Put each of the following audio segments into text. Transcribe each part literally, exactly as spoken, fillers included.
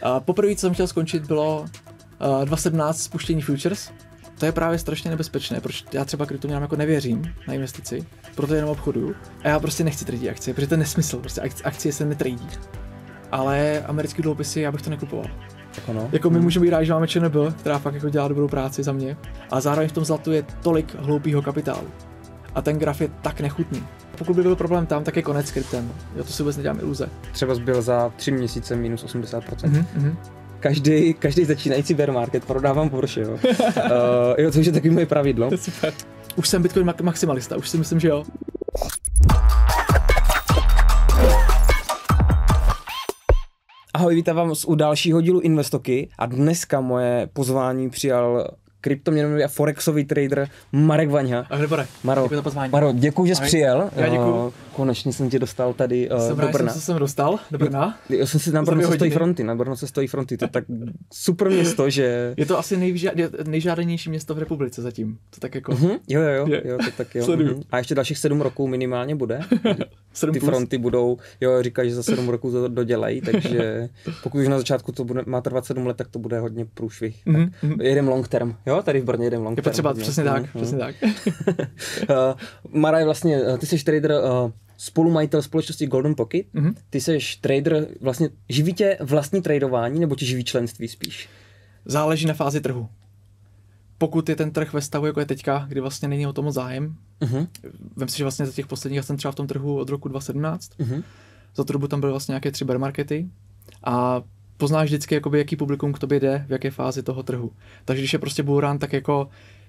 A poprvé, co jsem chtěl skončit, bylo uh, dva sedmnáct spuštění futures. To je právě strašně nebezpečné, protože já třeba kryptoměnám jako nevěřím na investici, proto jenom obchoduju. A já prostě nechci tradit akcie, protože to je nesmysl, prostě akcie se netradí. Ale americký dluhopisy, já bych to nekupoval. Ano. Jako my můžeme být rádi, že máme ČNB, která fakt jako dělá dobrou práci za mě. A zároveň v tom zlatu je tolik hloupýho kapitálu. A ten graf je tak nechutný. Pokud by byl problém tam, tak je konec s kryptem. Já to si vůbec nedělám iluze. Třeba byl za tři měsíce minus osmdesát procent. Mm-hmm. Každý, každý začínající bear market prodávám Porsche, jo. uh, jo, to je taky moje pravidlo. To je super. Už jsem Bitcoin mak- maximalista, už si myslím, že jo. Ahoj, vítám vás u dalšího dílu Investoky a dneska moje pozvání přijal kryptoměnový a forexový trader Marek Vaňha. Ahoj, Bore. Maro, děkuji za pozvání. Maro, děkuji, že jsi přijel. Já děkuji. Uh, konečně jsem tě dostal tady uh, jsem do rád, Brna. Jsem, jsem dostal do Brna. Já jsem si na Brno se stojí fronty, na Brno se stojí fronty, to je tak super město, že... Je to asi nejvža, nejžádanější město v republice zatím, to tak jako... Uh-huh. Jo, jo, jo, jo, to tak jo. Uh-huh. A ještě dalších sedm roků minimálně bude. Ty fronty budou, jo, říkají, že za sedm roků to dodělají, takže pokud už na začátku to bude, má trvat sedm let, tak to bude hodně průšvih. Mm-hmm. Jedem long term, jo, tady v Brně jedem long term. Je potřeba, přesně tak, mm-hmm. přesně tak. uh, Mara je vlastně, ty jsi trader, uh, spolumajitel společnosti Golden Pocket, mm-hmm. ty jsi trader, vlastně živí tě vlastní tradování, nebo tě živí členství spíš? Záleží na fázi trhu. Pokud je ten trh ve stavu, jako je teďka, kdy vlastně není o tom moc zájem, uh-huh. vem si, že vlastně za těch posledních, já jsem třeba v tom trhu od roku dva tisíce sedmnáct, uh-huh. za tu dobu tam byly vlastně nějaké tři bear markety a poznáš vždycky, jakoby, jaký publikum k tobě jde, v jaké fázi toho trhu. Takže když je prostě bullrun, tak jako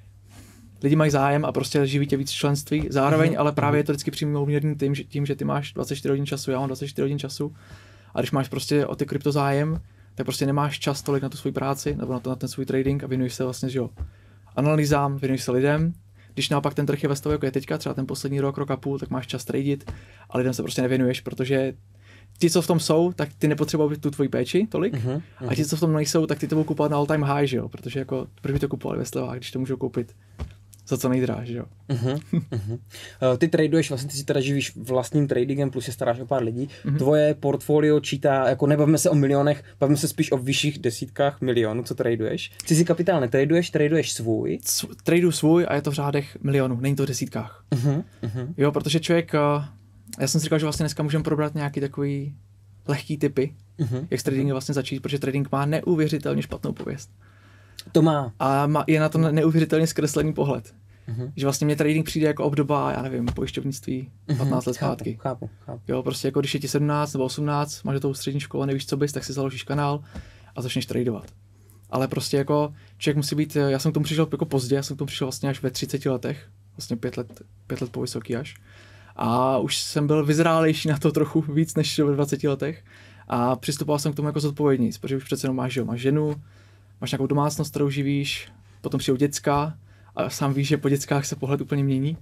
lidi mají zájem a prostě živí tě víc členství, zároveň, uh-huh. ale právě je to vždycky přímo uměrný tím, že, tím, že ty máš dvacet čtyři hodin času, já mám dvacet čtyři hodin času a když máš prostě o ty krypto zájem, tak prostě nemáš čas tolik na tu svou práci nebo na, to, na ten svůj trading a věnuješ se vlastně, že jo, analýzám, věnuješ se lidem. Když naopak ten trh je ve stavu, jako je teďka, třeba ten poslední rok, rok a půl, tak máš čas tradit a lidem se prostě nevěnuješ, protože ti, co v tom jsou, tak ty nepotřebují tu tvoji péči tolik uh-huh, uh-huh. a ti, co v tom nejsou, tak ty to budou kupovat na all time high, že jo, protože jako proč by to kupovali ve slevách, když to můžou koupit za co nejdráž, že jo. Uh-huh, uh-huh. Uh, ty traduješ, vlastně ty si teda živíš vlastním tradingem, plus se staráš o pár lidí. Uh-huh. Tvoje portfolio čítá, jako nebavíme se o milionech, bavíme se spíš o vyšších desítkách milionů, co traduješ. Cizí kapitál netraduješ, traduješ svůj? S- traduju svůj a je to v řádech milionů, není to v desítkách. Uh-huh, uh-huh. Jo, protože člověk, já jsem si říkal, že vlastně dneska můžeme probrat nějaký takový lehký typy, uh-huh. jak s tradingem vlastně začít, protože trading má neuvěřitelně špatnou pověst. To má. A má, je na to neuvěřitelně zkreslený pohled. Uh-huh. Že vlastně mě trading přijde jako obdoba, já nevím, pojišťovnictví patnáct uh-huh. let zpátky. Chápu, chápu. Jo, prostě jako když je ti sedmnáct nebo osmnáct, máš do toho střední školu, nevíš co bys, tak si založíš kanál a začneš tradovat. Ale prostě jako člověk musí být, já jsem k tomu přišel jako pozdě, já jsem k tomu přišel vlastně až ve třiceti letech, vlastně pět let, pět let po vysoký až. A už jsem byl vyzrálejší na to trochu víc než ve dvaceti letech a přistupoval jsem k tomu jako zodpovědnějc, protože už přece jenom máš, jo, máš ženu, máš nějakou domácnost, kterou živíš, potom přijdou děcka a sám víš, že po dětskách se pohled úplně mění.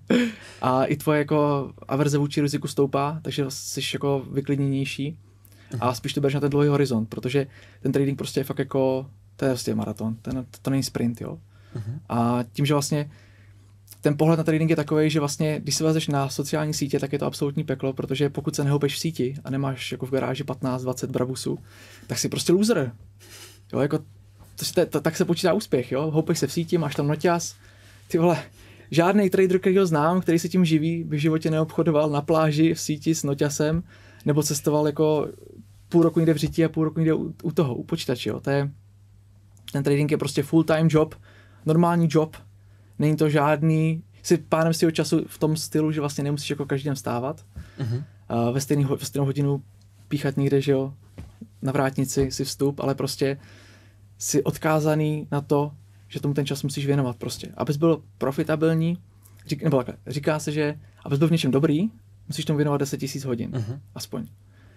A i tvoje jako averze vůči riziku stoupá, takže jsi jako vyklidněnější a spíš to bereš na ten dlouhý horizont, protože ten trading prostě je fakt jako, to je vlastně maraton, ten, to, to není sprint, jo. Uh-huh. A tím, že vlastně ten pohled na trading je takový, že vlastně, když se vezeš na sociální sítě, tak je to absolutní peklo, protože pokud se nehoupeš v síti a nemáš jako v garáži patnáct dvacet brabusů, tak jsi prostě loser. Jo, jako To, to, tak se počítá úspěch, jo? Houpeš se v síti, máš tam noťaz, ty vole, žádný trader, který ho znám, který se tím živí, by v životě neobchodoval na pláži v síti s noťasem, nebo cestoval jako půl roku někde v řití a půl roku někde u, u toho, u počítače, jo? To je, ten trading je prostě full-time job, normální job, není to žádný, jsi pánem svého času v tom stylu, že vlastně nemusíš jako každý den vstávat, uh-huh. a ve, stejný, ve stejnou hodinu píchat někde, že jo, na vrátnici si vstup, ale prostě jsi odkázaný na to, že tomu ten čas musíš věnovat prostě. Abys byl profitabilní, řík, nebo takhle, říká se, že abys byl v něčem dobrý, musíš tomu věnovat deset tisíc hodin, uh-huh. aspoň.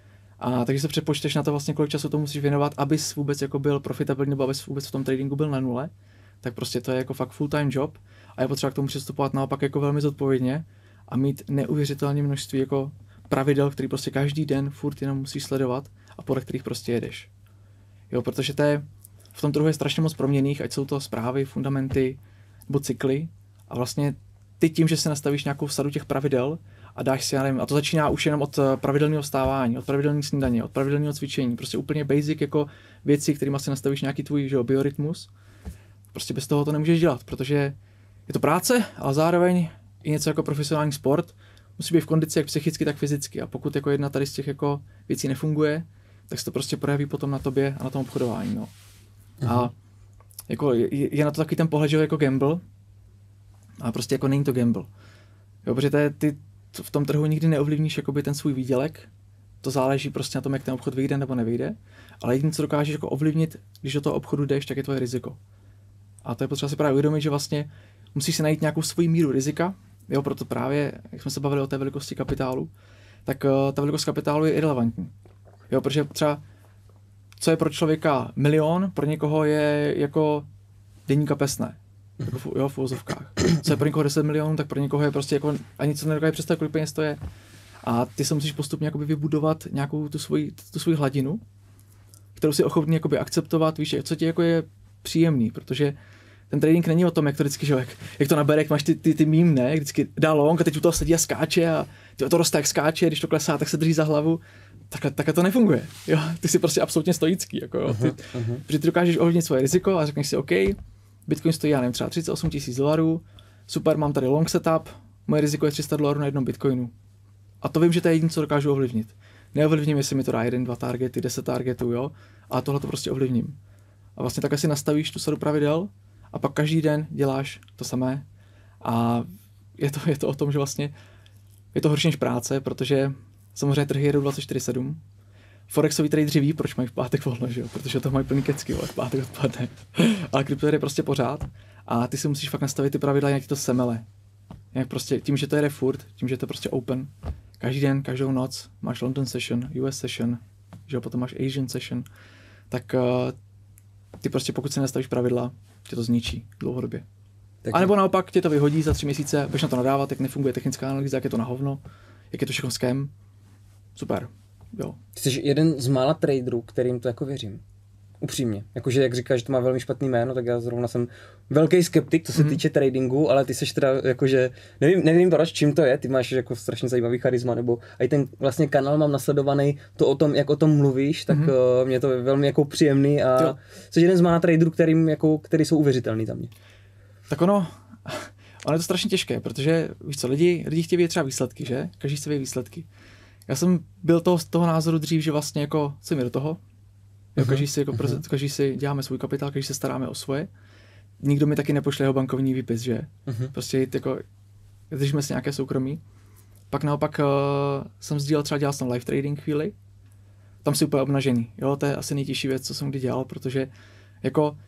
A takže se přepočteš na to vlastně, kolik času to musíš věnovat, abys vůbec jako byl profitabilní, nebo abys vůbec v tom tradingu byl na nule, tak prostě to je jako fakt full-time job a je potřeba k tomu přistupovat naopak jako velmi zodpovědně a mít neuvěřitelné množství jako pravidel, který prostě každý den furt jenom musíš sledovat a podle kterých prostě jedeš. Jo, protože to je v tom trhu je strašně moc proměnných, ať jsou to zprávy, fundamenty nebo cykly. A vlastně ty tím, že se nastavíš nějakou sadu těch pravidel a dáš si, já nevím, a to začíná už jenom od pravidelného vstávání, od pravidelného snídaně, od pravidelného cvičení, prostě úplně basic jako věci, kterými si nastavíš nějaký tvůj, že jo, biorytmus. Prostě bez toho to nemůžeš dělat, protože je to práce, ale zároveň i něco jako profesionální sport, musí být v kondici jak psychicky, tak fyzicky. A pokud jako jedna tady z těch jako věcí nefunguje, tak se to prostě projeví potom na tobě a na tom obchodování. No. Uh-huh. A jako je, je na to takový ten pohled, že jako gamble, a prostě jako není to gamble. Jo, protože to je, ty v tom trhu nikdy neovlivníš jakoby ten svůj výdělek, to záleží prostě na tom, jak ten obchod vyjde nebo nevyjde, ale jediné, co dokážeš jako ovlivnit, když do toho obchodu jdeš, tak je tvoje riziko. A to je potřeba si právě uvědomit, že vlastně musíš si najít nějakou svoji míru rizika, jo, proto právě, jak jsme se bavili o té velikosti kapitálu, tak uh, ta velikost kapitálu je irelevantní. Jo, protože třeba, co je pro člověka milion, pro někoho je jako denní kapesné. Jako v, jo, v uvozovkách. Co je pro někoho deset milionů, tak pro někoho je prostě jako ani co nedokáže představit, kolik peněz to je. A ty se musíš postupně jakoby vybudovat nějakou tu svoji, tu svoji hladinu, kterou si ochotný jakoby akceptovat, víš, co ti jako je příjemný, protože ten trading není o tom, jak to vždycky, že jak, jak to nabere, jak máš ty, ty, ty mím, ne, vždycky dá long a teď u toho sedí a skáče a ty to roste jak skáče, když to klesá, tak se drží za hlavu. Takhle, takhle to nefunguje, jo, ty jsi prostě absolutně stoický, jako jo, ty, uh-huh, uh-huh. Protože ty dokážeš ovlivnit svoje riziko a řekneš si, OK, Bitcoin stojí, já nevím, třeba třicet osm tisíc dolarů, super, mám tady long setup, moje riziko je tři sta dolarů na jednom Bitcoinu. A to vím, že to je jediné, co dokážu ovlivnit. Neovlivním, jestli mi to dá jeden, dva targety, deset targetů, jo, ale tohle to prostě ovlivním. A vlastně takhle si nastavíš tu sadu pravidel a pak každý den děláš to samé. A je to, je to o tom, že vlastně je to horší než práce, protože samozřejmě trhy jedou dvacet čtyři sedm. Forexoví tradeři ví, proč mají v pátek volno, že jo? Protože to mají plný kecky, ale v pátek odpadne. Ale krypto je prostě pořád a ty si musíš fakt nastavit ty pravidla, jak to semele. Jak prostě tím, že to jede furt, tím, že to je prostě open. Každý den, každou noc máš London session, U S session, že jo, potom máš Asian session, tak uh, ty prostě pokud si nastavíš pravidla, tě to zničí dlouhodobě. Tak a nebo naopak tě to vyhodí za tři měsíce, budeš na to nadávat, jak nefunguje technická analýza, jak je to na hovno, jak je to všechno scam. Super, jo. Jsi jeden z mála traderů, kterým to jako věřím. Upřímně. Jakože jak říkáš, že to má velmi špatný jméno, tak já zrovna jsem velký skeptik, co se mm-hmm. týče tradingu, ale ty seš teda jakože, nevím, nevím proč, čím to je, ty máš jako strašně zajímavý charisma, nebo i ten vlastně kanál mám nasledovaný, to o tom, jak o tom mluvíš, tak mm-hmm. uh, mě to je velmi jako příjemný a jo. Jsi jeden z mála traderů, kterým jako, který jsou uvěřitelný za mě. Tak ono, ono je to strašně těžké, protože víš co, lidi, lidi chtějí vidět třeba výsledky, že? Každý chce vidět výsledky. Já jsem byl toho, z toho názoru dřív, že vlastně jako, co mi do toho, jo, každý, si jako, uh-huh. každý si děláme svůj kapitál, každý se staráme o svoje. Nikdo mi taky nepošle jeho bankovní výpis, že? Uh-huh. Prostě jako, držíme si nějaké soukromí. Pak naopak uh, jsem sdílel, třeba dělal jsem live trading chvíli. Tam si úplně obnažený, jo, to je asi nejtěžší věc, co jsem kdy dělal, protože jako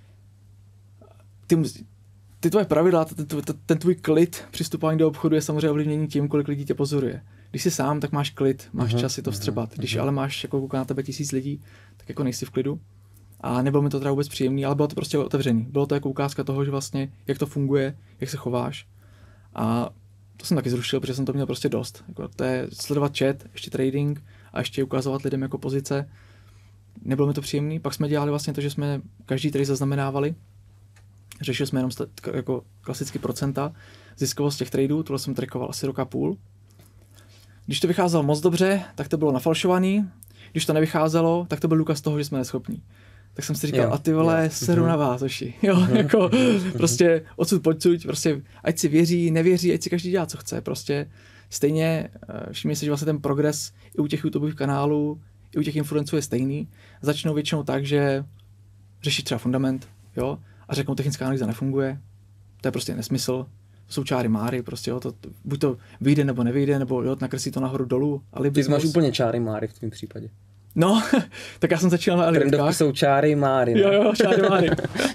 ty, ty tvoje pravidla, ten, ten, ten tvůj klid přistupování do obchodu je samozřejmě ovlivnění tím, kolik lidí tě pozoruje. Když jsi sám, tak máš klid, máš uh-huh, čas si to vstřebat. Když uh-huh. ale máš jako kouká na tebe tisíc lidí, tak jako nejsi v klidu. A nebylo mi to teda vůbec příjemný, ale bylo to prostě otevřený. Bylo to jako ukázka toho, že vlastně jak to funguje, jak se chováš. A to jsem taky zrušil, protože jsem to měl prostě dost. Jako to je sledovat chat, ještě trading a ještě ukazovat lidem jako pozice. Nebylo mi to příjemný. Pak jsme dělali vlastně to, že jsme každý trade zaznamenávali. Řešili jsme jenom jako klasicky procenta ziskovost těch tradeů, tohle jsem trackoval asi roka půl. Když to vycházelo moc dobře, tak to bylo nafalšovaný. Když to nevycházelo, tak to byl důkaz toho, že jsme neschopní. Tak jsem si říkal, jo, a ty vole, jo. seru na vás, oši. Jo, jako prostě odsud pojďcuť, prostě ať si věří, nevěří, ať si každý dělá, co chce. Prostě stejně, všimni si, že vlastně ten progres i u těch YouTubeových kanálů, i u těch influenců je stejný. Začnou většinou tak, že řeší třeba fundament, jo, a řeknou, technická analýza nefunguje, to je prostě nesmysl. To jsou čáry máry, prostě jo, to, buď to vyjde nebo nevyjde, nebo jo, nakreslí to nahoru dolů. Ty máš úplně čáry máry v tvém případě. No, tak já jsem začal na alibkách. Trendovky jsou čáry máry. Ne? Jo, jo, čáry máry.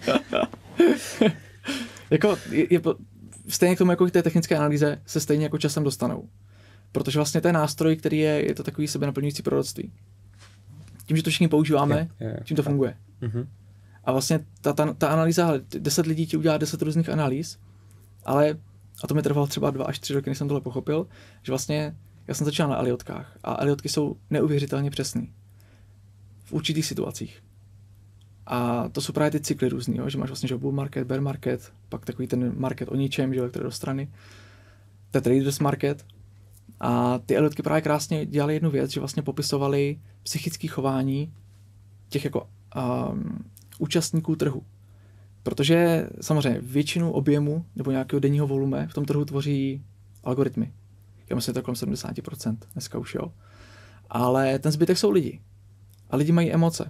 jako, je, je, stejně k tomu, jako k té technické analýze, se stejně jako časem dostanou. Protože vlastně to je nástroj, který je, je to takový sebenaplňující proroctví. Tím, že to všichni používáme, je, je, tím to funguje. Uh-huh. A vlastně ta, ta, ta analýza, deset lidí ti udělá deset různých analýz, ale, a to mi trvalo třeba dva až tři roky, než jsem tohle pochopil, že vlastně já jsem začal na Elliotkách a Elliotky jsou neuvěřitelně přesný v určitých situacích. A to jsou právě ty cykly různý, jo? Že máš vlastně že bull market, bear market, pak takový ten market o ničem, že, který do strany, to je traders market A ty Eliotky právě krásně dělali jednu věc, že vlastně popisovali psychické chování těch jako um, účastníků trhu. Protože samozřejmě většinu objemu nebo nějakého denního volume v tom trhu tvoří algoritmy. Já myslím, že to je kolem sedmdesát procent dneska už, jo. Ale ten zbytek jsou lidi. A lidi mají emoce.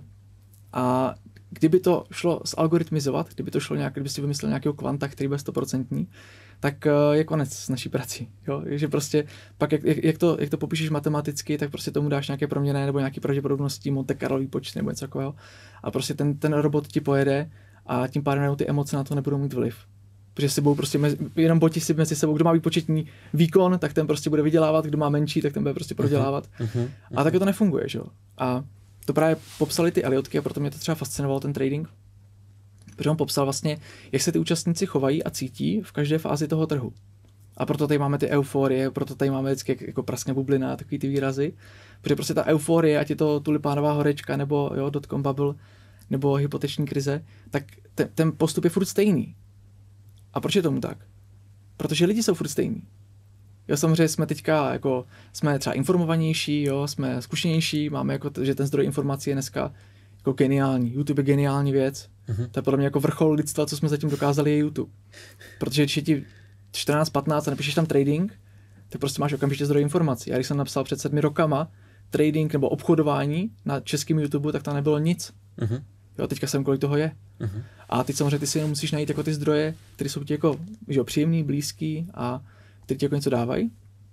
A kdyby to šlo zalgoritmizovat, kdyby to šlo nějak, kdyby si vymyslel nějakého kvanta, který bude stoprocentní, tak je konec s naší prací. Jo? Že prostě pak, jak, jak, to, jak to popíšeš matematicky, tak prostě tomu dáš nějaké proměnné nebo nějaké pravděpodobnosti, Monte Carlový počet nebo něco takového. A prostě ten, ten robot ti pojede a tím pádem ty emoce na to nebudou mít vliv. Protože si budou prostě mezi, jenom boti si mezi sebou, kdo má výpočetní výkon, tak ten prostě bude vydělávat, kdo má menší, tak ten bude prostě prodělávat. Uh-huh, uh-huh. A také to nefunguje, že jo. A to právě popsali ty Eliotky a proto mě to třeba fascinovalo ten trading. Protože on popsal vlastně, jak se ty účastníci chovají a cítí v každé fázi toho trhu. A proto tady máme ty euforie, proto tady máme vždycky jako praskne bublina a takový ty výrazy. Protože prostě ta euforie, ať je to tulipánová horečka, nebo jo, dotcom bubble, nebo hypoteční krize, tak ten, ten postup je furt stejný. A proč je tomu tak? Protože lidi jsou furt stejní. Jo, samozřejmě jsme teďka jako, jsme třeba informovanější, jo, jsme zkušenější, máme jako, t- že ten zdroj informací je dneska jako geniální. YouTube je geniální věc. Uh-huh. To je podle mě jako vrchol lidstva, co jsme zatím dokázali, je YouTube. Protože když je ti čtrnáct patnáct a napíšeš tam trading, tak prostě máš okamžitě zdroj informací. Já když jsem napsal před sedmi rokama trading nebo obchodování na českém YouTube, tak tam nebylo nic. Uh-huh. Jo, teďka jsem kolik toho je. Uh-huh. A teď samozřejmě ty si jenom musíš najít jako ty zdroje, které jsou ti jako že jo, příjemný, blízký a který ti jako něco dávají.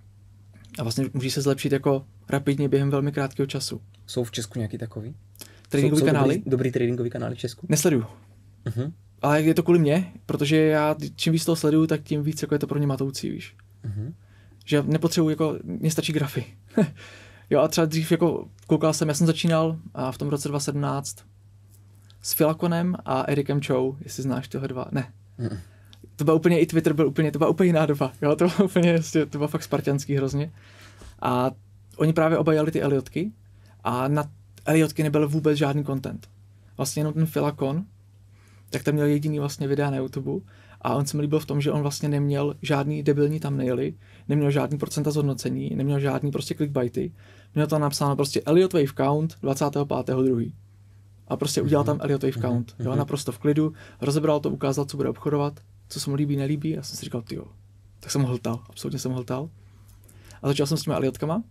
A vlastně můžeš se zlepšit jako rapidně během velmi krátkého času. Jsou v Česku nějaký takový? Tradingový jsou, jsou kanály? Dobrý, dobrý tradingový kanály v Česku? Nesleduju. Uh-huh. Ale je to kvůli mně, protože já čím víc toho sleduju, tak tím víc jako je to pro ně matoucí, víš. Uh-huh. Že nepotřebuji, jako, mně stačí grafy. Jo a třeba dřív jako koukal jsem, já jsem začínal a v tom roce dva tisíce sedmnáct s Filakonem a Erikem Chou, jestli znáš tyhle dva, ne. Uh-uh. To byl úplně, i Twitter byl úplně, to byla úplně jiná doba, jo, to bylo úplně, to bylo fakt spartanský hrozně. A oni právě oba jeli ty Eliotky a na Eliotky nebyl vůbec žádný content. Vlastně jenom ten Filakon, tak tam měl jediný vlastně videa na YouTube a on se mi líbil v tom, že on vlastně neměl žádný debilní thumbnaily, neměl žádný procenta zhodnocení, neměl žádný prostě clickbaity, měl tam napsáno prostě Eliot Wave Count dvacátého pátého druhého A prostě udělal tam Eliot Wave Count, jo, naprosto v klidu, rozebral to, ukázal, co bude obchodovat, co se mu líbí, nelíbí. Já jsem si říkal, tyjo, tak jsem ho hltal, absolutně jsem ho hltal. A začal jsem s těmi Eliotkama.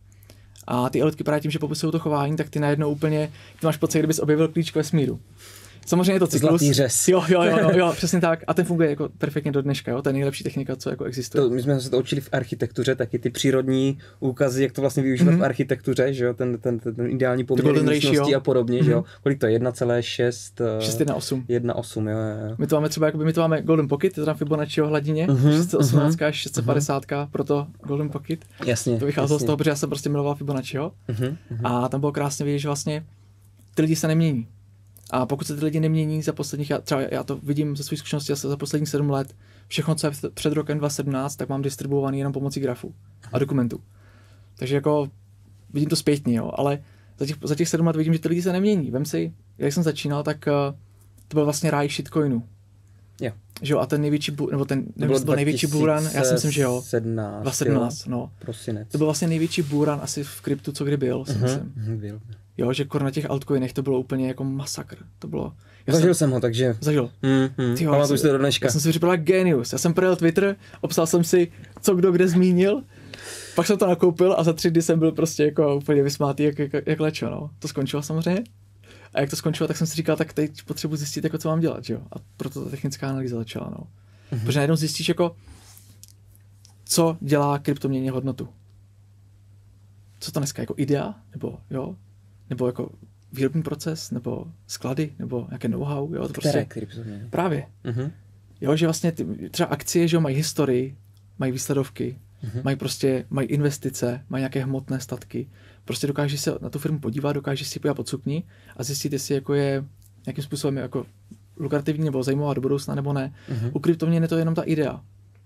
A ty Eliotky právě tím, že popisují to chování, tak ty najednou úplně, ty máš pocit, kdybys objevil klíč k vesmíru. Samozřejmě je to cyklus. Zlatý řez. Jo, jo, jo, jo, jo, přesně tak. A ten funguje jako perfektně do dneška, jo. To je nejlepší technika, co jako existuje. To, my jsme se to učili v architektuře, taky ty přírodní úkazy, jak to vlastně využívat mm-hmm. v architektuře, že jo, ten, ten, ten, ten ideální poměr místností a podobně, mm-hmm. že jo. Kolik to je? jedna celá šest šest jedna osm jedna osm, jo, jo. My to máme třeba, jakoby, my to máme Golden Pocket, je to na Fibonacciho hladině, mm-hmm. šest set osmnáct až šest set padesát, mm-hmm. proto Golden Pocket. Jasně. To vycházelo jasně. z toho, protože já jsem prostě miloval Fibonacciho. Mm-hmm. A tam bylo krásně vidět, že vlastně ty lidi se nemění. A pokud se ty lidi nemění za posledních, já, třeba já to vidím ze svých zkušeností za posledních sedm let, všechno, co je před rokem dva tisíce sedmnáct, tak mám distribuovaný jenom pomocí grafů a dokumentů. Takže jako vidím to zpětně, jo, ale za těch, za těch sedm let vidím, že ty lidi se nemění. Vem si, jak jsem začínal, tak uh, to byl vlastně ráj shitcoinu. Jo. Že jo, a ten největší, bu, nebo ten, nevím, to byl největší bůran, já si myslím, že jo. sedmnáct, dva tisíce sedmnáct, no. Prosinec. To byl vlastně největší bůran asi v kryptu, co kdy byl, si uh-huh, myslím. Uh-huh, byl. Jo, že kor na těch altcoinech to bylo úplně jako masakr. To bylo... Já Zažil jsem, jsem ho, takže... Zažil. Mm, mm. Pamatuju si to do dneška. Já jsem si připadal genius. Já jsem projel Twitter, obsal jsem si, co kdo kde zmínil, pak jsem to nakoupil a za tři dny jsem byl prostě jako úplně vysmátý, jak, jak, jak lečo, no. To skončilo samozřejmě. A jak to skončilo, tak jsem si říkal, tak teď potřebuji zjistit, jako co mám dělat, jo. A proto ta technická analýza začala, no. Mm-hmm. Protože najednou zjistíš, jako, co dělá kryptoměně hodnotu. Co to dneska, jako idea, nebo jo, nebo jako výrobní proces, nebo sklady, nebo nějaké know-how, jo, to Které prostě... kryptoměny? Právě. Mm-hmm. Jo, že vlastně ty, třeba akcie, že jo, mají historii, mají výsledovky, mm-hmm. mají prostě, mají investice, mají nějaké hmotné statky. Prostě dokážeš se na tu firmu podívat, dokážeš si podívat pod sukni a zjistit, jestli jako je nějakým způsobem jako lukrativní nebo zajímavá do budoucna, nebo ne. Mm-hmm. U kryptoměn je to jenom ta idea.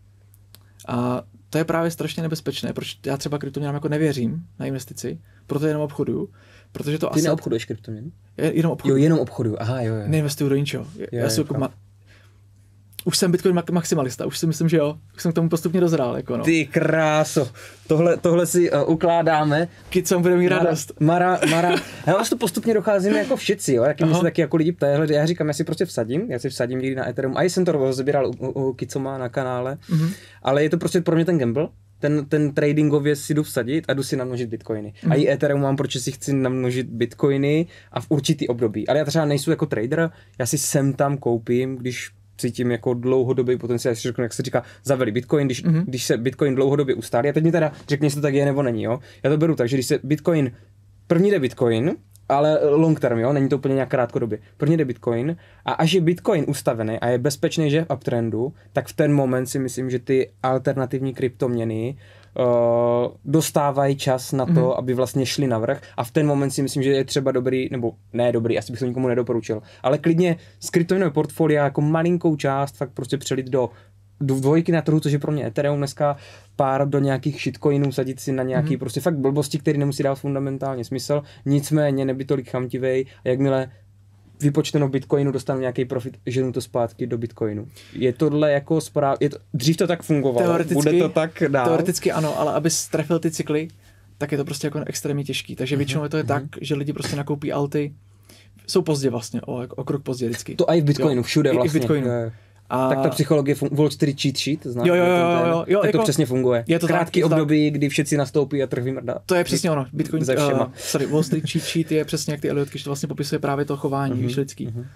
A to je právě strašně nebezpečné, proč já třeba kryptoměnám jako nevěřím na investici, proto jenom obchoduju, protože to Ty asi... neobchoduješ kryptoměny? Jenom obchoduju. Jo, jenom obchoduju, aha, jo, jo. Neinvestuju do ničeho. Jo, já jo, si jako ma... už jsem Bitcoin maximalista, už si myslím, že jo, už jsem k tomu postupně dozrál, jako no. Ty kráso, tohle, tohle si uh, ukládáme. Kicom bude mít radost. Mara, Mara, já vás to postupně docházíme jako všichni, jo, jak mi se taky jako lidi ptají, já říkám, já si prostě vsadím, já si vsadím někdy na Ethereum, a jsem to rozebíral u, u Kicoma na kanále, mm-hmm. ale je to prostě pro mě ten gamble. Ten, ten tradingově si jdu vsadit a jdu si namnožit bitcoiny. Mm. A i Ethereum mám, proč si chci namnožit bitcoiny a v určitý období. Ale já třeba nejsou jako trader, já si sem tam koupím, když cítím jako dlouhodobý potenciál, já si řeknu, jak se říká, zaveli bitcoin, když, mm. když se bitcoin dlouhodobě ustálí. A teď mi teda řekni, jestli to tak je nebo není, jo. Já to beru tak, že když se bitcoin, první jde bitcoin, ale long term, jo, není to úplně nějak krátkodobě. První jde bitcoin a až je bitcoin ustavený a je bezpečný, že je v uptrendu, tak v ten moment si myslím, že ty alternativní kryptoměny uh, dostávají čas na to, mm-hmm. aby vlastně šli navrch a v ten moment si myslím, že je třeba dobrý, nebo ne dobrý, asi bych to nikomu nedoporučil, ale klidně z kryptoměnového portfolia jako malinkou část fakt prostě přelit do dvojky na trhu, což je pro mě Ethereum dneska, pár do nějakých shitcoinů, sadit si na nějaký mm-hmm. prostě fakt blbosti, který nemusí dát fundamentálně smysl, nicméně nebyt tolik chamtivej a jakmile vypočteno bitcoinu dostanu nějaký profit, ženu to zpátky do bitcoinu. Je tohle jako správ... Je to... Dřív to tak fungovalo, bude to tak dál? Teoreticky ano, ale aby strefil ty cykly, tak je to prostě jako extrémně těžký, takže většinou je to je mm-hmm. tak, že lidi prostě nakoupí alty, jsou pozdě vlastně, o, o krok pozdě vždycky. To i v bitcoinu, jo, všude vlastně. I v bitcoinu. Je. A... Tak ta psychologie fun- Wall Street cheat sheet, znáš? Jo, jo, jo, jo, jo, jo, tak jako, to přesně funguje. Je to krátký tak, období, kdy všichni nastoupí a trh vymrdá. To je přesně ono. Bitcoin, uh, sorry, Wall Street cheat sheet je přesně jak ty Eliotky, že to vlastně popisuje právě to chování, uh-huh, víš, lidský. Uh-huh.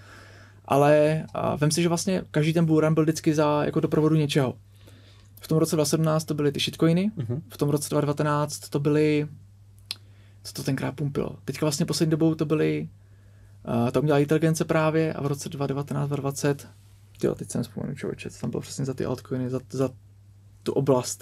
Ale uh, vem si, že vlastně každý ten bull run byl vždycky za jako doprovodu něčeho. V tom roce dva tisíce sedmnáct to byly ty shitcoiny, uh-huh. v tom roce dva tisíce devatenáct to byly, co to tenkrát pumpilo. Teďka vlastně poslední dobou to byly, uh, to umělá inteligence právě a v roce dva tisíce devatenáct dva tisíce dvacet Jo, teď jsem vzpomenu, člověče, co tam bylo přesně za ty altcoiny, za, za tu oblast.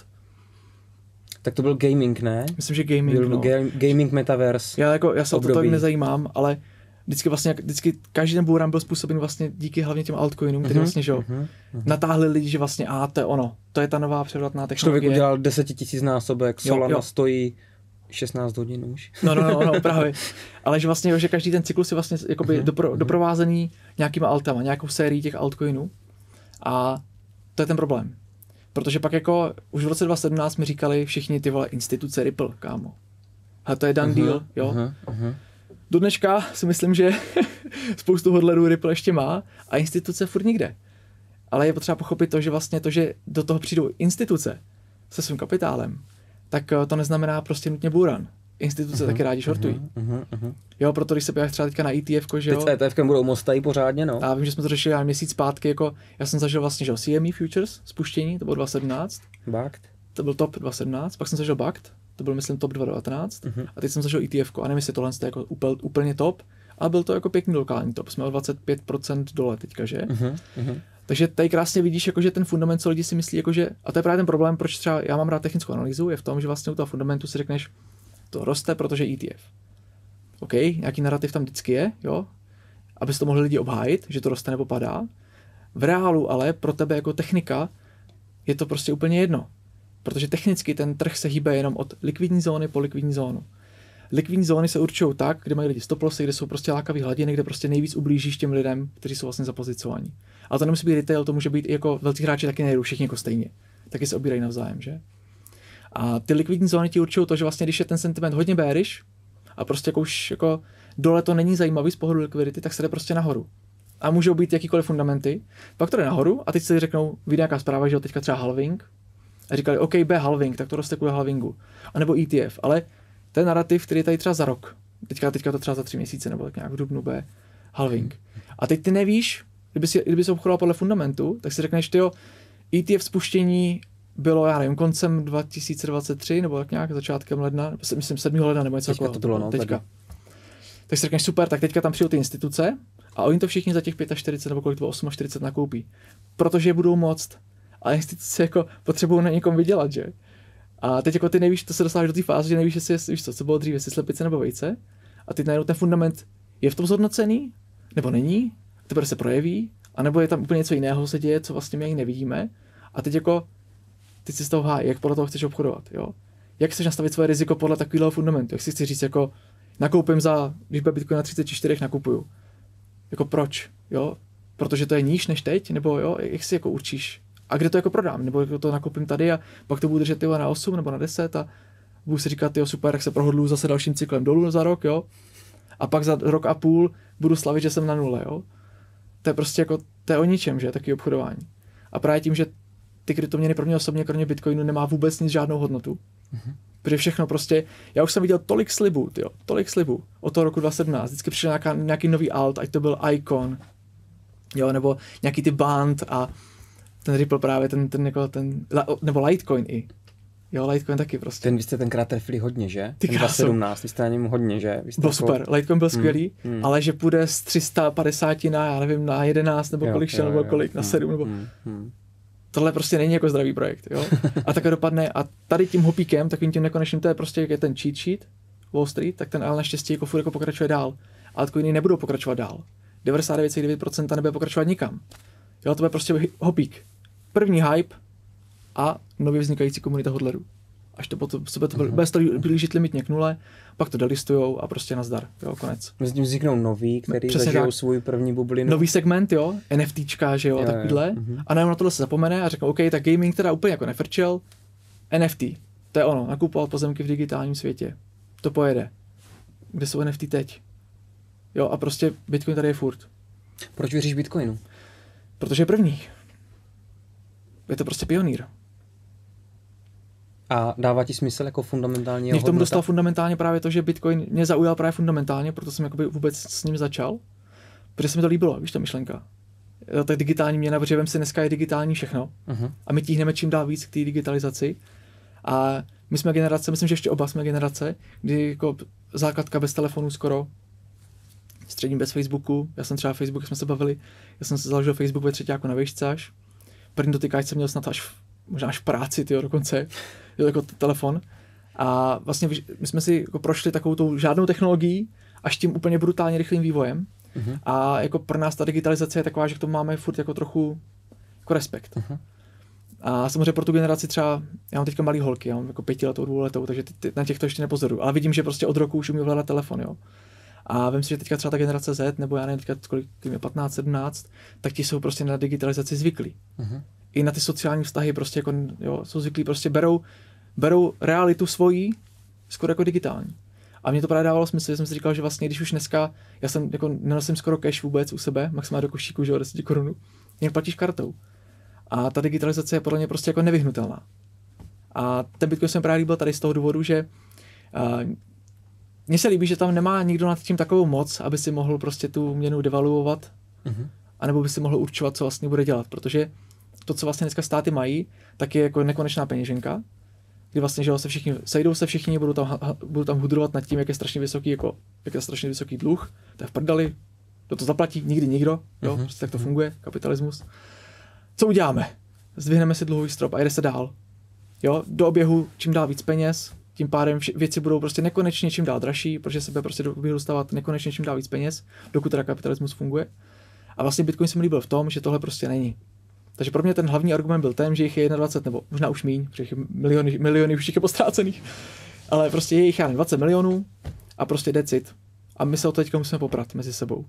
Tak to byl gaming, ne? Myslím, že gaming, byl no. Ga- gaming metaverse. Já, jako, já se o to tak nezajímám, ale vždycky vlastně, vždycky každý ten bull run byl způsoben vlastně díky hlavně těm altcoinům, který uh-huh, vlastně, že jo, uh-huh, uh-huh. natáhli lidi, že vlastně, a to je ono, to je ta nová převratná technologie. Člověk udělal desetitisíc násobek, Solana jo, jo. stojí šestnáct hodin už. No, no, no, no, právě. Ale že vlastně, že každý ten cyklus je vlastně jakoby uh-huh, dopro, uh-huh. doprovázený nějakýma altama, nějakou sérií těch altcoinů. A to je ten problém. Protože pak jako už v roce dva tisíce sedmnáct mi říkali všichni ty vole instituce Ripple, kámo. A to je done uh-huh, deal, jo. Uh-huh, uh-huh. Do dneška si myslím, že spoustu hodlerů Ripple ještě má a instituce furt nikde. Ale je potřeba pochopit to, že vlastně to, že do toho přijdou instituce se svým kapitálem, tak to neznamená prostě nutně bull run. Instituce uh-huh, taky rádi shortují. Uh-huh, uh-huh. Jo, proto když se podíváš třeba teďka na E T F, že jo. Teď s E T F budou mostají pořádně, no. A vím, že jsme to řešili měsíc zpátky, jako já jsem zažil vlastně, že jo, C M E Futures, spuštění, to bylo dva tisíce sedmnáct. Bakt. To byl top dva tisíce sedmnáct, pak jsem zažil Bakt, to byl myslím top dva tisíce devatenáct. Uh-huh. A teď jsem zažil E T F, a nevím, jestli tohle je jako úplně, úplně top, ale byl to jako pěkný lokální top, jsme o dvacet pět procent dole teďka, že? Uh-huh, uh-huh. Takže tady krásně vidíš, jako, že ten fundament, co lidi si myslí, jako, že, a to je právě ten problém, proč třeba já mám rád technickou analýzu, je v tom, že vlastně u toho fundamentu si řekneš, to roste, protože E T F. OK, nějaký narrativ tam vždycky je, jo, aby se to mohli lidi obhájit, že to roste nebo padá. V reálu ale pro tebe jako technika je to prostě úplně jedno. Protože technicky ten trh se hýbe jenom od likvidní zóny po likvidní zónu. Likvidní zóny se určují tak, kde mají lidi stop lossy, kde jsou prostě lákavý hladiny, kde prostě nejvíc ublížíš těm lidem, kteří jsou vlastně zapozicovaní. Ale to nemusí být retail, to může být i jako velcí hráči taky nejdou všichni jako stejně. Taky se obírají navzájem, že? A ty likvidní zóny ti určují to, že vlastně když je ten sentiment hodně bearish a prostě jako už jako dole to není zajímavý z pohledu likvidity, tak se jde prostě nahoru. A můžou být jakýkoliv fundamenty, pak to jde nahoru a teď si řeknou, vyjde nějaká zpráva, že jo, teďka třeba halving a říkali, OK, B halving, tak to roste kvůli halvingu. A nebo E T F, ale ten narrativ, který je tady třeba za rok, teďka, teďka to třeba za tři měsíce nebo tak nějak v dubnu B halving. A teď ty nevíš, kdyby si, kdyby se obchodoval podle fundamentu, tak si řekneš, tyjo, E T F spuštění bylo, já nevím, koncem dva tisíce dvacet tři nebo tak nějak začátkem ledna, myslím sedmého ledna nebo něco takového. Teďka to bylo, no, teďka. Tak si řekneš, super, tak teďka tam přijdou ty instituce a oni to všichni za těch čtyřicet pět nebo kolik to bylo čtyřicet osm nakoupí. Protože je budou moct. A instituce jako potřebují na někom vydělat, že? A teď jako ty nevíš, to se dostáváš do té fáze, že nevíš, jestli, víš co, co bylo dřív, jestli slepice nebo vejce. A teď najednou ten fundament je v tom zhodnocený, nebo není, teprve se projeví, anebo je tam úplně něco jiného se děje, co vlastně my ani nevidíme. A teď jako ty si z toho hájí, jak podle toho chceš obchodovat, jo? Jak chceš nastavit svoje riziko podle takového fundamentu? Jak si chceš říct, jako nakoupím za, když bude Bitcoin na třicet čtyři, nakupuju. Jako proč, jo? protože to je níž než teď, nebo jo, jak si jako určíš, a kde to jako prodám, nebo jako to nakoupím tady a pak to budu držet tyho na osm nebo na deset a budu si říkat, jo, super, jak se prohodlu zase dalším cyklem dolů za rok, jo, a pak za rok a půl budu slavit, že jsem na nule, jo. To je prostě jako, to je o ničem, že, taky obchodování. A právě tím, že ty kryptoměny pro mě osobně, kromě Bitcoinu, nemá vůbec nic žádnou hodnotu. Mm-hmm. Protože všechno prostě, já už jsem viděl tolik slibů, tyjo, tolik slibů od toho roku dva tisíce sedmnáct, vždycky přišel nějaká, nějaký nový alt, ať to byl Icon, jo, nebo nějaký ty Band a ten Ripple právě, ten, ten, jako ten, nebo Litecoin i. Jo, Litecoin taky prostě. Ten vy jste tenkrát trefili hodně, že? Ty ten dva tisíce sedmnáct, vy jste na něm hodně, že? Vy jste byl jako... super, Litecoin byl skvělý, hmm, hmm. ale že půjde z tři sta padesát na, já nevím, na jedenáct nebo jo, kolik šel, nebo kolik, jo, na sedm nebo... Hmm, hmm. Tohle prostě není jako zdravý projekt, jo? A takhle dopadne a tady tím hopíkem, takovým tím nekonečným, to je prostě jak je ten cheat sheet Wall Street, tak ten ale naštěstí jako furt jako pokračuje dál. Altcoiny nebudou pokračovat dál. devadesát devět celá devět procent nebude pokračovat nikam. Jo, to bude prostě hopík. První hype a nově vznikající komunita hodlerů. Až to potom se bude bez toho blížit limitně k nule, pak to delistujou a prostě nazdar, jo, konec. Mezi tím vzniknou noví, který přesně zažijou tak. svůj první bublinu. Nový segment, jo, NFTčka, že jo, jo takovýhle. Jo. A najednou na tohle se zapomene a řeknou, OK, tak gaming teda úplně jako nefrčel, N F T, to je ono, nakupovat pozemky v digitálním světě, to pojede. Kde jsou N F T teď? Jo, a prostě Bitcoin tady je furt. Proč věříš Bitcoinu? Protože je první. Je to prostě pionýr. A dává ti smysl jako fundamentální Mě k tomu dostal fundamentálně právě to, že Bitcoin mě zaujal právě fundamentálně, proto jsem jakoby vůbec s ním začal, protože se mi to líbilo, víš, ta myšlenka. Jo, tak digitální měna, protože vem si dneska je digitální všechno uh-huh. a my tíhneme čím dál víc k té digitalizaci. A my jsme generace, myslím, že ještě oba jsme generace, kdy jako základka bez telefonu skoro, střední bez Facebooku, já jsem třeba Facebook, jak jsme se bavili, já jsem se založil Facebook ve třetíku na výšce až, první dotykáč jsem měl snad až, možná až v práci, tyjo, dokonce, jo, jako telefon. A vlastně my jsme si jako prošli takovou tou žádnou technologií, až tím úplně brutálně rychlým vývojem. Uh-huh. A jako pro nás ta digitalizace je taková, že k tomu máme furt jako trochu jako respekt. Uh-huh. A samozřejmě pro tu generaci třeba, já mám teďka malý holky, já mám jako pětiletou, dvouletou, takže ty, ty, na těch to ještě nepozoruju. Ale vidím, že prostě od roku už umí hledat telefon, jo. A vím si, že teďka třeba ta generace Z, nebo já nevím, teďka kolik je patnáct, sedmnáct, tak ti jsou prostě na digitalizaci zvyklí. Uh-huh. I na ty sociální vztahy prostě jako, jo, jsou zvyklí, prostě berou, berou realitu svojí, skoro jako digitální. A mě to právě dávalo smysl, že jsem si říkal, že vlastně, když už dneska, já jsem jako nenosím skoro cash vůbec u sebe, maximálně do košíku, že o deset korun, jen platíš kartou. A ta digitalizace je podle mě prostě jako nevyhnutelná. A ten Bitcoin jsem právě líbil tady z toho důvodu, že uh, mně se líbí, že tam nemá nikdo nad tím takovou moc, aby si mohl prostě tu měnu devaluovat, uh-huh. anebo by si mohl určovat, co vlastně bude dělat, protože to, co vlastně dneska státy mají, tak je jako nekonečná peněženka, kdy vlastně, že se všichni, sejdou se všichni, budou tam, budou tam hudrovat nad tím, jak je strašně vysoký, jako, jak je strašně vysoký dluh, to je v prdeli, kdo to zaplatí, nikdy nikdo, jo, uh-huh. prostě tak to funguje, kapitalismus. Co uděláme? Zdvihneme si dluhový strop a jde se dál. Jo, do oběhu čím dál víc peněz, tím pádem věci budou prostě nekonečně čím dál dražší, protože se bude prostě do oběhu dostávat nekonečně čím dál víc peněz, dokud teda kapitalismus funguje. A vlastně Bitcoin se mi líbil v tom, že tohle prostě není. Takže pro mě ten hlavní argument byl ten, že jich je dvacet jedna, nebo možná už míň, protože jich je miliony, miliony už je postrácených. Ale prostě je jich dvacet milionů a prostě decit. A my se o to teďka musíme poprat mezi sebou.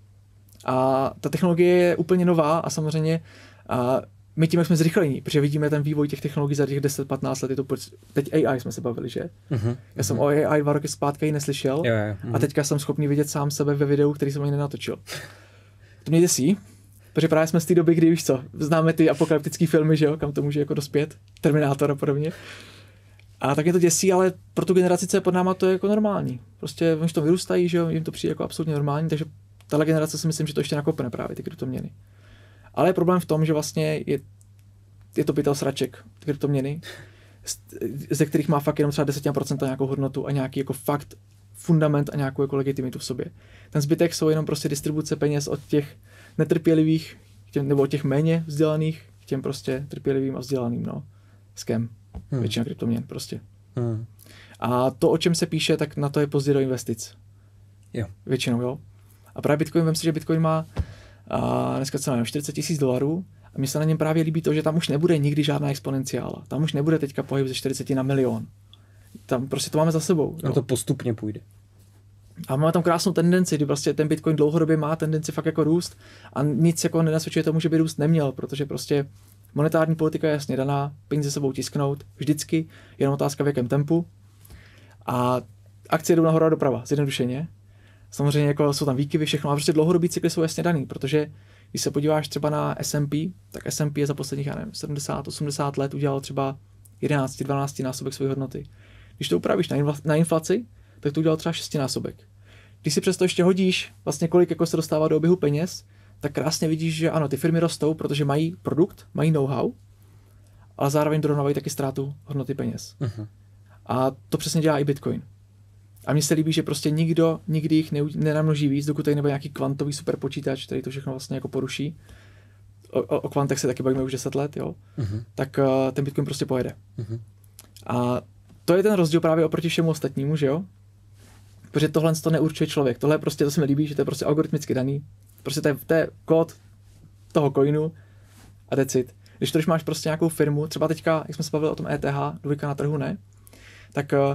A ta technologie je úplně nová a samozřejmě a my tím, jak jsme zrychlení, protože vidíme ten vývoj těch technologií za těch deset patnáct let, je to teď A I jsme se bavili, že? Uh-huh. Já jsem uh-huh. o A I dva roky zpátky ji neslyšel jo, jo, uh-huh. a teďka jsem schopný vidět sám sebe ve videu, který jsem ani nenatočil. To mě děsí, protože právě jsme z té doby, kdy už co, známe ty apokalyptické filmy, že jo, kam to může jako dospět, Terminátor a podobně. A tak mě to děsí, ale pro tu generaci, co je pod náma, to je jako normální. Prostě oni to vyrůstají, že jo, jim to přijde jako absolutně normální, takže tahle generace si myslím, že to ještě nakopne právě ty kryptoměny. Ale je problém v tom, že vlastně je, je to pytel sraček, ty kryptoměny, ze kterých má fakt jenom třeba deset procent nějakou hodnotu a nějaký jako fakt fundament a nějakou jako legitimitu v sobě. Ten zbytek jsou jenom prostě distribuce peněz od těch netrpělivých, těm, nebo od těch méně vzdělaných k těm prostě trpělivým a vzdělaným, no. Scam. Hmm. Většina kryptoměn prostě. Hmm. A to, o čem se píše, tak na to je pozdě do investic. Jo. Většinou, jo. A právě Bitcoin, vem si, že Bitcoin má a dneska cena čtyřicet tisíc dolarů a mně se na něm právě líbí to, že tam už nebude nikdy žádná exponenciála. Tam už nebude teďka pohyb ze čtyřicet na milion. Tam prostě to máme za sebou. No to postupně půjde. A máme tam krásnou tendenci, kdy prostě ten Bitcoin dlouhodobě má tendenci fakt jako růst a nic jako nenasvědčuje tomu, že by růst neměl, protože prostě monetární politika je jasně daná, peníze sebou tisknout vždycky, jenom otázka v jakém tempu. A akcie jdou nahoru a doprava, zjednodušeně. Samozřejmě jako jsou tam výkyvy, všechno, a prostě dlouhodobý cykly jsou jasně daný, protože když se podíváš třeba na S and P, tak S and P je za posledních, já nevím, sedmdesát osmdesát let udělal třeba jedenáct dvanáct násobek své hodnoty. Když to upravíš na, infla- na inflaci, tak to udělal třeba šest násobek. Když si přesto ještě hodíš vlastně kolik jako se dostává do oběhu peněz, tak krásně vidíš, že ano, ty firmy rostou, protože mají produkt, mají know-how, ale zároveň dorovnávají taky ztrátu hodnoty peněz. Uh-huh. A to přesně dělá i Bitcoin. A mně se líbí, že prostě nikdo nikdy jich nenamnoží víc, dokud tady nebude nějaký kvantový superpočítač, který to všechno vlastně jako poruší. O, o, o kvantech se taky bavíme už deset let, jo. Uh-huh. Tak uh, ten Bitcoin prostě pojede. Uh-huh. A to je ten rozdíl právě oproti všemu ostatnímu, že jo? Protože tohle to neurčuje člověk. Tohle prostě, to se mi líbí, že to je prostě algoritmicky daný. Prostě to je, to je kód toho coinu a that's it. Když to, když máš prostě nějakou firmu, třeba teďka, jak jsme se bavili o tom E T H, dvojka na trhu, ne? Tak uh,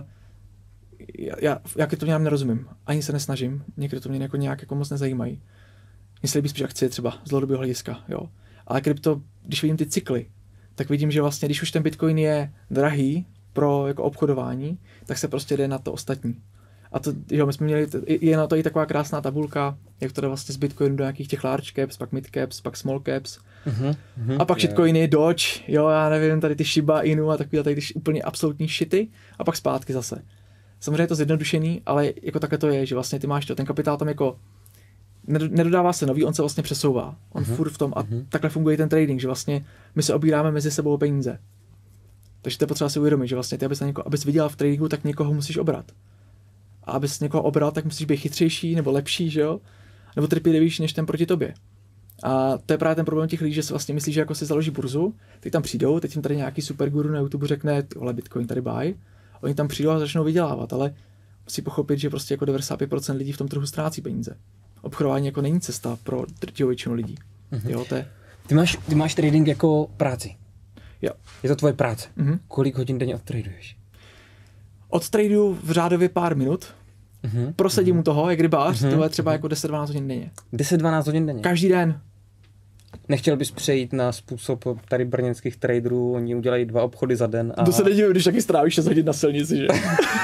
já, já to nějak nerozumím. Ani se nesnažím. Někdy to mě jako nějak jako moc nezajímají. Mně se líbí spíš akcie třeba z dlouhodobého hlediska, jo. Ale krypto, když vidím ty cykly, tak vidím, že vlastně, když už ten Bitcoin je drahý pro jako obchodování, tak se prostě jde na to ostatní. A to, jo, my jsme měli, je na to i taková krásná tabulka, jak to jde vlastně z Bitcoinu do nějakých těch large caps, pak mid caps, pak small caps. Uh-huh, uh-huh, a pak yeah. shitcoiny, Doge, jo, já nevím, tady ty Shiba Inu a takové tady ty úplně absolutní shity a pak zpátky zase. Samozřejmě je to zjednodušený, ale jako takhle to je, že vlastně ty máš to, ten kapitál tam jako nedodává se nový, on se vlastně přesouvá. On uh-huh, furt v tom a uh-huh. takhle funguje ten trading, že vlastně my se obíráme mezi sebou peníze. Takže to je potřeba si uvědomit, že vlastně ty, abys, někoho, abys viděl v tradingu, tak někoho musíš obrat. A abys někoho obral, tak musíš být chytřejší nebo lepší, že jo? Nebo trpělivější než ten proti tobě. A to je právě ten problém těch lidí, že si vlastně myslí, že jako si založí burzu, teď tam přijdou, teď jim tady nějaký super guru na YouTube řekne, tohle Bitcoin tady buy, oni tam přijdou a začnou vydělávat, ale musí pochopit, že prostě jako devadesát pět procent lidí v tom trhu ztrácí peníze. Obchodování jako není cesta pro drtivou většinu lidí. Mm-hmm. Jo, to je... Ty máš, ty máš trading jako práci. Jo. Je to tvoje práce. Mm-hmm. Kolik hodin denně odtraduješ? Odtraduju v řádově pár minut. Mm-hmm. Prosedím mm-hmm. u toho, jak rybář, mm-hmm. to je třeba jako deset dvanáct hodin denně. deset dvanáct hodin denně? Každý den. Nechtěl bys přejít na způsob tady brněnských traderů, oni udělají dva obchody za den a... To se nedivím, když taky strávíš šest hodin na silnici, že?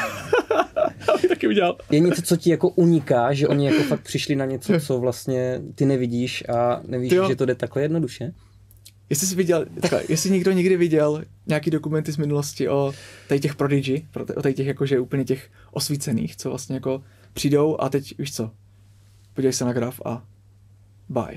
Já taky udělal. Je něco, co ti jako uniká, že oni jako fakt přišli na něco, co vlastně ty nevidíš a nevíš, že to jde takhle jednoduše? Jestli jsi viděl, takhle, jestli někdo někdy viděl nějaký dokumenty z minulosti o tady těch prodigy, o tady těch jakože úplně těch osvícených, co vlastně jako přijdou a teď víš co, podívej se na graf a buy.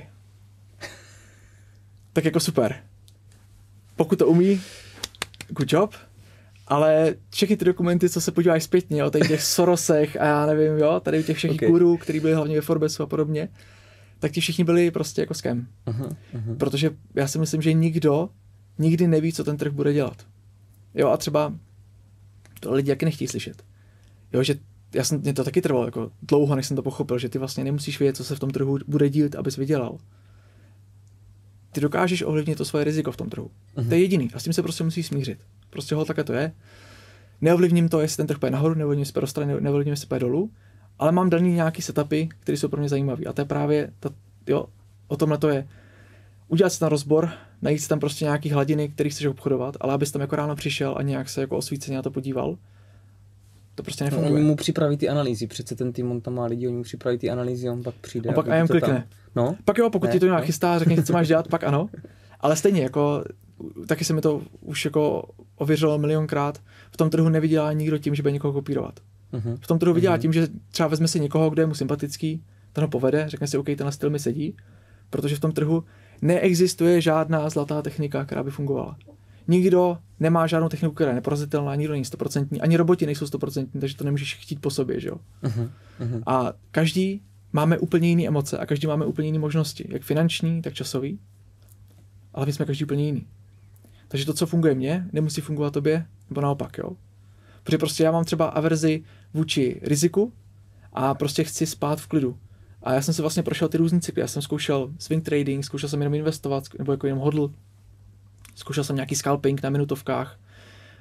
Tak jako super. Pokud to umí, good job, ale všechny ty dokumenty, co se podíváš zpětně o tady těch Sorosech a já nevím, jo, tady těch všech okay. gurů, který byli hlavně ve Forbesu a podobně, tak ti všichni byli prostě jako scam. Uh-huh, uh-huh. Protože já si myslím, že nikdo nikdy neví, co ten trh bude dělat. Jo, a třeba to lidi jaký nechtějí slyšet. Jo, že já jsem, mě to taky trvalo jako dlouho, než jsem to pochopil, že ty vlastně nemusíš vědět, co se v tom trhu bude dílet, abys vydělal. Ty dokážeš ovlivnit to svoje riziko v tom trhu. Uh-huh. To je jediný a s tím se prostě musíš smířit. Prostě ho také to je. Neovlivním to, jestli ten trh půjde nahoru, neovlivním, jestli půjde do neovlivním, jestli půjde dolů, ale mám daný nějaký setupy, které jsou pro mě zajímavé. A to je právě, ta, jo, o tomhle to je. Udělat si tam rozbor, najít si tam prostě nějaký hladiny, který chceš obchodovat, ale abys tam jako ráno přišel a nějak se jako osvíceně na to podíval, to prostě nefunguje. No, oni mu připraví ty analýzy, přece ten tým, on tam má lidi, oni mu připraví ty analýzy, on pak přijde. A pak a jen klikne. No? Pak jo, pokud ne, ti to nějak no. chystá, řekne, co máš dělat, pak ano. Ale stejně, jako, taky se mi to už jako ověřilo milionkrát, v tom trhu nevydělá nikdo tím, že bude někoho kopírovat. Uh-huh. V tom trhu vydělá uh-huh. tím, že třeba vezme si někoho, kdo je mu sympatický, ten ho povede, řekne si, OK, tenhle styl mi sedí, protože v tom trhu neexistuje žádná zlatá technika, která by fungovala. Nikdo nemá žádnou techniku, která je neporazitelná, nikdo není stoprocentní, ani roboti nejsou stoprocentní, takže to nemůžeš chtít po sobě, že jo. Uh-huh. Uh-huh. A každý máme úplně jiné emoce a každý máme úplně jiné možnosti, jak finanční, tak časový, ale my jsme každý úplně jiný. Takže to, co funguje mně, nemusí fungovat tobě, nebo naopak, jo. Protože prostě já mám třeba averzi vůči riziku a prostě chci spát v klidu. A já jsem si vlastně prošel ty různý cykly. Já jsem zkoušel swing trading, zkoušel jsem jenom investovat, nebo jako jenom hodl. Zkoušel jsem nějaký scalping na minutovkách.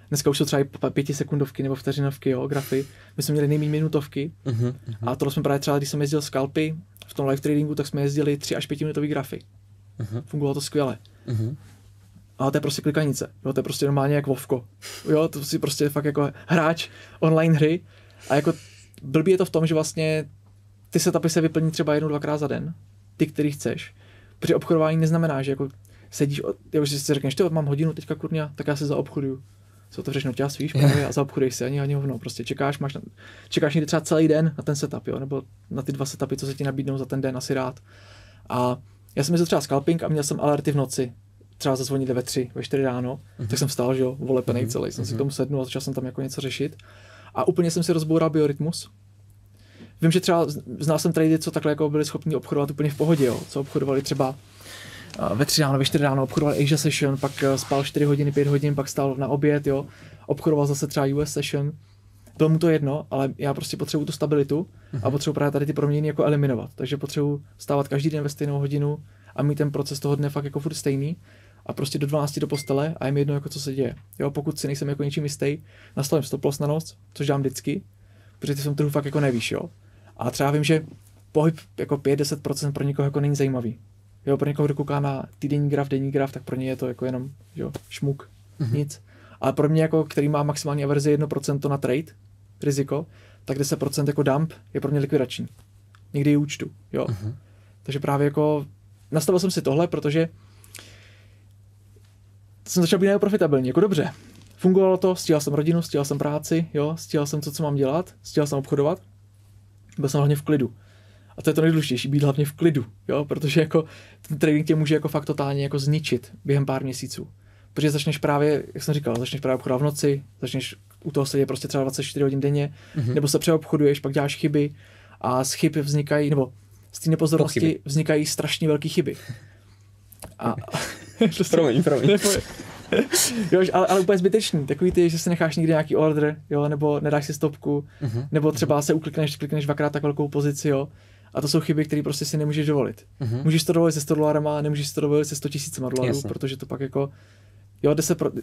Dneska už jsou třeba pětisekundovky nebo vteřinovky, jo, grafy. My jsme měli nejméně minutovky. Uh-huh, uh-huh. A tohle jsme právě třeba, když jsem jezdil scalpy v tom live tradingu, tak jsme jezdili tři až pětiminutový grafy. Uh-huh. Fungovalo to skvěle. Uh-huh. A to je prostě klikanice. Jo, to je prostě normálně jak Vovko. Jo, to si prostě fakt jako hráč online hry. A jako blbý je to v tom, že vlastně ty setupy se vyplní třeba jednou, dvakrát za den. Ty, který chceš. Protože obchodování neznamená, že jako sedíš, jako si si řekneš, ty mám hodinu teďka kurňa, tak já se zaobchoduju. Co otevřeš noťaz, víš, a zaobchoduješ se, ani ani hovno. Prostě čekáš, máš na, čekáš někdy třeba celý den na ten setup, jo, nebo na ty dva setupy, co se ti nabídnou za ten den, asi rád. A já jsem jezdil třeba scalping a měl jsem alerty v noci. Třeba zazvonili ve tři, ve čtyři ráno, uh-huh. tak jsem vstal, že jo, volepenej celý, jsem uh-huh. si k tomu sednul a začal jsem tam jako něco řešit. A úplně jsem si rozboural biorytmus. Vím, že třeba znal jsem trady, co takhle jako byli schopni obchodovat úplně v pohodě, jo, co obchodovali třeba ve tři ráno, ve čtyři ráno, obchodoval Asia session, pak spal čtyři hodiny, pět hodin, pak stál na oběd, jo, obchodoval zase třeba U S session. Bylo mu to jedno, ale já prostě potřebuju tu stabilitu uh-huh. a potřebuji právě tady ty proměny jako eliminovat. Takže potřebuji stávat každý den ve stejnou hodinu a mít ten proces toho dne fakt jako furt stejný. A prostě do dvanácti do postele a je mi jedno, jako co se děje. Jo, pokud si nejsem jako něčím jistý, nastavím stop loss na noc, což dělám vždycky, protože ty jsem trhu fakt jako nevíš, jo. A třeba vím, že pohyb jako pět až deset procent pro někoho jako není zajímavý. Jo, pro někoho, kdo kouká na týdenní graf, denní graf, tak pro ně je to jako jenom, jo, šmuk, mm-hmm. nic. Ale pro mě, jako, který má maximální averzi jedno procento na trade, riziko, tak deset procent jako dump je pro mě likvidační. Někdy i účtu, jo. Mm-hmm. Takže právě jako nastavil jsem si tohle, protože jsem začal být neprofitabilní, jako dobře. Fungovalo to, stíhal jsem rodinu, stíhal jsem práci, jo, stíhal jsem to, co mám dělat, stíhal jsem obchodovat. Byl jsem hlavně v klidu. A to je to nejdůležitější, být hlavně v klidu, jo, protože jako ten trading tě může jako fakt totálně jako zničit během pár měsíců. Protože začneš právě, jak jsem říkal, začneš právě obchodovat v noci, začneš u toho sedět prostě třeba dvacet čtyři hodin denně, mm-hmm. nebo se přeobchoduješ, pak děláš chyby a z chyb vznikají, nebo z té nepozornosti Pochyby. vznikají strašně velké chyby. A promiň, promiň. Jo, ale, ale úplně zbytečný. Takový ty, že si necháš někde nějaký order, jo, nebo nedáš si stopku, uh-huh. nebo třeba se uklikneš, klikneš dvakrát tak velkou pozici, jo. A to jsou chyby, které prostě si nemůžeš dovolit. Uh-huh. Můžeš to dovolit se sto dolarama, nemůžeš to dovolit se sto tisícima dolarů, protože to pak jako, jo,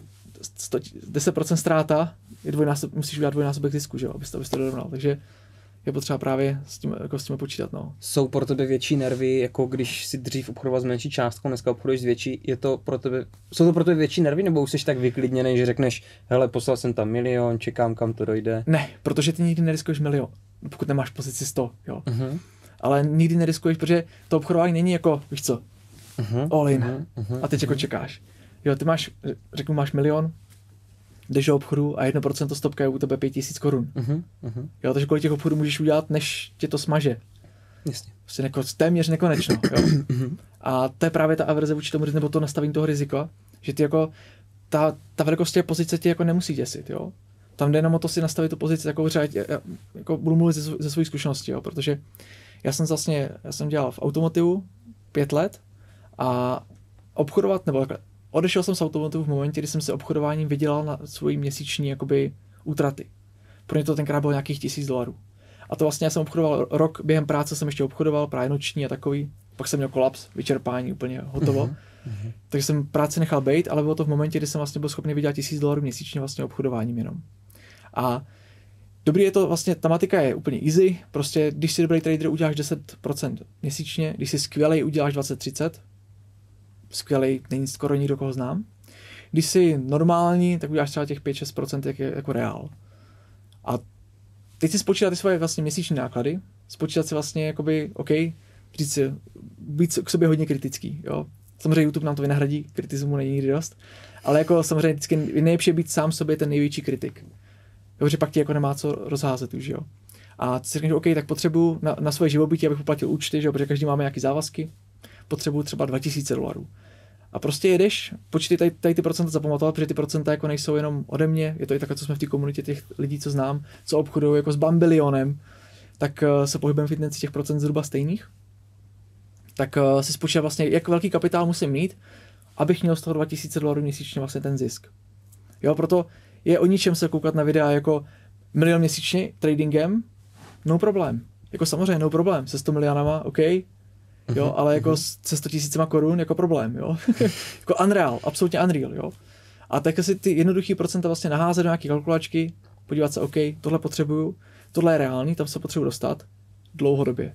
deset procent ztráta, je dvojnásob, musíš udělat dvojnásobek zisku, že jo, abys to, abys to dorovnal. Takže je potřeba právě s tím, jako s tím počítat, no. Jsou pro tebe větší nervy, jako když si dřív obchodoval s menší částkou, dneska obchoduješ s větší, je to pro tebe, jsou to pro tebe větší nervy, nebo už jsi tak vyklidněný, že řekneš, hele, poslal jsem tam milion, čekám, kam to dojde? Ne, protože ty nikdy neriskuješ milion, pokud nemáš pozici sto, jo. Uh-huh. Ale nikdy neriskuješ, protože to obchodování není jako, víš co, uh-huh. all in, uh-huh. Uh-huh. a teď uh-huh. jako čekáš. Jo, ty máš, řeknu, máš milion, jdeš do obchodu a jedno procento stopka je u tebe pět tisíc korun. Uh-huh, uh-huh. Jo, takže kolik těch obchodů můžeš udělat, než tě to smaže. Jasně. Prostě neko, téměř nekonečno. Jo. A to je právě ta averze vůči tomu, nebo to nastavení toho rizika, že ty jako, ta, ta velikost té pozice tě jako nemusí děsit, jo. Tam jde jenom o to si nastavit tu pozici takovou třeba, já, jako budu mluvit ze, ze své zkušenosti, jo, protože já jsem vlastně, já jsem dělal v automotivu pět let a obchodovat, nebo takhle, odešel jsem z automotivu v momentě, kdy jsem se obchodováním vydělal na svoji měsíční jakoby útraty. Pro mě to tenkrát bylo nějakých tisíc dolarů. A to vlastně já jsem obchodoval rok, během práce jsem ještě obchodoval, právě noční a takový. Pak jsem měl kolaps, vyčerpání, úplně hotovo. Uh-huh. Takže jsem práci nechal bejt, ale bylo to v momentě, kdy jsem vlastně byl schopný vydělat tisíc dolarů měsíčně vlastně obchodováním jenom. A dobrý je to vlastně, ta matika je úplně easy, prostě když si dobrý trader uděláš deset procent měsíčně, když si skvělej uděláš dvacet třicet, skvělej, není skoro nikdo, koho znám. Když jsi normální, tak uděláš třeba těch pět až šest procent jak je, jako reál. A teď si spočítat ty svoje vlastně měsíční náklady, spočítat si vlastně jakoby, OK, říct si, být k sobě hodně kritický, jo. Samozřejmě YouTube nám to vynahradí, kritismu není nikdy dost, ale jako samozřejmě vždycky nejlepší být sám sobě ten největší kritik. Jo, že pak ti jako nemá co rozházet už, jo. A ty si řekneš, OK, tak potřebuju na, na svoje živobytí, abych poplatil účty, že jo, protože každý máme nějaký závazky, potřebuju třeba dva tisíce dolarů. A prostě jedeš, počítej tady, tady ty procenta zapamatovat, protože ty procenta jako nejsou jenom ode mě, je to i takhle, co jsme v té komunitě těch lidí, co znám, co obchodují jako s bambilionem, tak uh, se pohybujeme v tendenci těch procent zhruba stejných. Tak uh, si spočítej vlastně, jak velký kapitál musím mít, abych měl z toho dva tisíce dolarů měsíčně vlastně ten zisk. Jo, proto je o ničem se koukat na videa jako milion měsíčně tradingem, no problém. Jako samozřejmě no problém, se sto milionama, OK, jo, ale jako se sto tisícima korun jako problém, jo. Jako unreal, absolutně unreal, jo. A tak si ty jednoduchý procenta vlastně naházet do nějaké kalkulačky, podívat se, OK, tohle potřebuju, tohle je reálný, tam se potřebuji dostat dlouhodobě.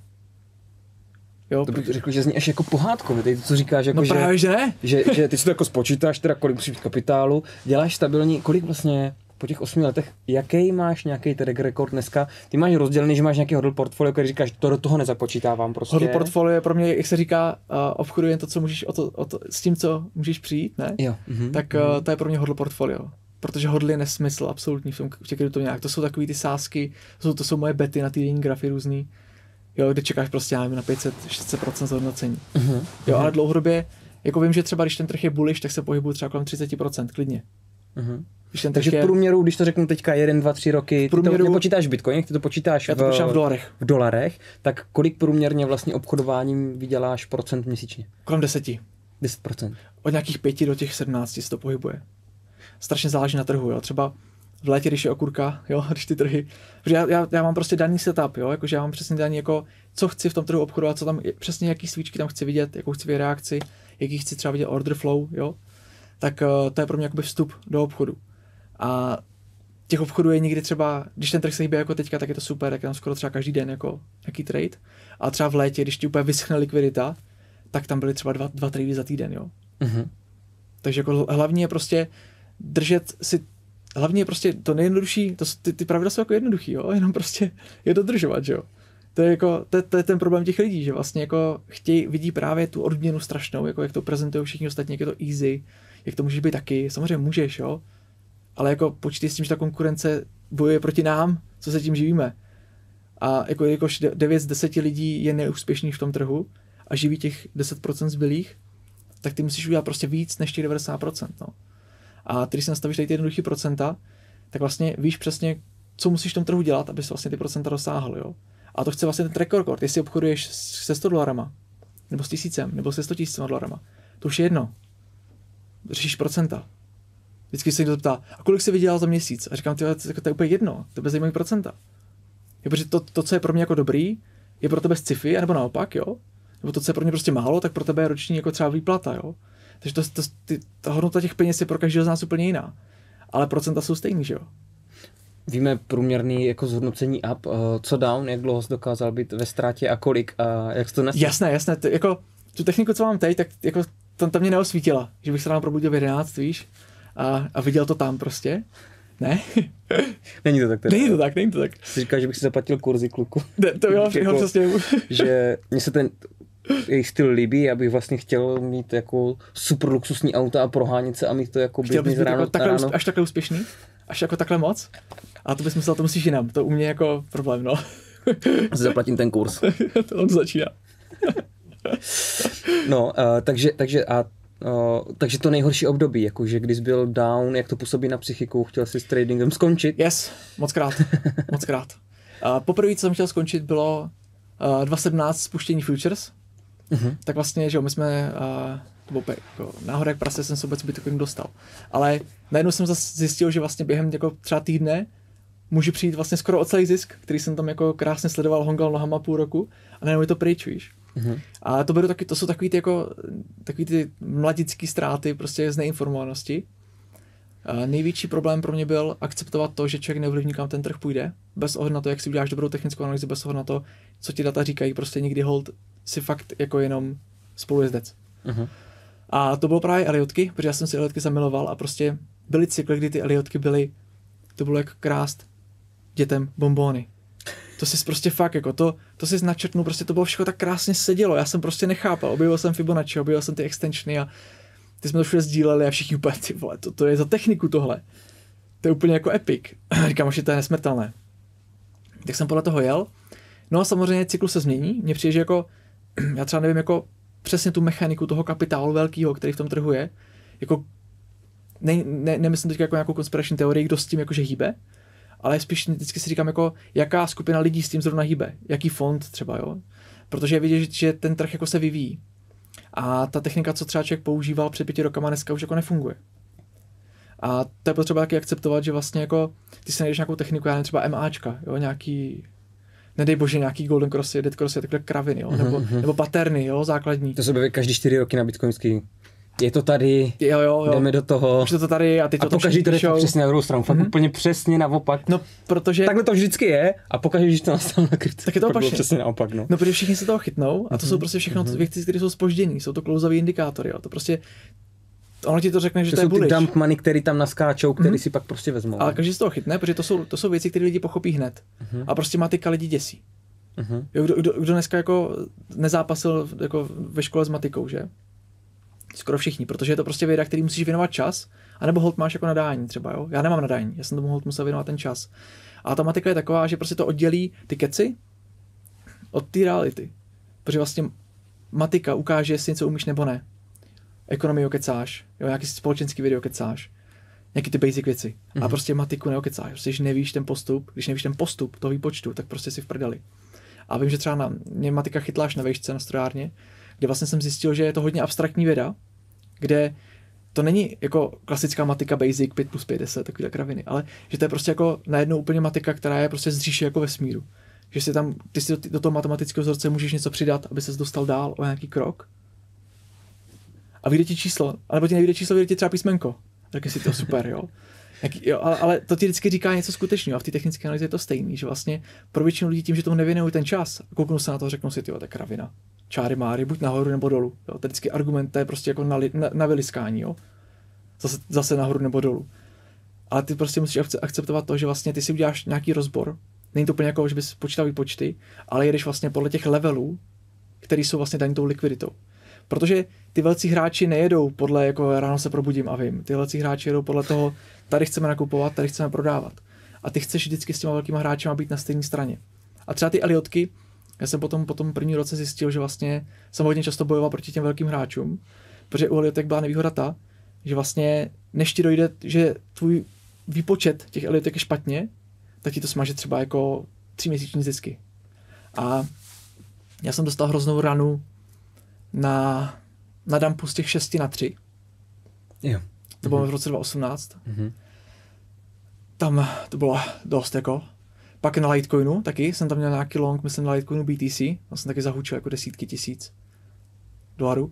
Jo, to bych řekl, že zní až jako pohádkově, teď co říkáš, jako no že, právě, že ne. Že, že ty si to jako spočítáš, teda kolik musí být kapitálu, děláš stabilní, kolik vlastně po těch osmi letech, jaký máš nějaký track record dneska, ty máš rozdělený, že máš nějaký hodl portfolio, který říkáš, to do toho nezapočítávám prostě. Hodl portfolio je pro mě, jak se říká, uh, obchoduji jen to, co můžeš, o to, o to, s tím, co můžeš přijít, ne? Jo. Mm-hmm. Tak uh, to je pro mě hodl portfolio. Protože hodl je nesmysl absolutní v tom, v těch to nějak. To jsou takový ty sázky, to jsou, to jsou moje bety na týdenní grafy různý. Jo, kde čekáš prostě na pět set až šest set procent zhodnocení. Uh-huh. Jo, ale dlouhodobě, jako vím, že třeba když ten trh je bullish, tak se pohybuju třeba kolem třicet procent klidně. Uh-huh. Takže v průměru, když to řeknu teďka jeden, dva, tři roky, průměru, ty to nepočítáš v bitcoinech, ty to počítáš já to v, v dolarech. v dolarech, tak kolik průměrně vlastně obchodováním vyděláš procent měsíčně? Kolem deset. deset procent. Od nějakých pěti do těch sedmnácti se to pohybuje. Strašně záleží na trhu, jo. Třeba v létě, když je okurka, jo, když ty trhy, protože já, já, já mám prostě daný setup, jo, jakože já mám přesně daný, jako, co chci v tom trhu obchodovat, co tam, přesně jaký svíčky tam chci vidět, jakou chci vidět reakci, jaký chci třeba vidět order flow, jo, tak uh, to je pro mě jakoby vstup do obchodu. A těch obchodů je někdy třeba, když ten trh se hýbe jako teďka, tak je to super, tak je tam skoro třeba každý den jako nějaký trade, a třeba v létě, když ti úplně vyschne likvidita, tak tam byly třeba dva, dva trady za týden, jo. Uh-huh. Takže jako hlavní je prostě držet si Hlavně je prostě to nejjednodušší, to, ty, ty pravidla jsou jako jednoduchý, jo, jenom prostě je dodržovat, že jo. To je jako, to, to je ten problém těch lidí, že vlastně jako chtějí, vidí právě tu odměnu strašnou, jako jak to prezentují všichni ostatní, jak je to easy, jak to můžeš být taky, samozřejmě můžeš, jo, ale jako počítej s tím, že ta konkurence bojuje proti nám, co se tím živíme. A jako jakož devět z deseti lidí je neúspěšných v tom trhu a živí těch deset procent zbylých, tak ty musíš udělat prostě víc než těch devadesát procent, no. A když si nastavíš tady ty jednoduchý procenta, tak vlastně víš přesně, co musíš v tom trhu dělat, aby se vlastně ty procenta dosáhl, jo. A to chce vlastně ten track record, jestli obchoduješ se sto dolarama, nebo s tisícem, nebo se sto tisícima dolarama. To už je jedno. Řešíš procenta. Vždycky se někdo ptá, a kolik jsi vydělal za měsíc? A říkám, to je úplně jedno, to je zajímavý procenta. Je, protože to, to, co je pro mě jako dobrý, je pro tebe sci-fi, anebo naopak, jo. Nebo to, co je pro mě prostě málo, tak pro tebe je roční jako třeba výplata, jo. Takže to, to, ty, ta hodnota těch peněz je pro každého z nás úplně jiná. Ale procenta jsou stejný, že jo? Víme průměrný jako zhodnocení up, co down, jak dlouho jsi dokázal být ve ztrátě a kolik a jak jsi to nesl? Jasné, jasné. To, jako, tu techniku, co mám teď, tak jako tam, tam mě neosvítila. Že bych se nám probudil v jedenáct, víš? A, a viděl to tam prostě. Ne? Není to tak teda. Není to tak, není to tak. Jsi říkal, že bych si zaplatil kurzy, kluku. Ne, to jo, jako, přesně. Že mně se ten jejich styl líbí, abych vlastně chtěl mít jako super luxusní auta a prohánět se a mít to jako business ráno, jako takhle, ráno. Až takhle úspěšný? Až jako takhle moc? A to bys myslel, to musíš jinam. To u mě jako problém, no. Zaplatím ten kurz. To on začíná. No, uh, takže, takže a Uh, takže to nejhorší období, jakože když byl down, jak to působí na psychiku, chtěl jsi s tradingem skončit? Yes, moc krát, moc krát. Uh, poprvé, co jsem chtěl skončit, bylo uh, dva tisíce sedmnáct spuštění futures. Uh-huh. Tak vlastně, že jo, my jsme, uh, to bylo jako náhoda jak prase, jsem se vůbec Bitcoin dostal. Ale najednou jsem zase zjistil, že vlastně během jako třeba týdne můžu přijít vlastně skoro o celý zisk, který jsem tam jako krásně sledoval, hongal nohama půl roku a najednou je to pryč, víš. Uh-huh. A to beru taky, to jsou takový ty jako, takový ty mladický ztráty prostě z neinformovanosti. A největší problém pro mě byl akceptovat to, že člověk neovlivní, kam ten trh půjde, bez ohledu na to, jak si uděláš dobrou technickou analýzu, bez ohledu na to, co ti data říkají, prostě někdy hold si fakt jako jenom spolujezdec. Uh-huh. A to bylo právě Eliotky, protože já jsem si Eliotky zamiloval a prostě byly cykly, kdy ty Eliotky byly, to bylo jak krást dětem bonbóny. To si prostě fakt, jako to, to si načrtnu, prostě to bylo všechno tak krásně sedělo, já jsem prostě nechápal, objevil jsem Fibonacci, objevil jsem ty extensiony a ty jsme to všude sdíleli a všichni úplně, ty vole, to, to je za techniku tohle. To je úplně jako epic. Říkám, že to je nesmrtelné. Tak jsem podle toho jel. No a samozřejmě cyklus se změní, mně přijde, že jako, já třeba nevím, jako přesně tu mechaniku toho kapitálu velkého, který v tom trhu je, jako, ne, ne, nemyslím teď jako nějakou konspirační teorii, kdo s tím jakože hýbe, ale spíš vždycky si říkám, jako, jaká skupina lidí s tím zrovna hýbe, jaký fond třeba, jo. Protože je vidět, že ten trh jako se vyvíjí. A ta technika, co třeba člověk používal před pěti rokama, dneska už jako nefunguje. A to je potřeba taky akceptovat, že vlastně jako, ty si najdeš nějakou techniku, já nevím, třeba MAčka, jo, nějaký, nedej bože, nějaký golden crossy, dead crossy, takhle kraviny, jo, nebo, nebo paterny, jo, základní. To se objeví každý čtyři roky na bitcoinský je to tady, jo, jo, jo. jdeme do toho. Už to, to tady a ty to a pokaždé to jde přesně na druhou stranu, fakt mm-hmm. úplně přesně naopak. No, protože... Takhle to vždycky je a pokaždé, když to nastalo na kritiku, tak je to opačně. Přesně naopak, no. No, protože všichni se toho chytnou a to mm-hmm. jsou prostě všechno mm-hmm. věci, které jsou zpožděný, jsou to klouzavý indikátory, jo. To prostě, ono ti to řekne, že to, to je bullish. To jsou ty dump money, který tam naskáčou, který mm-hmm. si pak prostě vezmou. Ale každý se toho chytne, protože to jsou, to jsou věci, které lidi pochopí hned. Mm-hmm. A prostě matika lidi děsí. Mm-hmm. Jo, kdo, kdo, kdo dneska jako nezápasil jako ve škole s matikou, že? Skoro všichni, protože je to prostě věda, který musíš věnovat čas, anebo holt máš jako nadání třeba, jo? Já nemám nadání, já jsem tomu holt musel věnovat ten čas. A ta matika je taková, že prostě to oddělí ty keci od té reality. Protože vlastně matika ukáže, jestli něco umíš nebo ne. Ekonomii okecáš, jo, nějaký společenský video okecáš, nějaký ty basic věci. Mm-hmm. A prostě matiku neokecáš, prostě když nevíš ten postup, když nevíš ten postup toho výpočtu, tak prostě si v prdeli. A vím, že třeba na mě matika chytla až na vejšce na strojárně, kde vlastně jsem zjistil, že je to hodně abstraktní věda, kde to není jako klasická matika basic pět plus pět, deset, takovýhle kraviny, ale že to je prostě jako najednou úplně matika, která je prostě z říše jako vesmíru. Že si tam, ty si do, do toho matematického vzorce můžeš něco přidat, aby ses dostal dál o nějaký krok. A vyjde ti číslo, anebo ti nevyjde číslo, vyjde ti třeba písmenko. Tak si to super, jo. Jak, jo ale, ale to ti vždycky říká něco skutečného a v té technické analýze je to stejný, že vlastně pro většinu lidí tím, že tomu nevěnují ten čas, kouknou se na to a řeknou si, tyjo, to je kravina. Čáry máry, buď nahoru nebo dolů. Jo. To je vždycky argument, to je prostě jako na, na, na vyliskání, jo. Zase, zase nahoru nebo dolů. Ale ty prostě musíš akceptovat to, že vlastně ty si uděláš nějaký rozbor. Není to úplně jako, že bys počítal výpočty, ale jedeš vlastně podle těch levelů, které jsou vlastně daný tou likviditou. Protože ty velcí hráči nejedou podle jako ráno se probudím a vím. Ty velcí hráči jedou podle toho, tady chceme nakupovat, tady chceme prodávat. A ty chceš vždycky s těma velkýma hráči být na stejné straně. A třeba ty Eliotky, já jsem potom po tom první roce zjistil, že vlastně jsem hodně často bojoval proti těm velkým hráčům, protože u Eliotek byla nevýhoda ta, že vlastně než ti dojde, že tvůj výpočet těch Eliotek je špatně, tak ti to smaže třeba jako tříměsíční zisky. A já jsem dostal hroznou ranu na, na dumpu z těch šesti na tři. Jo. To bylo mm-hmm. v roce dva tisíce osmnáct. Mm-hmm. Tam to bylo dost jako. Pak na Litecoinu taky, jsem tam měl nějaký long, myslím na Litecoinu B T C, tam jsem taky zahučil jako desítky tisíc dolarů.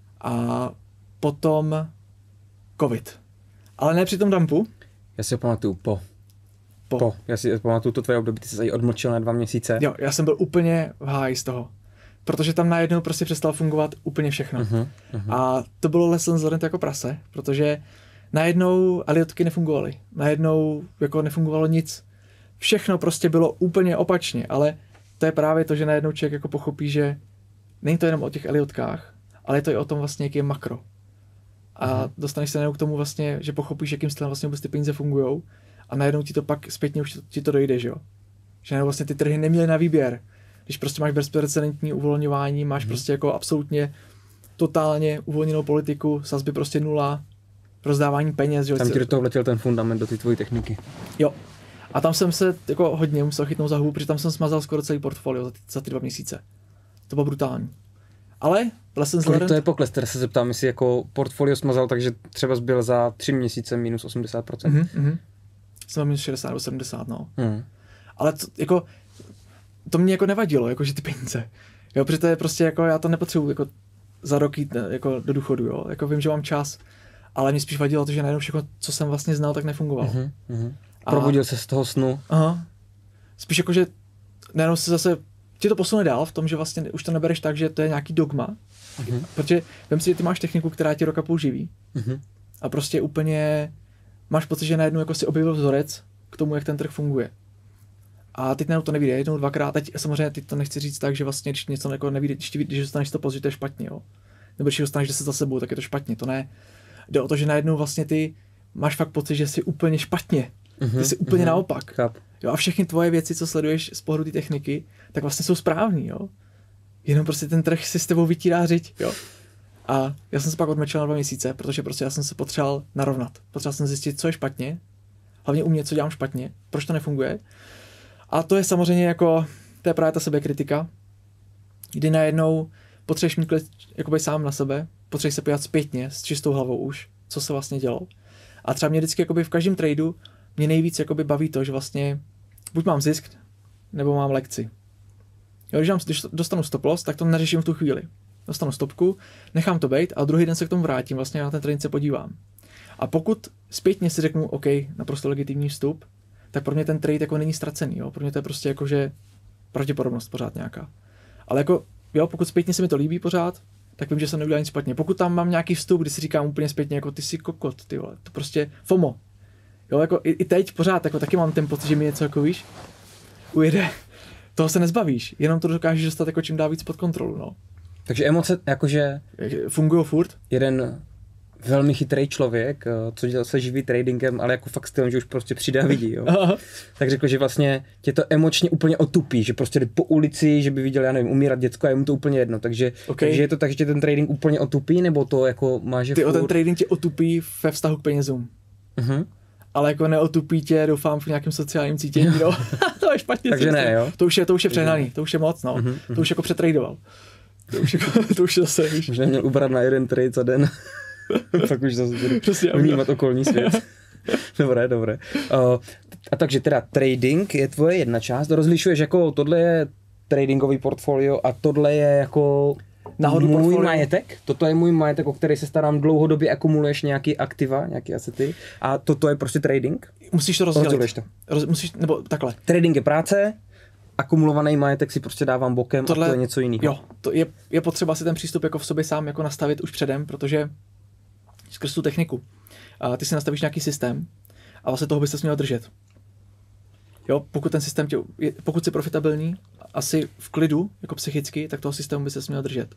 A potom covid. Ale ne při tom dumpu. Já si ho pamatuju po. Po. po. Já si pamatuju to tvoje období, ty jsi se odmlčil na dva měsíce. Jo, já jsem byl úplně v háji z toho. Protože tam najednou prostě přestalo fungovat úplně všechno. Uh-huh, uh-huh. A to bylo lessons learned jako prase, protože najednou Eliotky nefungovaly. Najednou jako nefungovalo nic. Všechno prostě bylo úplně opačně, ale to je právě to, že najednou člověk jako pochopí, že není to jenom o těch Eliotkách, ale je to i o tom vlastně, jaký je makro. A uh-huh. dostaneš se najednou k tomu vlastně, že pochopíš, jakým stylem vlastně vůbec ty peníze fungujou a najednou ti to pak zpětně už ti to dojde, že jo. Že najednou vlastně ty trhy neměly na výběr. Když prostě máš bezprecedentní uvolňování, máš hmm. prostě jako absolutně totálně uvolněnou politiku, sazby prostě nula, rozdávání peněz. Že tam ti do toho vletěl ten fundament do ty tvojí techniky. Jo. A tam jsem se jako hodně musel chytnout za hubu, protože tam jsem smazal skoro celý portfolio za ty, za ty dva měsíce. To bylo brutální. Ale lessons learned... to je pokles, teda se zeptám, jestli jako portfolio smazal, takže třeba zbyl za tři měsíce minus osmdesát procent. Mm-hmm. Jsem minus šedesát nebo sedmdesát, no. Mm. Ale to, jako... To mě jako nevadilo, jako že ty peníze. Jo, protože to je prostě jako, já to nepotřebuji jako za rok jít jako do důchodu, jo. Jako vím, že mám čas, ale mě spíš vadilo to, že najednou všechno, co jsem vlastně znal, tak nefungovalo. Uh-huh, uh-huh. Probudil se z toho snu. Aha. Spíš jako, že najednou se zase, ti to posune dál v tom, že vlastně už to nebereš tak, že to je nějaký dogma. Uh-huh. Protože vem si, že ty máš techniku, která ti roka půl živí. Uh-huh. A prostě úplně máš pocit, že najednou jako si objevil vzorec k tomu, jak ten trh funguje. A teď najednou to nevíde, jednou, dvakrát, teď samozřejmě teď to nechci říct tak, že vlastně, když něco jako nevíde, když, když dostaneš to pozdě, to je špatně, jo. Nebo když dostaneš deset za sebou, tak je to špatně, to ne. Jde o to, že najednou vlastně ty máš fakt pocit, že jsi úplně špatně, ty jsi úplně uh-huh. naopak. Cháp. Jo, a všechny tvoje věci, co sleduješ z pohledu té techniky, tak vlastně jsou správný, jo. Jenom prostě ten trh si s tebou vytírá řiď, jo. A já jsem se pak odmlčel na dva měsíce, protože prostě já jsem se potřeboval narovnat. Potřeboval jsem zjistit, co je špatně, hlavně umět, co dělám špatně, proč to nefunguje. A to je samozřejmě jako, to je právě ta sebekritika, kdy najednou potřebuješ mít klid jakoby sám na sebe, potřebuješ se podívat zpětně s čistou hlavou už, co se vlastně dělo. A třeba mě vždycky jakoby v každém tradu mě nejvíc jakoby baví to, že vlastně buď mám zisk, nebo mám lekci. Jo, když, mám, když dostanu stop loss, tak to neřeším v tu chvíli. dostanu stopku, nechám to být a druhý den se k tomu vrátím, vlastně na ten trading se podívám. A pokud zpětně si řeknu, OK, naprosto legitimní vstup, tak pro mě ten trade jako není ztracený, jo? Pro mě to je prostě jako, že pravděpodobnost pořád nějaká. Ale jako, jo, pokud zpětně se mi to líbí pořád, tak vím, že jsem neudělal nic špatně. Pokud tam mám nějaký vstup, kdy si říkám úplně zpětně, jako ty jsi kokot, ty vole, to prostě FOMO. Jo, jako i, i teď pořád, jako taky mám ten pocit, že mi něco jako víš, ujede, toho se nezbavíš, jenom to dokážeš dostat jako čím dál víc pod kontrolu, no. Takže emoce, jakože... Fungují furt. Jeden velmi chytrý člověk, co dělal se živí tradingem, ale jako fakt stylem, že už prostě přidá vidí, jo. Tak řekl, že vlastně tě to emočně úplně otupí, že prostě jde po ulici, že by viděl, já nevím, umírat děcko a je mu to úplně jedno, takže, okay. takže je to tak, že tě ten trading úplně otupí, nebo to jako má, že Ty furt... o ten trading tě otupí ve vztahu k penězům. Uh-huh. Ale jako neotupí tě, doufám, v nějakém sociálním cítění, no. To je špatně. Takže ne, jo? To už je, to už je přehnaný, to už je moc, no. Uh-huh. To už jako přetradoval. To už, jako, to už je zase, víš. Možná měl ubrat na jeden trade za den. Pak už zase budu vnímat okolní svět. Dobré, dobré. Uh, a takže teda trading je tvoje jedna část. Rozlišuješ jako tohle je tradingový portfolio a tohle je jako Náhodou můj portfolio. majetek. Toto je můj majetek, o který se starám dlouhodobě, akumuluješ nějaký aktiva, nějaký asety a toto je prostě trading. Musíš to rozdělit. Rozděluješ to. Roz, musíš, nebo takhle. Trading je práce, akumulovaný majetek si prostě dávám bokem tohle, a to je něco jiného. Jo, to je, je potřeba si ten přístup jako v sobě sám jako nastavit už předem, protože skrz tu techniku. A ty si nastavíš nějaký systém a vlastně toho byste měl držet. Jo, pokud ten systém tě, pokud jsi profitabilní, asi v klidu, jako psychicky, tak toho systému byste měl držet.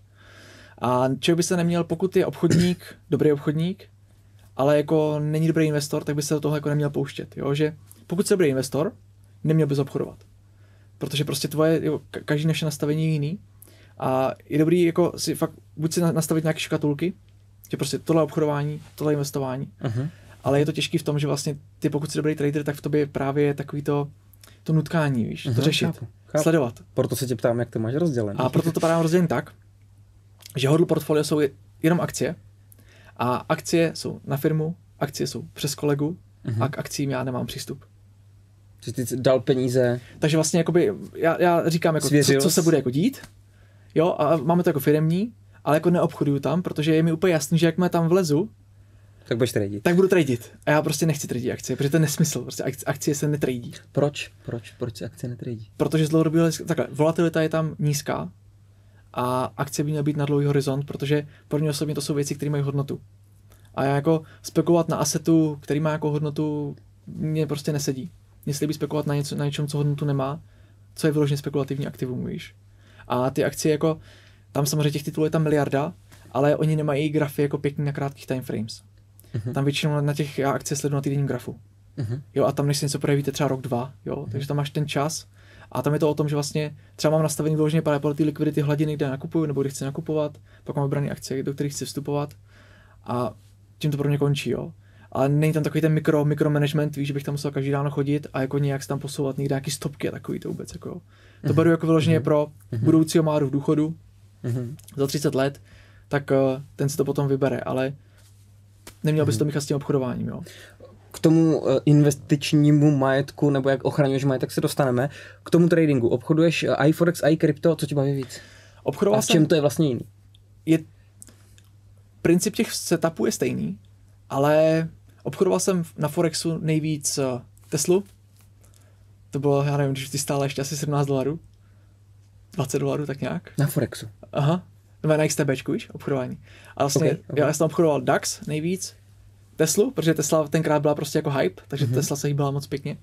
A člověk by se neměl, pokud je obchodník, dobrý obchodník, ale jako není dobrý investor, tak by se do toho jako neměl pouštět. Jo, že pokud jsi dobrý investor, neměl bys obchodovat. Protože prostě tvoje, jo, každý naše nastavení je jiný. A je dobrý jako si fakt, buď si nastavit nějaké škatulky, že prostě tohle obchodování, tohle investování. Uh-huh. Ale je to těžký v tom, že vlastně ty, pokud jsi dobrý trader, tak v tobě právě je takový to, to nutkání, víš, uh-huh, to řešit, chápu, chápu. Sledovat. Proto se tě ptám, jak to máš rozdělené. A proto to právě rozdělím tak, že hodl portfolio jsou jenom akcie a akcie jsou na firmu, akcie jsou přes kolegu uh-huh. a k akcím já nemám přístup. Že ty jsi dal peníze. Takže vlastně jakoby, já, já říkám, jako, co, co se bude jako dít, jo, a máme to jako firemní, ale jako neobchoduju tam, protože je mi úplně jasný, že jakmile tam vlezu, tak budeš tradit. Tak budu tradit. A já prostě nechci tradit akcie, protože to je nesmysl. Prostě akcie se netradí. Proč? Proč? Proč se akcie netradí? Protože z dlouhodobého, takhle, volatilita je tam nízká a akcie by měly být na dlouhý horizont, protože pro mě osobně to jsou věci, které mají hodnotu. A já jako spekulovat na asetu, který má jako hodnotu, mě prostě nesedí. Mně se líbí spekulovat na, něco, na něčem, co hodnotu nemá, co je vyloženě spekulativní aktivum, víš. A ty akcie jako, tam samozřejmě těch titulů je tam miliarda, ale oni nemají grafy jako pěkný na krátkých timeframes. Uh-huh. Tam většinou na těch já akcie sleduju na týdenním grafu. Uh-huh. Jo, a tam než si něco projevíte třeba rok, dva, jo, uh-huh. takže tam máš ten čas. A tam je to o tom, že vlastně třeba mám nastavený vyloženě právě podle té likvidity hladiny, kde nakupuju nebo kde chci nakupovat, pak mám vybrané akcie, do kterých chci vstupovat a tím to pro mě končí, jo. Ale není tam takový ten mikro, mikromanagement, víš, že bych tam musel každý ráno chodit a jako nějak se tam posouvat, někde nějaký stopky a takový to vůbec, jako jo. To beru jako vyloženě uh-huh. pro budoucího máru v důchodu uh-huh. za třicet let, tak uh, ten si to potom vybere, ale neměl bys to míchat s tím obchodováním, jo. K tomu uh, investičnímu majetku, nebo jak ochraňuješ majetek, se dostaneme. K tomu tradingu. Obchoduješ uh, iForex, iCrypto, co ti baví víc? Obchodoval a v čem jsem, to je vlastně jiný? Je, princip těch setupů je stejný, ale obchodoval jsem na Forexu nejvíc uh, Teslu. To bylo, já nevím, když ty stále ještě asi sedmnáct dolarů. dvacet dolarů, tak nějak. Na Forexu? Aha. Nebo na XTBčku, víš, obchodování. A vlastně okay, okay. já jsem obchodoval DAX nejvíc, Teslu, protože Tesla tenkrát byla prostě jako hype, takže mm-hmm. Tesla se hýbala moc pěkně.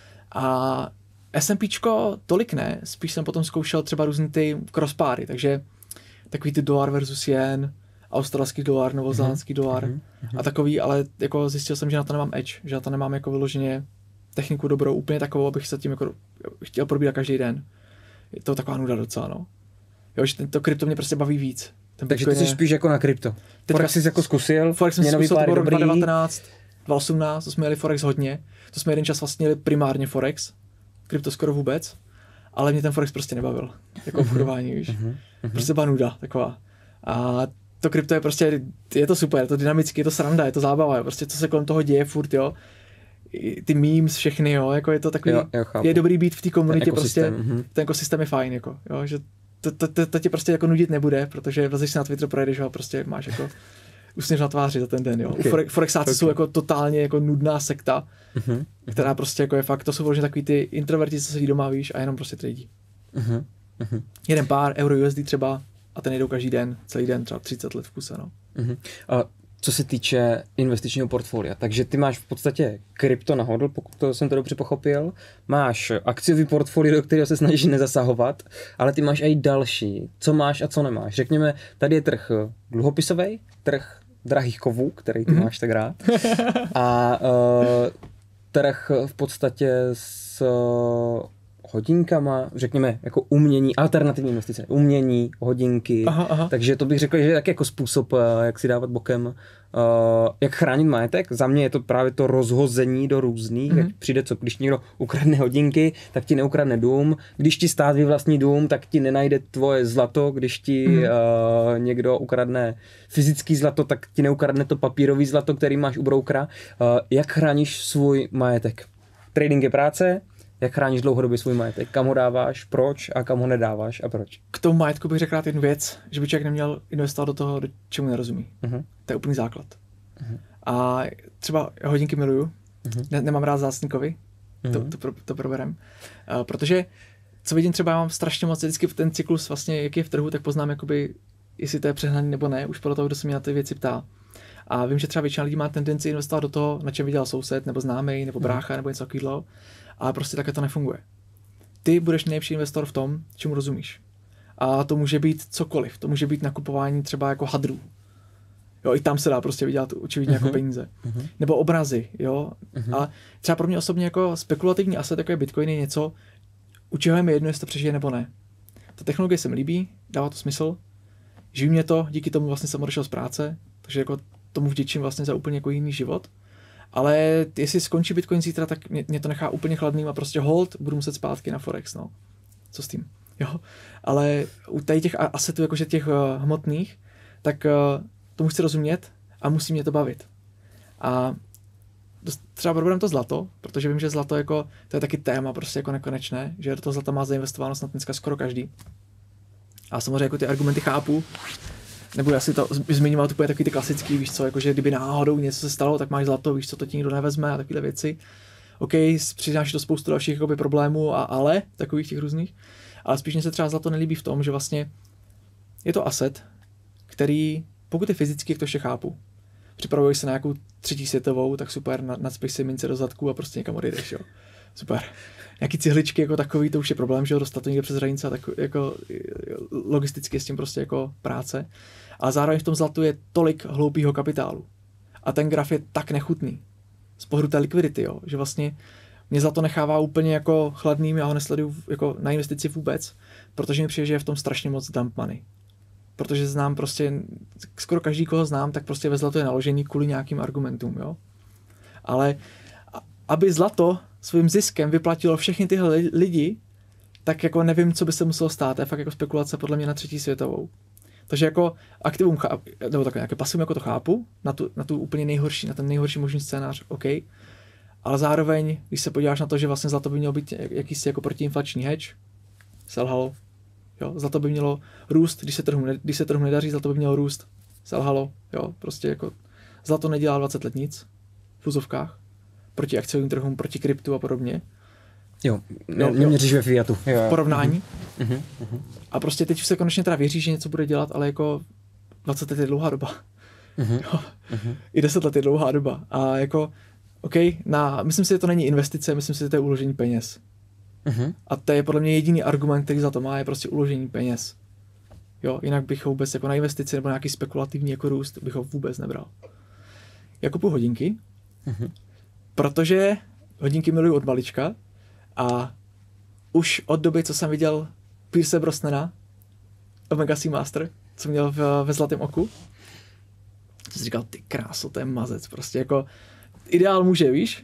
A SMPčko tolik ne, spíš jsem potom zkoušel třeba různý ty crosspáry, takže takový ty dolar versus jen, australský dolar, novozélandský mm-hmm. dolar mm-hmm. a takový, ale jako zjistil jsem, že na to nemám edge, že na to nemám jako vyloženě techniku dobrou, úplně takovou, abych se tím jako chtěl probírat každý den. Je to taková nuda docela, no. Jo, že to krypto mě prostě baví víc. Ten Takže ty jsi spíš jako na krypto. Forex jsi jako zkusil, Forex jsem zkusil, to bylo rok dva tisíce devatenáct, dva tisíce osmnáct, to jsme jeli Forex hodně. To jsme jeden čas vlastně jeli primárně Forex, krypto skoro vůbec, ale mě ten Forex prostě nebavil, jako obchodování, víš. Prostě byla nuda taková. A to krypto je prostě, je to super, je to dynamicky, je to sranda, je to zábava, je prostě co se kolem toho děje furt, jo. Ty memes všechny, jo, jako je to takový, jo, jo, je dobrý být v té komunitě, prostě mm-hmm. ten ekosystém je fajn, jako, jo, že to, to, to, to tě prostě jako nudit nebude, protože vlezeš si na Twitter, projedeš a prostě máš jako usměř na tváři za ten den, jo. Okay. Forexáci okay. jsou jako totálně jako nudná sekta, uh-huh. která prostě jako je fakt, to jsou vlastně takový ty introverti, co sedí doma, víš, a jenom prostě tradí. Uh-huh. Uh-huh. Jeden pár euro U S D třeba a ten jdou každý den, celý den, třeba třicet let v kuse, no. Uh-huh. A co se týče investičního portfolia, takže ty máš v podstatě krypto na hodl, pokud to jsem to dobře pochopil, máš akciový portfolio, do kterého se snažíš nezasahovat, ale ty máš i další, co máš a co nemáš. Řekněme, tady je trh dluhopisový, trh drahých kovů, který ty mm-hmm. máš tak rád, a uh, trh v podstatě s uh, hodinkama, řekněme, jako umění, alternativní investice, umění, hodinky, aha, aha. takže to bych řekl, že je tak jako způsob, jak si dávat bokem, uh, jak chránit majetek. Za mě je to právě to rozhození do různých, mm-hmm. jak přijde co, když někdo ukradne hodinky, tak ti neukradne dům, když ti stát vyvlastní dům, tak ti nenajde tvoje zlato, když ti mm-hmm. uh, někdo ukradne fyzický zlato, tak ti neukradne to papírový zlato, který máš u broukera. Uh, jak chráníš svůj majetek? Trading je práce. Jak chráníš dlouhodobě svůj majetek? Kam ho dáváš, proč a kam ho nedáváš a proč? K tomu majetku bych řekl jednu věc, že by člověk neměl investovat do toho, do čemu nerozumí. Uh-huh. To je úplný základ. Uh-huh. A třeba hodinky miluju, uh-huh. ne- nemám rád zácníkovi, uh-huh. to, to, pro, to proberem. Uh, protože co vidím, třeba mám strašně moc vždycky ten cyklus, vlastně, jaký je v trhu, tak poznám, jakoby, jestli to je přehnaný nebo ne, už podle toho, kdo se mě na ty věci ptá. A vím, že třeba většina lidí má tendenci investovat do toho, na čem viděl soused, nebo známý, nebo brácha, uh-huh. nebo něco takového. Ale prostě takhle to nefunguje. Ty budeš nejlepší investor v tom, čemu rozumíš. A to může být cokoliv. To může být nakupování třeba jako hadrů. Jo, i tam se dá prostě vydělat očividně uh-huh. jako peníze. Uh-huh. Nebo obrazy, jo. Uh-huh. A třeba pro mě osobně jako spekulativní asset, jako je Bitcoin, je něco, u čeho je mi jedno, jestli to přežije nebo ne. Ta technologie se mi líbí, dává to smysl. Živí mě to, díky tomu vlastně jsem odešel z práce, takže jako tomu vděčím vlastně za úplně jako jiný život. Ale jestli skončí Bitcoin zítra, tak mě, mě to nechá úplně chladným a prostě hold, budu muset zpátky na Forex, no. Co s tím? Jo. Ale u tady těch asetů, jakože těch uh, hmotných, tak uh, tomu chci rozumět a musí mě to bavit. A dost, třeba proberám to zlato, protože vím, že zlato jako, to je taky téma prostě jako nekonečné, že do toho zlata má zainvestováno snad dneska skoro každý. A samozřejmě jako ty argumenty chápu, nebo já si to zmiňoval, úplně takový ty klasický, víš co, jakože kdyby náhodou něco se stalo, tak máš zlato, víš co, to ti nikdo nevezme a takovéhle věci. OK, přináší to spoustu dalších jakoby, problémů a ale, takových těch různých, ale spíš mě se třeba zlato nelíbí v tom, že vlastně je to asset, který, pokud je fyzicky, jak to ještě chápu, připravuješ se na nějakou třetí světovou, tak super, nacpeš si mince do zadku a prostě někam odejdeš, jo. Super. Nějaký cihličky jako takový, to už je problém, že ho dostat to někde přes hranice a tak jako logisticky je s tím prostě jako práce. Ale zároveň v tom zlatu je tolik hloupýho kapitálu. A ten graf je tak nechutný. Z pohledu té likvidity, jo, že vlastně mě zlato nechává úplně jako chladným, já ho nesleduju jako na investici vůbec, protože mi přijde, že je v tom strašně moc dump money. Protože znám prostě, skoro každý, koho znám, tak prostě ve zlato je naložený kvůli nějakým argumentům, jo. Ale aby zlato svým ziskem vyplatilo všechny tyhle lidi, tak jako nevím, co by se muselo stát. To je fakt jako spekulace podle mě na třetí světovou. Takže jako aktivum, chápu, nebo takové nějaké pasivum, jako to chápu, na tu, na tu úplně nejhorší, na ten nejhorší možný scénář, OK. Ale zároveň, když se podíváš na to, že vlastně zlato by mělo být jakýsi jako protiinflační hedge, selhalo. Jo, zlato by mělo růst, když se trhu, ne, když se trhu nedaří, zlato by mělo růst, selhalo. Jo, prostě jako zlato nedělá dvacet let nic v úzovkách. Proti akciovým trhům, proti kryptu a podobně. Jo, neměříš ve fiatu. V porovnání. Uh-huh. Uh-huh. A prostě teď se konečně teda věří, že něco bude dělat, ale jako dvacet let je dlouhá doba. Uh-huh. Jo. Uh-huh. I deset let je dlouhá doba. A jako, OK, na, myslím si, že to není investice, myslím si, že to je uložení peněz. Uh-huh. A to je podle mě jediný argument, který za to má, je prostě uložení peněz. Jo, jinak bych ho vůbec jako na investici nebo nějaký spekulativní jako růst bych ho vůbec nebral. Já kupuju hodinky, uh-huh. protože hodinky miluju od malička a už od doby, co jsem viděl Pierce Brosnana, Omega Seamaster, co měl v, ve Zlatém oku, jsem si říkal, ty kráso, to je mazec, prostě jako ideál muže, víš?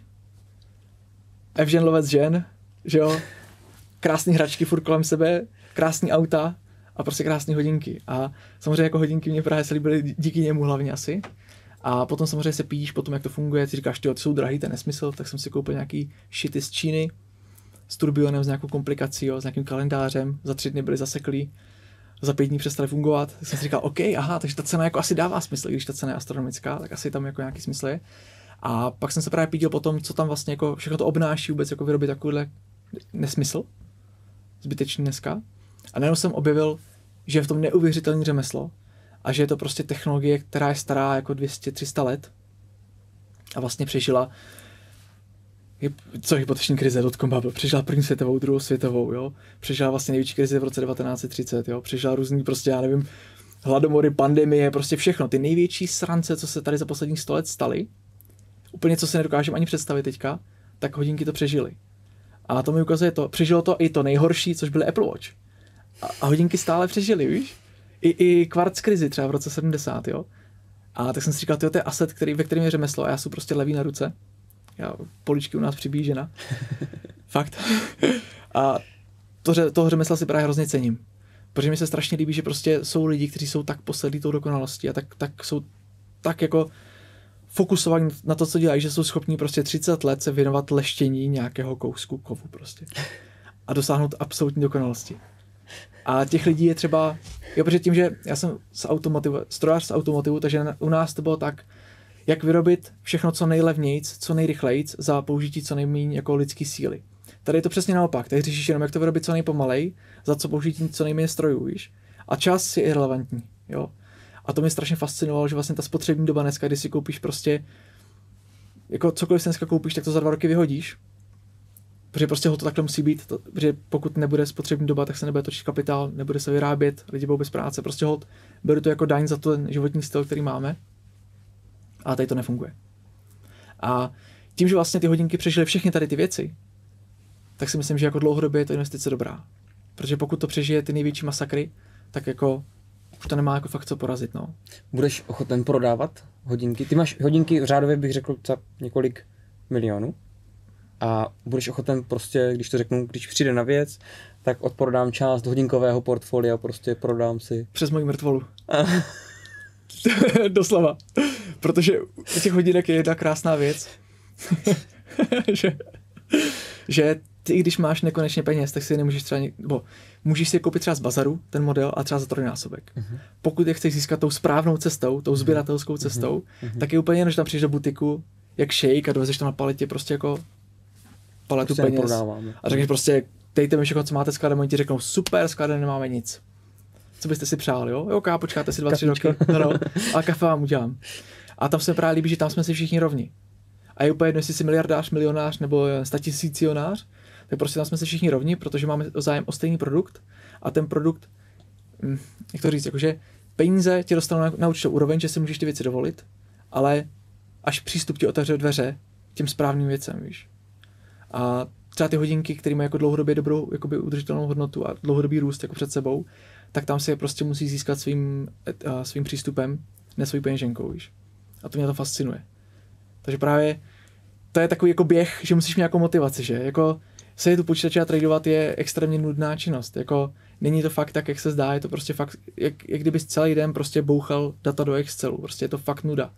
Evžen lovec žen, že jo? Krásný hračky furt kolem sebe, krásný auta a prostě krásné hodinky. A samozřejmě jako hodinky mě právě se líbily díky němu hlavně asi. A potom samozřejmě se píš po tom, jak to funguje, ty říkáš, ty jsou drahý, to je nesmysl, tak jsem si koupil nějaký shity z Číny, s turbionem, s nějakou komplikací, jo, s nějakým kalendářem, za tři dny byli zaseklí za pět dní přestali fungovat, tak jsem si říkal, OK, aha, takže ta cena jako asi dává smysl, když ta cena je astronomická, tak asi tam jako nějaký smysl je. A pak jsem se právě píděl po tom, co tam vlastně jako všechno to obnáší vůbec jako vyrobit takovýhle nesmysl, zbytečný dneska. A najednou jsem objevil, že je v tom neuvěřitelné řemeslo a že je to prostě technologie, která je stará jako dvě stě tři sta let a vlastně přežila co hypoteční krize, dotcom bubble, přežila první světovou, druhou světovou, jo, přežila vlastně největší krizi v roce devatenáct set třicet, jo, přežila různý prostě, já nevím, hladomory, pandemie, prostě všechno, ty největší srance, co se tady za posledních sto let staly, úplně co si nedokážeme ani představit teďka, tak hodinky to přežily. A to mi ukazuje to, přežilo to i to nejhorší, což byly Apple Watch. A, a hodinky stále přežily, víš? I, i kvarc krizi třeba v roce sedmdesát, jo. A tak jsem si říkal, tyjo, to je asset, který, ve kterém je řemeslo a já jsem prostě levý na ruce. Já, poličky u nás přibíjí žena. Fakt. A to, toho řemesla si právě hrozně cením. Protože mi se strašně líbí, že prostě jsou lidi, kteří jsou tak posedlí tou dokonalostí a tak, tak jsou tak jako fokusovaní na to, co dělají, že jsou schopní prostě třicet let se věnovat leštění nějakého kousku kovu prostě. A dosáhnout absolutní dokonalosti. A těch lidí je třeba, jo, protože tím, že já jsem z automotivu, strojář z automotivu, takže u nás to bylo tak, jak vyrobit všechno co nejlevnějc, co nejrychlejc za použití co nejméně jako lidský síly. Tady je to přesně naopak, tady řešíš jenom, jak to vyrobit co nejpomalej, za co použití co nejméně strojů, víš. A čas je irrelevantní, jo. A to mě strašně fascinovalo, že vlastně ta spotřební doba dneska, když si koupíš prostě, jako cokoliv si dneska koupíš, tak to za dva roky vyhodíš. Protože prostě ho to takhle musí být, to, protože pokud nebude spotřební doba, tak se nebude točit kapitál, nebude se vyrábět, lidi budou bez práce, prostě hod, beru to jako daň za ten životní styl, který máme. A tady to nefunguje. A tím, že vlastně ty hodinky přežily všechny tady ty věci, tak si myslím, že jako dlouhodobě je to investice dobrá. Protože pokud to přežije ty největší masakry, tak jako už to nemá jako fakt co porazit, no. Budeš ochoten prodávat hodinky? Ty máš hodinky řádově bych řekl za několik milionů. A budeš ochoten prostě, když to řeknu, když přijde na věc, tak odprodám část hodinkového portfolia, prostě prodám si. Přes moji mrtvolu. Doslova. Protože u těch hodinek je jedna krásná věc. že, že ty, když máš nekonečně peněz, tak si nemůžeš třeba, nebo můžeš si je koupit třeba z bazaru, ten model, a třeba za trojnásobek. Uh-huh. Pokud je chceš získat tou správnou cestou, tou sběratelskou cestou, uh-huh. tak je úplně jenom, že tam přijdeš do butiku, jak shake a dovezeš tam na paletě prostě jako paletu prostě peněz. A řekneš prostě, dejte mi všechno, co máte skladen, oni ti řeknou, super, skladen, nemáme nic. Co byste si přáli, jo? Jo, ká, počkáte si dva, tři roky, no, no, a kafe vám udělám. A tam se mi právě líbí, že tam jsme si všichni rovni. A je úplně jedno, jestli jsi miliardář, milionář nebo statisícionář, tak prostě tam jsme si všichni rovni, protože máme zájem o stejný produkt a ten produkt, hm, jak to říct, jakože peníze tě dostanou na, na určitou úroveň, že si můžeš ty věci dovolit, ale až přístup ti otevře dveře těm správným věcem, víš. A třeba ty hodinky, které mají jako dlouhodobě dobrou jakoby udržitelnou hodnotu a dlouhodobý růst jako před sebou, tak tam si je prostě musí získat svým, uh, svým přístupem, ne svou peněženkou, víš. A to mě to fascinuje. Takže právě to je takový jako běh, že musíš mít nějakou motivaci, že? Jako se je tu počítače a tradovat je extrémně nudná činnost. Jako není to fakt tak, jak se zdá, je to prostě fakt, jak, jak kdybys celý den prostě bouchal data do Excelu, prostě je to fakt nuda.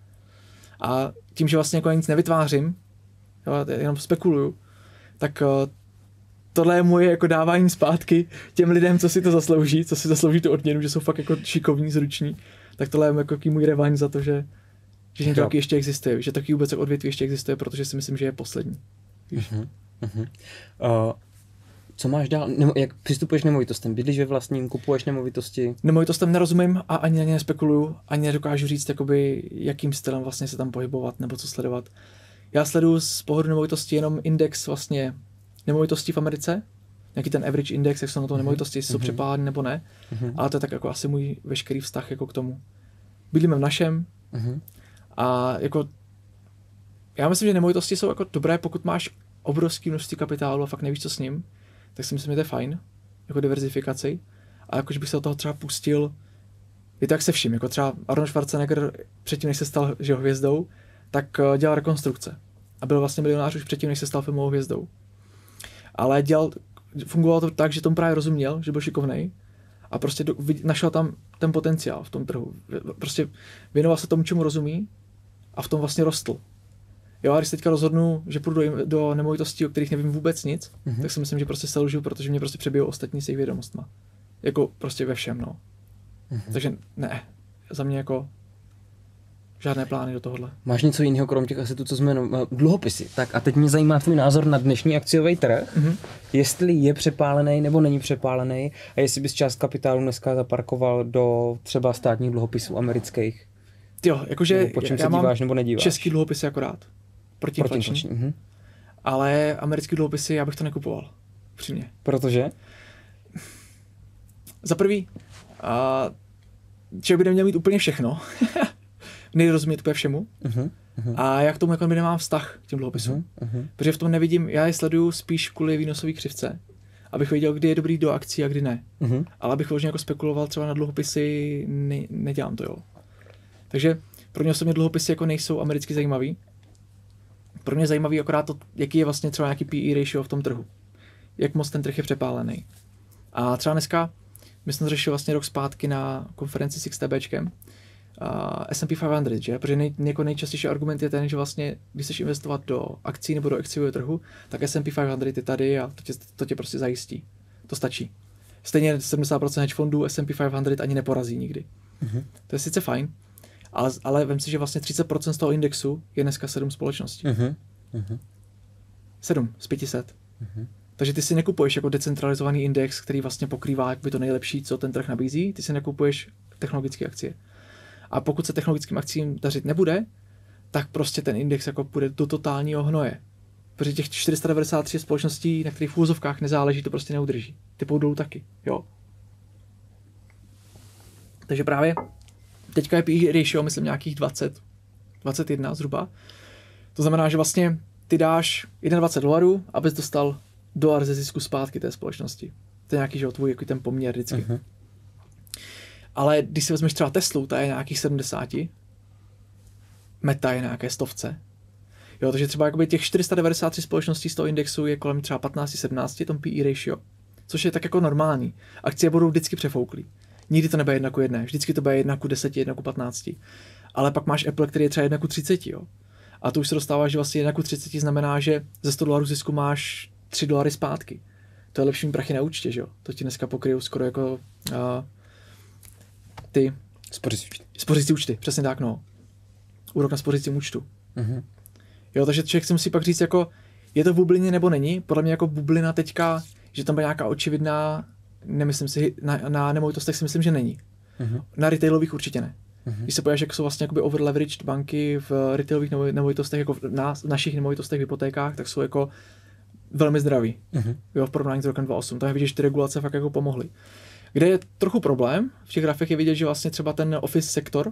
A tím, že vlastně jako nic nevytvářím, jo, jenom spekuluju, tak uh, tohle je moje jako dávání zpátky těm lidem, co si to zaslouží, co si zaslouží tu odměnu, že jsou fakt jako šikovní, zruční, tak tohle je jako můj revaň za to, že že něco taky ještě existuje, že taky vůbec odvětví ještě existuje, protože si myslím, že je poslední. Uh-huh, uh-huh. Uh, co máš dál? Nemo, jak přistupuješ nemovitostem? Bydlíš ve vlastním, kupuješ nemovitosti? Nemovitostem nerozumím a ani na ně nespekuluju, ani nedokážu říct, jakoby, jakým stylem vlastně se tam pohybovat nebo co sledovat. Já sleduju z pohledu nemovitosti jenom index vlastně nemovitostí v Americe, nějaký ten average index, jak jsou na to nemovitosti, jestli uh-huh. jsou přepádány nebo ne, uh-huh. ale to je tak jako asi můj veškerý vztah jako k tomu. Bydlíme v našem, uh-huh. A jako, já myslím, že nemovitosti jsou jako dobré, pokud máš obrovský množství kapitálu a fakt nevíš, co s ním, tak si myslím, že to je fajn, jako diverzifikaci. A jakože bych se do toho třeba pustil, je to jak se vším, jako třeba Arnold Schwarzenegger předtím, než se stal že hvězdou, tak dělal rekonstrukce. A byl vlastně milionář už předtím, než se stal filmovou hvězdou. Ale dělal, fungovalo to tak, že tomu právě rozuměl, že byl šikovnej a prostě do, našel tam ten potenciál v tom trhu. Prostě věnoval se tomu, čemu rozumí, a v tom vlastně rostl. Jo, a když teďka rozhodnu, že půjdu do, do nemovitostí, o kterých nevím vůbec nic, mm-hmm. tak si myslím, že prostě selžu, protože mě prostě přebijou ostatní s jejich vědomostma. Jako prostě ve všem, no. Mm-hmm. Takže ne, za mě jako žádné plány do tohohle. Máš něco jiného krom těch asetů, co jsme jenom... Dluhopisy. Tak a teď mě zajímá tvůj názor na dnešní akciový trh. Mm-hmm. Jestli je přepálený nebo není přepálený a jestli bys část kapitálu dneska zaparkoval do třeba státních dluhopisů amerických. Jo, jakože po čem já se díváš nebo nedíváš? Český dluhopisy akorát. Protiinflační. Protiinflační. Mm-hmm. Ale americký dluhopisy já bych to nekupoval. Přímě. Protože? Za prvý, a člověk by neměl mít úplně všechno. Nejde rozumět úplně všemu. Uh-huh, uh-huh. A já k tomu jako by nemám vztah k těm dluhopisům. Uh-huh, uh-huh. Protože v tom nevidím, já je sleduju spíš kvůli výnosové křivce, abych věděl, kdy je dobrý do akcí a kdy ne. Uh-huh. Ale abych vložně jako spekuloval třeba na dluhopisy, ne, nedělám to, jo. Takže pro mě osobně dluhopisy jako nejsou americky zajímavý. Pro mě zajímavý akorát to, jaký je vlastně třeba nějaký P E ratio v tom trhu. Jak moc ten trh je přepálený. A třeba dneska, my jsme to řešili vlastně rok zpátky na konferenci s XTBčkem, uh, S and P pět set, že? Protože nej, jako nejčastější argument je ten, že vlastně, když chceš investovat do akcí nebo do akciového trhu, tak S and P pět set je tady a to tě, to tě prostě zajistí. To stačí. Stejně sedmdesát procent hedge fondů S and P pět set ani neporazí nikdy. Uh-huh. To je sice fajn, ale, ale vem si, že vlastně třicet procent z toho indexu je dneska sedm společností. Uh-huh. Uh-huh. sedm z pět set. Uh-huh. Takže ty si nekupuješ jako decentralizovaný index, který vlastně pokrývá jakoby to nejlepší, co ten trh nabízí, ty si nekupuješ technologické akcie. A pokud se technologickým akcím dařit nebude, tak prostě ten index jako půjde do totálního hnoje. Protože těch čtyři sta devadesát tři společností, na kterých v úzovkách nezáleží, to prostě neudrží. Ty půjdou dolů taky, jo. Takže právě teďka je P E ratio, myslím nějakých dvacet, dvacet jedna zhruba. To znamená, že vlastně ty dáš dvacet jedna dolarů, abys dostal dolar ze zisku zpátky té společnosti. To je nějaký, že tvůj jako ten poměr vždycky. Uh-huh. Ale když si vezmeš třeba Teslu, ta je nějakých sedmdesát, Meta je nějaké stovce. Jo, takže třeba jakoby těch čtyři sta devadesát tři společností z toho indexu je kolem třeba patnáct sedmnáct, tom P E ratio, což je tak jako normální. Akcie budou vždycky přefouklý. Nikdy to nebude jedna ku jedné, vždycky to bude jedna ku deseti, jedna ku patnácti. Ale pak máš Apple, který je třeba jedna ku třiceti, jo. A to už se dostává, že vlastně jedna ku třiceti znamená, že ze sto dolarů zisku máš tři dolary zpátky. To je lepší prachy na účtě, že jo. To ti dneska pokryjou skoro jako uh, ty spořící účty. Spořící účty, přesně tak, no. Úrok na spořícím účtu. Uh-huh. Jo, takže člověk si musí pak říct, jako, je to v bublině nebo není. Podle mě jako bublina teďka, že tam byla nějaká očividná, nemyslím si, na, na nemovitostech si myslím, že není. Uh-huh. Na retailových určitě ne. Uh-huh. Když se podíváš, jak jsou vlastně jakoby overleveraged banky v retailových nemovitostech, jako v nás, našich nemovitostech, v hypotékách, tak jsou jako velmi zdraví. Uh-huh. Jo, v porovnání s rokem dvacet osm. Takže vidíš, že ty regulace fakt jako pomohly. Kde je trochu problém, v těch grafech je vidět, že vlastně třeba ten office sektor,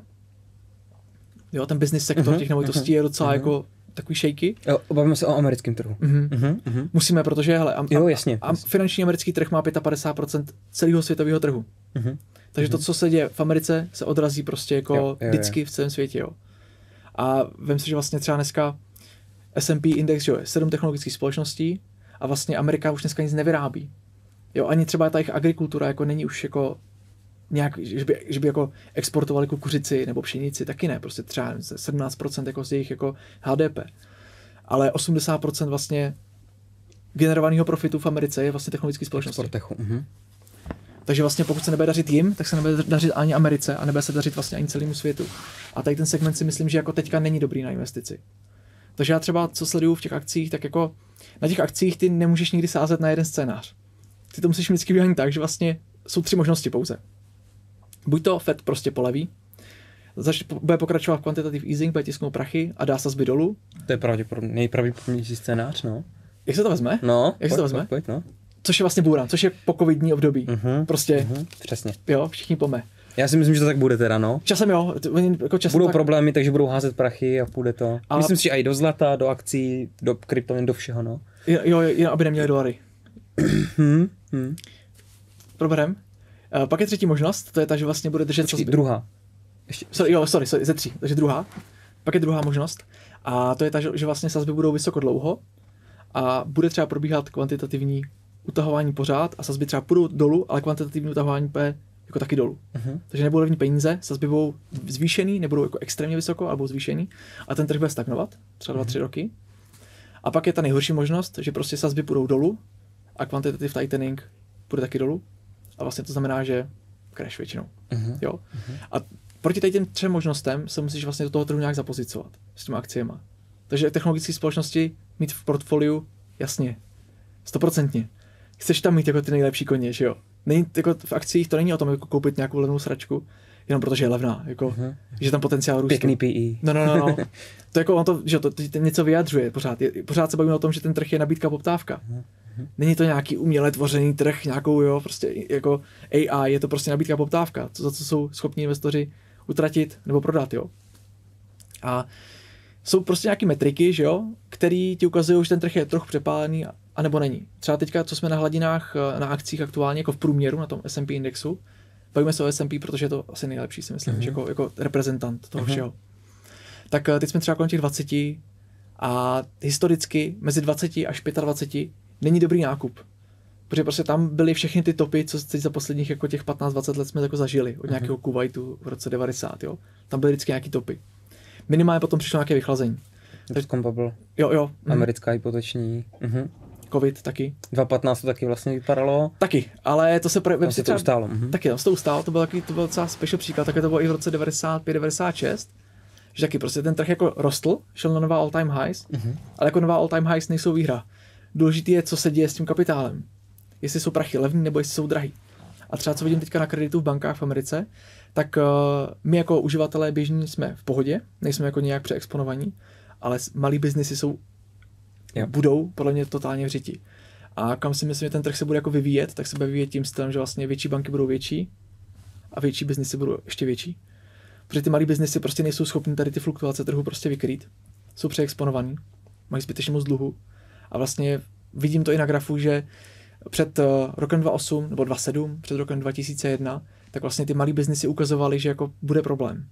jo, ten business sektor uh-huh, těch nemovitostí uh-huh, je docela uh-huh. jako takový shaky. Jo, bavíme se o americkém trhu. Uh-huh. Uh-huh, uh-huh. Musíme, protože hele, am, jo, jasně, am, finanční americký trh má padesát pět procent celého světového trhu. Uh-huh. Takže uh-huh. to, co se děje v Americe, se odrazí prostě jako jo, jo, vždycky jo. v celém světě. Jo. A vem si, že vlastně třeba dneska S and P index jo, je sedm technologických společností a vlastně Amerika už dneska nic nevyrábí. Jo, ani třeba ta jejich agrikultura jako není už jako nějak, že by, že by jako exportovali kukuřici nebo pšenici, taky ne, prostě třeba sedmnáct procent jako z jejich jako H D P. Ale osmdesát procent vlastně generovaného profitu v Americe je vlastně technologické společnosti. Uh-huh. Takže vlastně pokud se nebude dařit jim, tak se nebude dařit ani Americe a nebude se dařit vlastně ani celému světu. A tady ten segment si myslím, že jako teďka není dobrý na investici. Takže já třeba, co sleduju v těch akcích, tak jako na těch akcích ty nemůžeš nikdy sázet na jeden scénář. Ty to musíš vždycky udělat tak, že vlastně jsou tři možnosti pouze. Buď to Fed prostě poleví, zač- bude pokračovat quantitative easing, bude tisknout prachy a dá sazby dolů. To je pravděpodobně nejpravděpodobnější scénář, no. Jak se to vezme? No, Jak pojď, se to vezme? Pojď, pojď, no. Což je vlastně bůra, což je po covidní období. Uh-huh, prostě, uh-huh, přesně. Jo, všichni pome. Já si myslím, že to tak bude teda, no. Časem jo. Oni jako časem budou tak... problémy, takže budou házet prachy a půjde to. A... Myslím si, že i do zlata, do akcí, do kryptoměn, do všeho, no. Jo, jo, jen aby neměli dolary. hmm, hmm. Proberem. Uh, pak je třetí možnost, to je ta, že vlastně bude držet sazby. Druhá. Ještě. Sorry, jo, sorry, sorry, ze tří, takže druhá. Pak je druhá možnost a to je ta, že, že vlastně sazby budou vysoko dlouho a bude třeba probíhat kvantitativní utahování pořád a sazby třeba půjdou dolů, ale kvantitativní utahování půjde jako taky dolů. Uh-huh. Takže nebudou levní peníze, sazby budou zvýšený, nebudou jako extrémně vysoko, ale budou zvýšený a ten trh bude stagnovat, třeba dva, tři uh-huh. roky. A pak je ta nejhorší možnost, že prostě sazby půjdou dolů a quantitative tightening půjde taky dolů. A vlastně to znamená, že crash většinou. Uh-huh. Jo? Uh-huh. A proti tady těm třem možnostem se musíš vlastně do toho trhu nějak zapozicovat s těma akciema. Takže technologické společnosti mít v portfoliu, jasně, stoprocentně. Chceš tam mít jako ty nejlepší koně, že jo? Není, jako v akcích to není o tom jako koupit nějakou levnou sračku, jenom protože je levná, jako, uh-huh. že tam potenciál růstu. Pěkný P E. No, no, no, no. To jako on to, že to, to, to něco vyjadřuje pořád. Je, pořád se bavíme o tom, že ten trh je nabídka poptávka. Uh-huh. Není to nějaký uměle tvořený trh, nějakou, jo, prostě jako A I, je to prostě nabídka poptávka, za co jsou schopní investoři utratit nebo prodat, jo. A jsou prostě nějaký metriky, že jo, který ti ukazují, že ten trh je trochu přepálený, anebo není. Třeba teďka, co jsme na hladinách na akcích aktuálně, jako v průměru na tom S and P indexu, bavíme se o S and P, protože je to asi nejlepší, si myslím, uh-huh. že jako, jako reprezentant toho uh-huh. všeho. Tak teď jsme třeba kolem těch dvacet a historicky mezi dvaceti až dvaceti pěti není dobrý nákup. Protože prostě tam byly všechny ty topy, co teď za posledních jako těch patnáct dvacet let jsme jako zažili, od uh-huh. nějakého Kuwaitu v roce devadesát, jo. Tam byly vždycky nějaký topy. Minimálně potom přišlo nějaké vychlazení. Dotcom bubble. Jo, jo. Americká hypoteční. Uh-huh. Covid taky. dva tisíce patnáct to taky vlastně vypadalo. Taky, ale to se pro, tam se to ustálo. Uh-huh. Taky, tam se to ustálo, to byl takový, to byl docela special příklad, také to bylo i v roce devadesát pět devadesát šest, že taky prostě ten trh jako rostl, šel na nová all-time highs, uh-huh. ale jako nová all-time highs nejsou výhra. Důležitý je, co se děje s tím kapitálem. Jestli jsou prachy levný, nebo jestli jsou drahý. A třeba co vidím teďka na kreditu v bankách v Americe, tak uh, my jako uživatelé běžní jsme v pohodě, nejsme jako nějak přeexponovaní, ale malý biznesy jsou, yep. budou podle mě totálně v řiti. A kam si myslím, že ten trh se bude jako vyvíjet, tak se bude vyvíjet tím stylem, že vlastně větší banky budou větší a větší biznesy budou ještě větší. Protože ty malý biznesy prostě nejsou schopny tady ty fluktuace trhu prostě vykrýt. Jsou přeexponovaný, mají zbytečně moc dluhu. A vlastně vidím to i na grafu, že před uh, rokem dva tisíce osm nebo dva tisíce sedm, před rokem dva tisíce jedna, tak vlastně ty malý biznesy ukazovaly, že jako bude problém.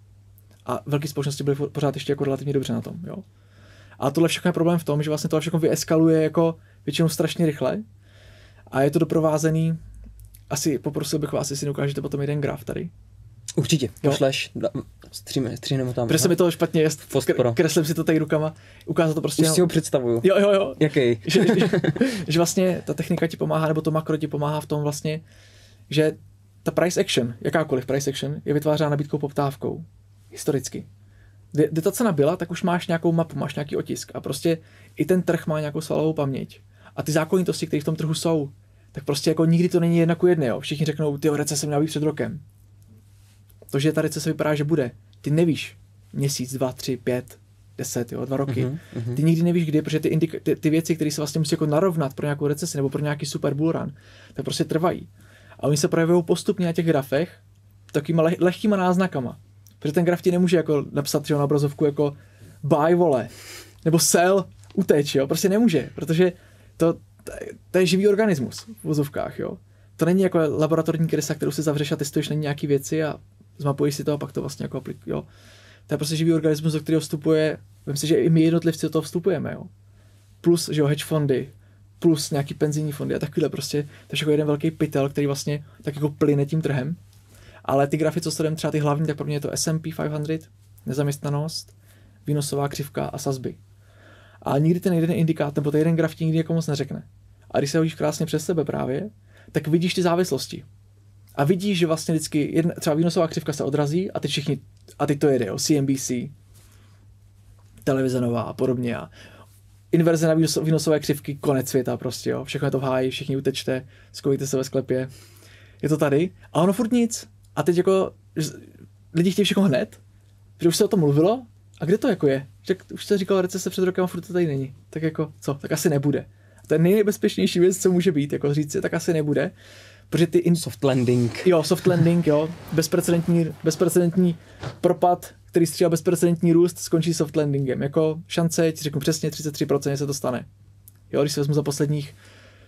A velké společnosti byly pořád ještě jako relativně dobře na tom, jo. A tohle všechno je problém v tom, že vlastně tohle všechno vyeskaluje jako většinou strašně rychle a je to doprovázený, asi poprosil bych vás, jestli ukážete potom jeden graf tady. Určitě, pošleš, stříneme tam. Protože se mi to špatně jest, kreslím si to tady rukama, ukázat to prostě. Už si ho představuju. Jo, jo, jo. Jaký? že, že, že vlastně ta technika ti pomáhá, nebo to makro ti pomáhá v tom vlastně, že ta price action, jakákoliv price action, je vytvářena nabídkou poptávkou. Historicky. Kdy, kdy ta cena byla, tak už máš nějakou mapu, máš nějaký otisk a prostě i ten trh má nějakou svalovou paměť. A ty zákonitosti, které v tom trhu jsou, tak prostě jako nikdy to není jedna ku jedné, jo. Všichni řeknou, ty recese měla být před rokem. To, že ta recese vypadá, že bude, ty nevíš měsíc, dva, tři, pět, deset, jo, dva roky. Uh-huh, uh-huh. Ty nikdy nevíš kdy, protože ty, indika- ty, ty věci, které se vlastně musí jako narovnat pro nějakou recesi nebo pro nějaký super bull run, tak prostě trvají. A oni se projevují postupně na těch grafech takýma leh- lehkýma náznakama. Protože ten graf ti nemůže jako napsat, že na obrazovku jako buy, vole, nebo sell, uteč, jo, prostě nemůže, protože to, to je živý organismus v vozovkách, jo. To není jako laboratorní krysa, kterou si zavřeš a testuješ na nějaký věci a zmapuješ si to a pak to vlastně jako aplikuješ, jo. To je prostě živý organismus, do kterého vstupuje, vím si, že i my jednotlivci do toho vstupujeme, jo. Plus, že jo, hedge fondy, plus nějaký penzijní fondy a takovýhle prostě, to je jako jeden velký pytel, který vlastně tak jako plyne tím trhem. Ale ty grafy, co sledujeme, třeba ty hlavní, tak pro mě je to S and P pět set, nezaměstnanost, výnosová křivka a sazby. A nikdy ten jeden indikátor, nebo ten jeden graf ti nikdy jako moc neřekne. A když se hodíš krásně přes sebe právě, tak vidíš ty závislosti. A vidíš, že vlastně vždycky jedna, třeba výnosová křivka se odrazí a teď všichni, a teď to jede, jo, C N B C, televize nová a podobně. A inverze na výnosové křivky, konec světa prostě, jo. Všechno je to v háji, všichni utečte, skovíte se ve sklepě. Je to tady a ono furt nic. A teď jako lidi chtějí všechno hned, protože už se o tom mluvilo a kde to jako je? Že už se říkalo recese před rokem a furt to tady není. Tak jako co? Tak asi nebude. To je nejnebezpečnější věc, co může být, jako říct si, tak asi nebude. Protože ty in... soft landing. Jo, soft landing, jo. Bezprecedentní, bezprecedentní propad, který stříhal bezprecedentní růst, skončí soft landingem. Jako šance, ti řeknu přesně, třicet tři procent se to stane. Jo, když se vezmu za posledních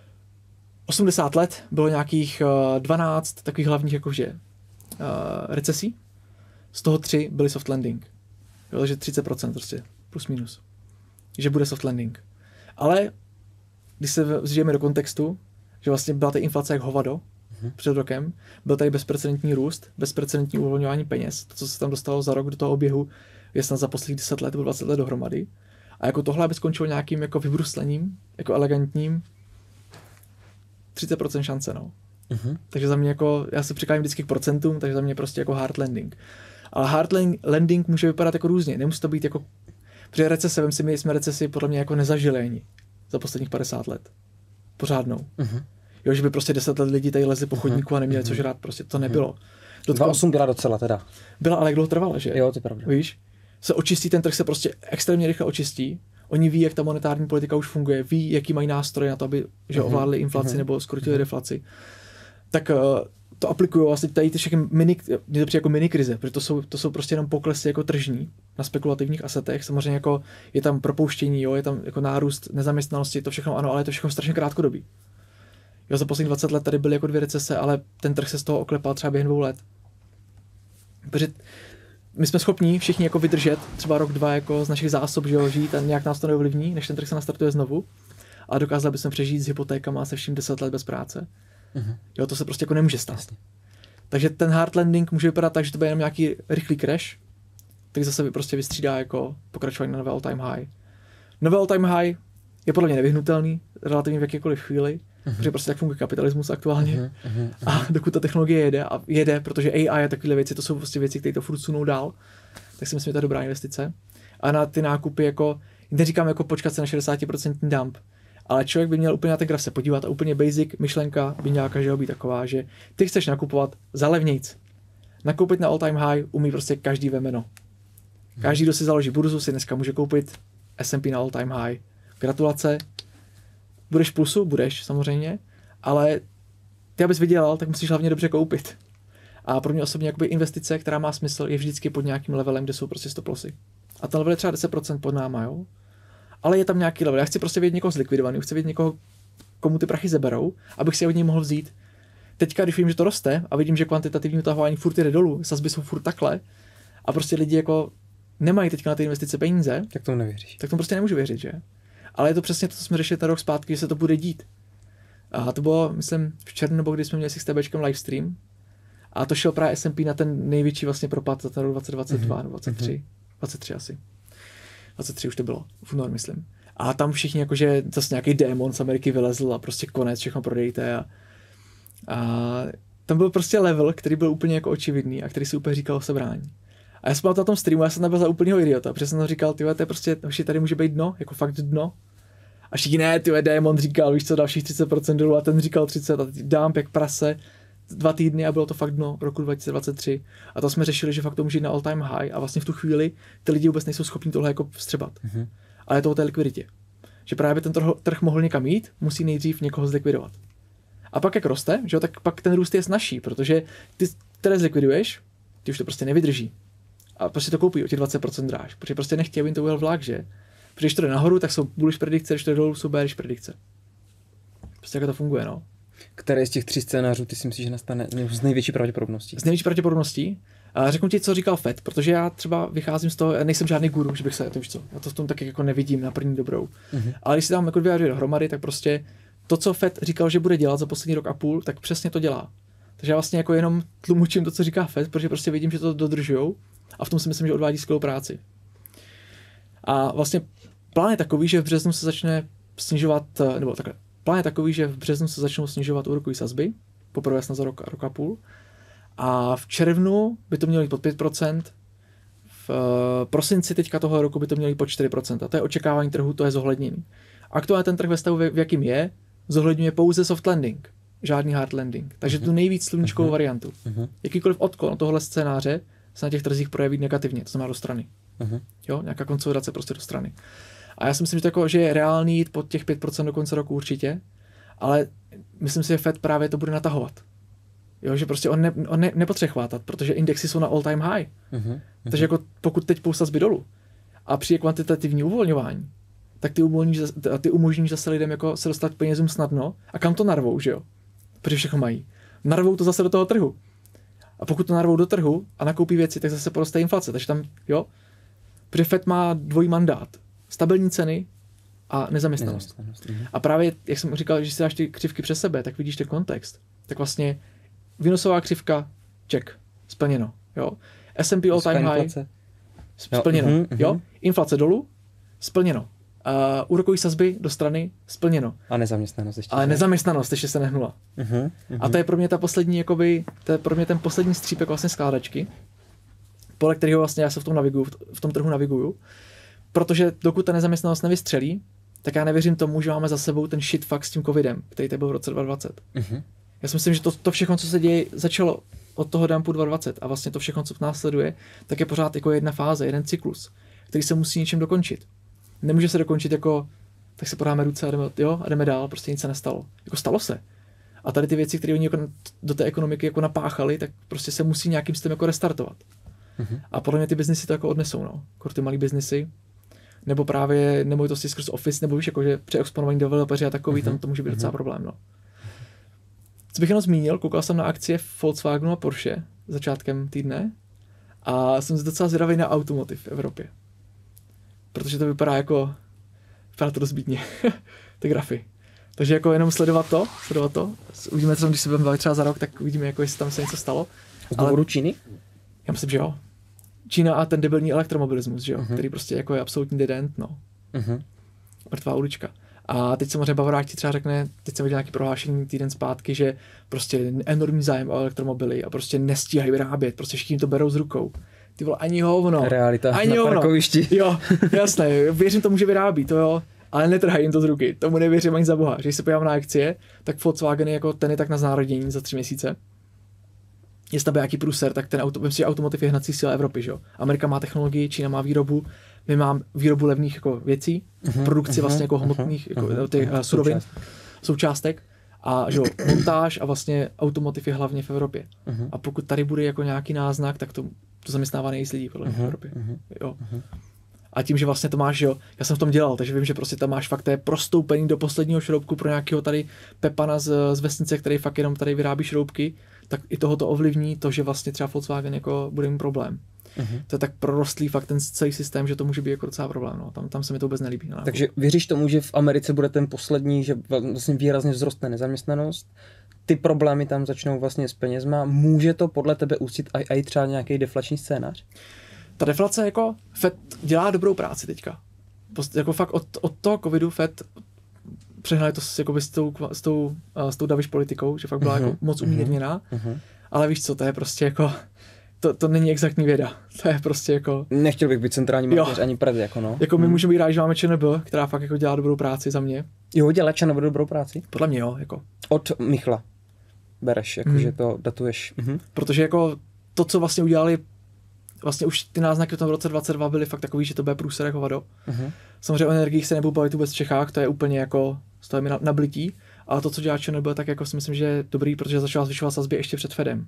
osmdesát let, bylo nějakých uh, dvanáct takových hlavních jakože uh, recesí. Z toho tři byly soft landing. Jo, takže třicet procent prostě, plus minus. Že bude soft landing. Ale když se vzžijeme do kontextu, že vlastně byla ta inflace jak hovado mm-hmm. před rokem, byl tady bezprecedentní růst, bezprecedentní uvolňování peněz, to, co se tam dostalo za rok do toho oběhu, je snad za posledních deset let, nebo dvacet let dohromady. A jako tohle, aby skončilo nějakým jako vybruslením, jako elegantním, třicet procent šance, no. Uh-huh. Takže za mě jako, já se přikláním vždycky k procentům, takže za mě prostě jako hard landing. Ale hard landing může vypadat jako různě, nemusí to být jako, protože recese, vem si, my jsme recesi podle mě jako nezažili ani za posledních padesát let. Pořádnou. Uh-huh. Jo, že by prostě deset let lidi tady lezli po chodníku a neměli uh-huh. co žrát, prostě to nebylo. Dotka... dva osm byla docela teda. Byla, ale jak dlouho trvala, že? Jo, to je pravda. Víš? Se očistí, ten trh se prostě extrémně rychle očistí. Oni ví, jak ta monetární politika už funguje, ví, jaký mají nástroje na to, aby že ovládli inflaci uh-huh. nebo skrotili uh-huh. deflaci. Tak uh, to aplikují vlastně tady ty všechny mini, mě to přijde jako mini krize, protože to jsou, to jsou prostě jenom poklesy jako tržní na spekulativních asetech. Samozřejmě jako je tam propouštění, jo, je tam jako nárůst nezaměstnanosti, to všechno ano, ale je to všechno strašně krátkodobý. Jo, za posledních dvacet let tady byly jako dvě recese, ale ten trh se z toho oklepal třeba během dvou let. Protože my jsme schopní všichni jako vydržet třeba rok, dva jako z našich zásob, že jo, žít a nějak nás to neovlivní, než ten trh se nastartuje znovu. A dokázali bychom přežít s hypotékama a se vším deset let bez práce. Uh-huh. Jo, to se prostě jako nemůže stát. Jasně. Takže ten hard landing může vypadat tak, že to bude jenom nějaký rychlý crash, tak zase prostě vystřídá jako pokračování na nové all time high. Nové all time high je podle mě nevyhnutelný, relativně v jakékoliv chvíli, uh-huh. protože prostě tak funguje kapitalismus aktuálně. Uh-huh. Uh-huh. A dokud ta technologie jede, a jede, protože A I a takovéhle věci, to jsou prostě věci, které to furt sunou dál, tak si myslím, že to je dobrá investice. A na ty nákupy jako, neříkám jako počkat se na šedesát procent dump, ale člověk by měl úplně na ten graf se podívat a úplně basic myšlenka by měla každého být taková, že ty chceš nakupovat za levnějc. Nakoupit na all time high umí prostě každý vemeno. Každý, kdo si založí burzu, si dneska může koupit S and P na all time high. Gratulace. Budeš v plusu? Budeš samozřejmě, ale ty, abys vydělal, tak musíš hlavně dobře koupit. A pro mě osobně jakoby investice, která má smysl, je vždycky pod nějakým levelem, kde jsou prostě stop lossy. A ten level je třeba deset procent pod náma, jo? Ale je tam nějaký level. Já chci prostě vidět někoho zlikvidovaný, chci vidět někoho, komu ty prachy zeberou, abych si od něj mohl vzít. Teďka, když vím, že to roste a vidím, že kvantitativní utahování furt jde dolů, sazby jsou furt takhle a prostě lidi jako nemají teďka na ty investice peníze, tak tomu nevěříš. Tak tomu prostě nemůžu věřit, že? Ale je to přesně to, co jsme řešili ten rok zpátky, že se to bude dít. A to bylo, myslím, v červnu, nebo když jsme měli s XTBčkem livestream a to šel právě S and P na ten největší vlastně propad za ten rok dvacet dvacet dva, mm-hmm. dvacet tři, dvacet tři asi. dvacet tři už to bylo, v únoru myslím. A tam všichni jakože zase nějaký démon z Ameriky vylezl a prostě konec, všechno prodejte a, a tam byl prostě level, který byl úplně jako očividný a který si úplně říkal sebrání. A já jsem na tom streamu, já jsem nebyl za úplnýho idiota, protože jsem říkal, tyhle, to je prostě, tady může být dno, jako fakt dno. A všichni ne, tyhle, démon říkal, víš co, dalších třicet procent dolů a ten říkal třicet a dump jak prase. Dva týdny a bylo to fakt dno roku dva tisíce dvacet tři. A to jsme řešili, že fakt to může jít na all time high a vlastně v tu chvíli ty lidi vůbec nejsou schopni tohle jako vstřebat. Mm-hmm. Ale je to o té likviditě. Že právě ten trh, trh mohl někam jít, musí nejdřív někoho zlikvidovat. A pak jak roste, že jo, tak pak ten růst je snazší, protože ty, které zlikviduješ, ty už to prostě nevydrží. A prostě to koupí o těch dvacet procent dráž, protože prostě nechtějí, aby to byl vlak, že? Protože když to jde nahoru, tak jsou bullish predikce, když to jde dolů, jsou bearish predikce. Prostě jak to funguje, no. Které z těch tří scénářů ty si myslíš, že nastane s největší pravděpodobností? S největší pravděpodobností? A řeknu ti, co říkal Fed, protože já třeba vycházím z toho, já nejsem žádný guru, že bych se, to víš co, já to v tom taky jako nevidím na první dobrou. Mm-hmm. Ale když si dám jako dvě dohromady, tak prostě to, co Fed říkal, že bude dělat za poslední rok a půl, tak přesně to dělá. Takže já vlastně jako jenom tlumočím to, co říká Fed, protože prostě vidím, že to dodržujou a v tom si myslím, že odvádí skvělou práci. A vlastně plán je takový, že v březnu se začne snižovat, nebo takhle, plán je takový, že v březnu se začnou snižovat úrokové sazby, poprvé snad za rok a rok a půl. A v červnu by to mělo jít pod pět procent, v prosinci teďka toho roku by to mělo jít pod čtyři procenta. To je očekávání trhu, to je zohlednění. Aktuálně ten trh ve stavu, v jakým je, zohledňuje pouze soft landing, žádný hard landing. Takže uh-huh. tu nejvíc sluníčkovou uh-huh. variantu. Uh-huh. Jakýkoliv odklon tohle scénáře se na těch trzích projeví negativně, to znamená do strany. Uh-huh. Jo, nějaká konsolidace prostě do strany. A já si myslím, že, tako, že je reálný jít pod těch pět procent do konce roku určitě, ale myslím si, že Fed právě to bude natahovat. Jo, že prostě on, ne, on ne, nepotřebuje chvátat, protože indexy jsou na all time high. Uh-huh. Takže jako pokud teď půl sazby dolů a přijde kvantitativní uvolňování, tak ty umožníš, ty umožníš zase lidem jako se dostat k penězům snadno a kam to narvou, že jo? Protože všechno mají. Narvou to zase do toho trhu. A pokud to narvou do trhu a nakoupí věci, tak zase poroste inflace. Takže tam, jo? Protože Fed má dvojí mandát. Stabilní ceny a nezaměstnanost. nezaměstnanost. A právě, jak jsem říkal, že si dáš ty křivky přes sebe, tak vidíš ten kontext. Tak vlastně výnosová křivka, check, splněno. Jo? S and P all time high, splněno. Jo? Inflace dolů, splněno. úrokové sazby do strany splněno. A nezaměstnanost ještě. Ale nezaměstnanost ještě se nehnula. Uh-huh, uh-huh. A to je pro mě ta poslední, jakoby, to je pro mě ten poslední střípek vlastně skládačky, podle kterého vlastně já se v tom naviguju, v tom trhu naviguju. Protože dokud ta nezaměstnanost nevystřelí, tak já nevěřím tomu, že máme za sebou ten shit fuck s tím covidem, který tady byl v roce dva tisíce dvacet. Uh-huh. Já si myslím, že to, to všechno, co se děje, začalo od toho dumpu dva tisíce dvacet a vlastně to všechno, co následuje, tak je pořád jako jedna fáze, jeden cyklus, který se musí něčím dokončit. Nemůže se dokončit jako, tak se podáme ruce a jdeme, jo, a jdeme dál, prostě nic se nestalo. Jako stalo se. A tady ty věci, které oni jako do té ekonomiky jako napáchali, tak prostě se musí nějakým systémem jako restartovat. Uh-huh. A podle mě ty biznesy to jako odnesou, no. Jako ty malý biznesy, nebo právě nemovitosti skrz Office, nebo víš, jakože přeexponovaní developeři a takový, uh-huh. tam to může být uh-huh. docela problém, no. Co bych jenom zmínil, koukal jsem na akcie Volkswagenu a Porsche začátkem týdne a jsem docela zvědavý na automotiv v Evropě. Protože to vypadá jako, vypadá to dost bídně, ty grafy. Takže jako jenom sledovat to, sledovat to. Uvidíme, co když se budeme bavit třeba za rok, tak uvidíme, jako jestli tam se něco stalo. Z důvodu Číny? Já myslím, že jo. Čína a ten debilní elektromobilismus, že jo, uh-huh. který prostě jako je absolutní dead end, no. Uh-huh. Mrtvá ulička. A teď samozřejmě Bavorák ti třeba řekne, teď jsem viděl nějaký prohlášení týden zpátky, že prostě enormní zájem o elektromobily a prostě nestíhají vyrábět, prostě všichni to berou z rukou. Ty vole, ani hovno. Realita ani na hovno. Parkovišti. Jo, jasné, věřím tomu, že vyrábí, to jo, ale netrhají jim to z ruky, tomu nevěřím ani za boha. Když se podívám na akcie, tak Volkswagen je jako ten je tak na znárodnění za tři měsíce. Jestli tam nějaký průser, tak ten auto, myslím si, že automotiv je hnací síla Evropy, že jo. Amerika má technologii, Čína má výrobu, my máme výrobu levných jako věcí, uh-huh, produkci uh-huh, vlastně jako hmotných, uh-huh, jako těch uh-huh, surovin, součástek a že jo, montáž a vlastně automotiv je hlavně v Evropě. Uh-huh. A pokud tady bude jako nějaký náznak, tak to, to zaměstnává nejvíc lidí podle mě uh-huh, v Evropě. Uh-huh, jo. Uh-huh. A tím, že vlastně to máš, jo, já jsem v tom dělal, takže vím, že prostě tam máš fakt té prostoupení do posledního šroubku pro nějakého tady Pepana z, z vesnice, který fakt jenom tady vyrábí šroubky, tak i toho to ovlivní to, že vlastně třeba Volkswagen jako bude mít problém. Uh-huh. To je tak prorostlý fakt ten celý systém, že to může být jako docela problém. No. Tam, tam se mi to vůbec nelíbí. No. Takže věříš tomu, že v Americe bude ten poslední, že vlastně výrazně vzroste nezaměstnanost, ty problémy tam začnou vlastně s penězma, může to podle tebe ústit i, i třeba nějaký deflační scénář? Ta deflace jako Fed dělá dobrou práci teďka. Post, jako fakt od, od toho covidu Fed přehnali to s, jakoby s tou, s tou, s tou daviš politikou, že fakt byla uh-huh, jako moc umírněná, uh-huh. ale víš co, to je prostě jako, to, to není exaktní věda, to je prostě jako... Nechtěl bych být centrální malíř ani prd, jako no. Jako my hmm. můžeme být rádi, že máme ČNB, která fakt jako dělá dobrou práci za mě. Jo, dělá ČNB dobrou práci? Podle mě jo, jako. Od Michla bereš, jako hmm. že to datuješ. Hmm. Protože jako to, co vlastně udělali, vlastně už ty náznaky v tom roce dvacet dva byly fakt takový, že to bude průser jako vado. Uh-huh. Samozřejmě o energiích se nebudu bavit vůbec v Čechách, to je úplně jako, stojí mi na, na blití, ale to, co dělá ČNB, tak jako si myslím, že je dobrý, protože začala zvyšovat sazby ještě před Fedem.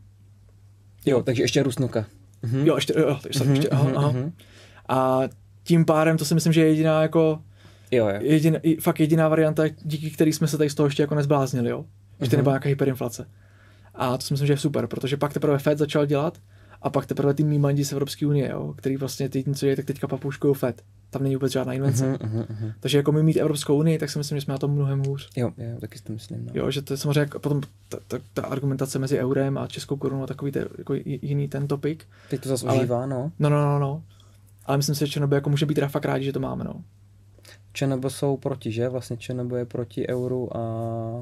Jo, takže ještě růstnuka. Uh-huh. Jo, ještě, jo, ještě, uh-huh, ještě aha, aha. Uh-huh. A tím pádem to si myslím, že je jediná jako, jo, jo. Jediná, fakt jediná varianta, díky který jsme se tady z toho ještě jako nezbláznili, jo. Ještě uh-huh. nebyla nějaká hyperinflace. A to si myslím, že je super, protože pak teprve Fed začal dělat, a pak teprve ty mímandi z Evropské unie, jo, který vlastně teď něco je, tak teďka papouškují Fed. Tam není vůbec žádná invence. Uh-huh, uh-huh, uh-huh. Takže jako my mít Evropskou unii, tak si myslím, že jsme na tom mnohem hůř. Jo, jo, taky si to myslím. No. Jo, že to je samozřejmě jako potom ta, ta, ta argumentace mezi eurem a českou korunou a takový te, jako jiný ten topik. Teď to zase ožívá, no. No, no, no, no. Ale myslím si, že ČNB jako může být teda fakt rádi, že to máme, no. ČNB jsou proti, že? Vlastně ČNB je proti euru a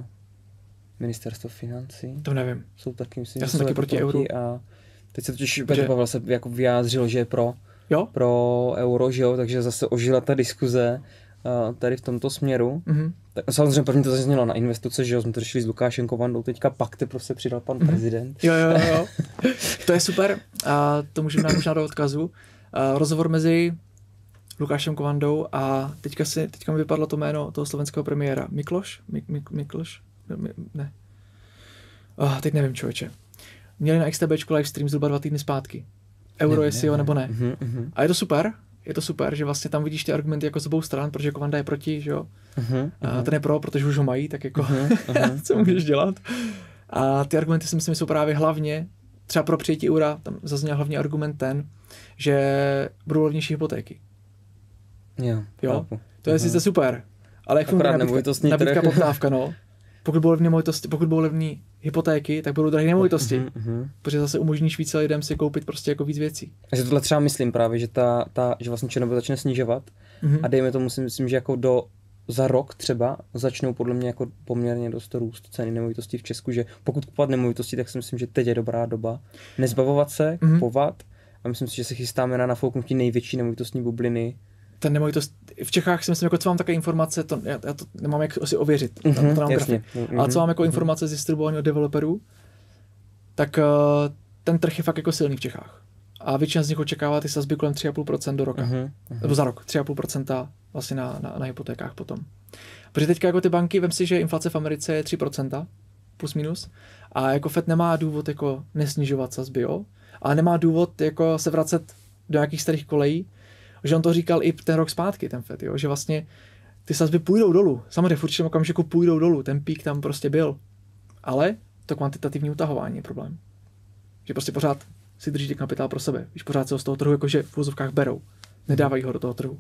ministerstvo financí. To nevím. Jsou taky, myslím, já jsem taky proti, proti euru. A teď se totiž Petr Pavel se jako vyjádřil, že je pro, jo? pro euro, že jo, takže zase ožila ta diskuze uh, tady v tomto směru. Mm-hmm. Tak, samozřejmě první to zaznělo na investice, že jo, jsme to řešili s Lukášem Kovandou, teďka pak te prostě přidal pan mm-hmm. prezident. Jo, jo, jo. To je super a to můžeme dát možná do odkazu. Uh, rozhovor mezi Lukášem Kovandou a teďka, si, teďka mi vypadlo to jméno toho slovenského premiéra. Mikloš? Mik, Mik, Mikloš? Ne. Oh, teď nevím, člověče. Měli na XTBčku livestream zhruba dva týdny zpátky. Euro, ne, jestli jo nebo ne. Uh-huh, uh-huh. A je to super, je to super, že vlastně tam vidíš ty argumenty jako z obou stran, protože Kovanda je proti, že jo. Uh-huh, uh-huh. A ten je pro, protože už ho mají, tak jako uh-huh, uh-huh. co můžeš dělat. A ty argumenty si myslím, jsou právě hlavně, třeba pro přijetí eura, tam zazněl hlavně argument ten, že budou levnější hypotéky. Jo, jo? To je uh-huh. sice super, ale jak funguje nabídka, nabídka poptávka, no. pokud budou levné nemovitosti, pokud budou levné hypotéky, tak budou drahé nemovitosti. Mm-hmm. Protože zase umožníš více lidem si koupit prostě jako víc věcí. Takže tohle třeba myslím právě, že ta, ta že vlastně Černobyl začne snižovat mm-hmm. a dejme tomu si myslím, že jako do za rok třeba začnou podle mě jako poměrně dost růst ceny nemovitostí v Česku, že pokud kupovat nemovitosti, tak si myslím, že teď je dobrá doba nezbavovat se, mm-hmm. kupovat a myslím si, že se chystáme na nafouknutí největší nemovitostní bubliny. Ten nemovitost, v Čechách si myslím, jako co mám také informace, to, já, já to nemám jak si ověřit, mm-hmm, to, to jasně. Mm-hmm. Ale co mám jako informace z distribuování od developerů, tak uh, ten trh je fakt jako silný v Čechách. A většina z nich očekává ty sazby kolem tři a půl procenta do roka. Uh-huh, uh-huh. Nebo za rok. tři a půl procenta vlastně na, na, na hypotékách potom. Protože teďka jako ty banky, vem si, že inflace v Americe je tři procenta plus minus. A jako Fed nemá důvod jako nesnižovat sazby, jo. Ale nemá důvod jako se vracet do nějakých starých kolejí. Že on to říkal i ten rok zpátky, ten Fed, jo. Že vlastně ty sazby půjdou dolů. Samozřejmě v určitém okamžiku půjdou dolů. Ten pík tam prostě byl. Ale to kvantitativní utahování je problém. Že prostě pořád si drží kapitál pro sebe. Když pořád se ho z toho trhu jakože v úzovkách berou. Nedávají ho do toho trhu.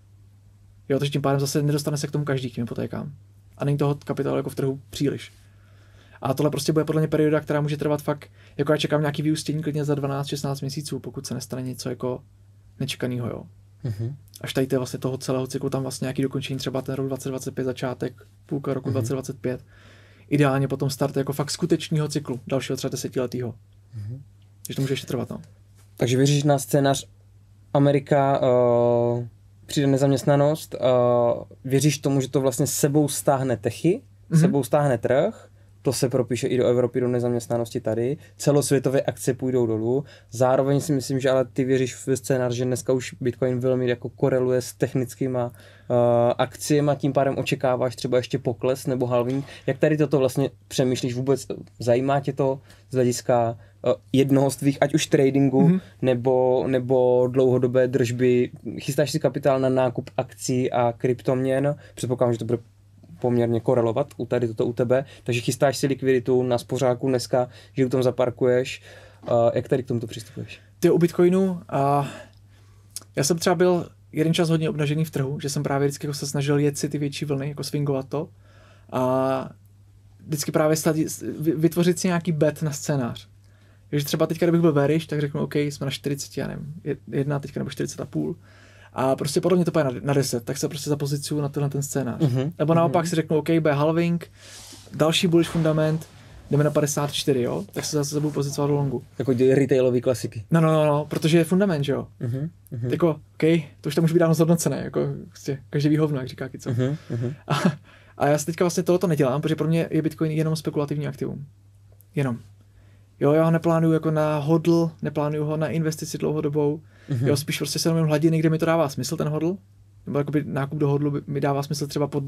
Jo, takže tím pádem zase nedostane se k tomu každý k těm hypotékám. A není toho kapitálu jako v trhu příliš. A tohle prostě bude podle mě perioda, která může trvat fakt, jako já čekám nějaký vyústění klidně za dvanáct šestnáct měsíců, pokud se nestane něco jako nečekaného, jo. Mm-hmm. Až tady vlastně toho celého cyklu, tam vlastně nějaký dokončení, třeba ten rok dvacet dvacet pět, začátek, půlka roku mm-hmm. dvacet dvacet pět. Ideálně potom start jako fakt skutečného cyklu, dalšího třeba desetiletého. Mm-hmm. Že to může ještě trvat, no. Takže věříš na scénář Amerika, uh, přijde nezaměstnanost, uh, věříš tomu, že to vlastně sebou stáhne techy, mm-hmm. sebou stáhne trh, to se propíše i do Evropy, do nezaměstnanosti tady, celosvětové akcie půjdou dolů, zároveň si myslím, že ale ty věříš v scénář, že dneska už Bitcoin velmi jako koreluje s technickýma uh, akciemi, tím pádem očekáváš třeba ještě pokles nebo halving. Jak tady toto vlastně přemýšlíš vůbec, zajímá tě to z hlediska uh, jednoho z tvých, ať už tradingu, mm-hmm. nebo, nebo dlouhodobé držby, chystáš si kapitál na nákup akcí a kryptoměn, předpokládám, že to bude poměrně korelovat u tady toto u tebe, takže chystáš si likviditu na spořáku dneska, že u tom zaparkuješ, uh, jak tady k tomuto přistupuješ? Ty u Bitcoinu, a já jsem třeba byl jeden čas hodně obnažený v trhu, že jsem právě vždycky jako se snažil jet si ty větší vlny, jako swingovat to a vždycky právě stati, vytvořit si nějaký bet na scénář. Takže třeba teďka, kdybych byl bearish, tak řeknu, OK, jsme na čtyřicet, já nevím, jedna teďka nebo čtyřicet a půl. A prostě podobně to půjde na, na deset, tak se prostě zapozicuju na tenhle ten scénář. Uh-huh. Nebo naopak uh-huh. si řeknu, OK, bude halving, další bullish fundament, jdeme na padesát čtyři, jo, tak se zase budu pozicovat do longu. Jako retailový klasiky. No, no, no, no, protože je fundament, že jo. Uh-huh. Uh-huh. Jako, OK, to už tam může být dávno zhodnocené, jako prostě každý výhovno, jak říká Kico. Uh-huh. Uh-huh. A, a já se teďka vlastně tohoto nedělám, protože pro mě je Bitcoin jenom spekulativní aktivum. Jenom. Jo, já ho neplánuju jako na hodl, neplánuju ho na investici dlouhodobou. Mm-hmm. Jo, spíš prostě se jenom hladiny, kde mi to dává smysl ten hodl. Nebo jakoby nákup do hodlu mi dává smysl třeba pod...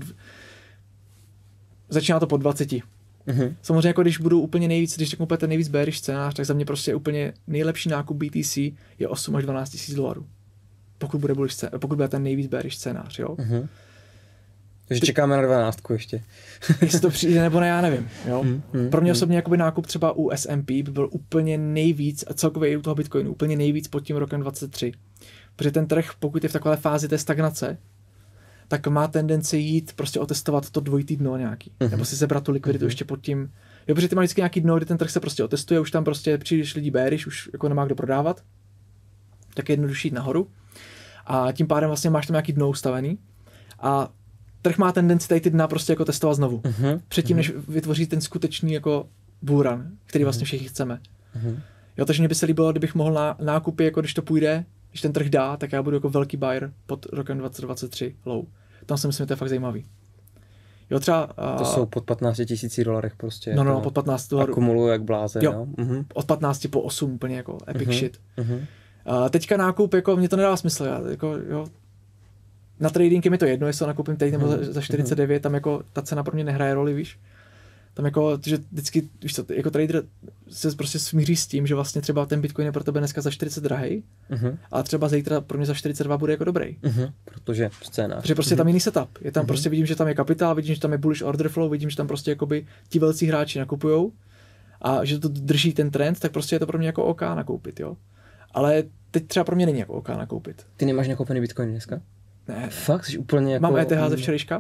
Začíná to pod dvaceti. Mm-hmm. Samozřejmě jako když budu úplně nejvíc, když řeknu úplně ten nejvíc bearish scénář, tak za mě prostě úplně nejlepší nákup B T C je osm až dvanáct tisíc dolarů. Pokud bude, bullish, pokud bude ten nejvíc bearish scénář, jo. Mm-hmm. Takže Ty... čekáme na dvanáctku ještě. Jestli to přijde nebo ne, já nevím. Jo? Mm, mm, Pro mě mm. osobně jakoby nákup třeba u S and P by byl úplně nejvíc, a celkově i u toho Bitcoinu, úplně nejvíc pod tím rokem dvacet tři. Protože ten trh, pokud je v takové fázi té stagnace, tak má tendenci jít prostě otestovat to dvojitý dno nějaký. Mm-hmm. Nebo si sebrat tu likviditu mm-hmm. ještě pod tím. Jo, protože ty má vždycky nějaký dno, kdy ten trh se prostě otestuje, už tam prostě příliš lidí bearish, už jako nemá kdo prodávat. Tak je jednodušší jít nahoru. A tím pádem vlastně máš tam nějaký dno ustavený. A trh má tendenci tady ty dna prostě jako testovat znovu. Uh-huh. Předtím, uh-huh. než vytvoří ten skutečný jako bull run, který vlastně všichni chceme. Uh-huh. Jo, takže mě by se líbilo, kdybych mohl na nákupy, jako když to půjde, když ten trh dá, tak já budu jako velký buyer pod rokem dvacet dvacet tři low. Tam si myslím, že to je fakt zajímavý. Jo, třeba... To uh, jsou pod patnáct tisíc dolarech prostě. No, no, pod patnáct dolarů. Akumuluju jak blázen, jo. No? Uh-huh. Od patnácti po osm úplně jako epic uh-huh. shit. Uh-huh. Uh, teďka nákup, jako mně to nedává smysl, já, jako, jo, na trading je mi to jedno, jestli to nakoupím teď nebo za, za čtyřicet devět, tam jako ta cena pro mě nehraje roli, víš. Tam jako, že vždycky, víš co, jako trader se prostě smíří s tím, že vlastně třeba ten Bitcoin je pro tebe dneska za čtyřicet drahej, uh-huh. a třeba zítra pro mě za čtyřicet dva bude jako dobrý. Uh-huh. Protože scénář. Protože prostě uh-huh. tam jiný setup. Je tam uh-huh. prostě, vidím, že tam je kapitál, vidím, že tam je bullish order flow, vidím, že tam prostě jakoby ti velcí hráči nakupujou a že to drží ten trend, tak prostě je to pro mě jako OK nakoupit, jo. Ale teď třeba pro mě není jako OK nakoupit. Ty nemáš nakoupený Bitcoin dneska? Ne. Fakt, jsi úplně jako... Mám E T H ze včerejška.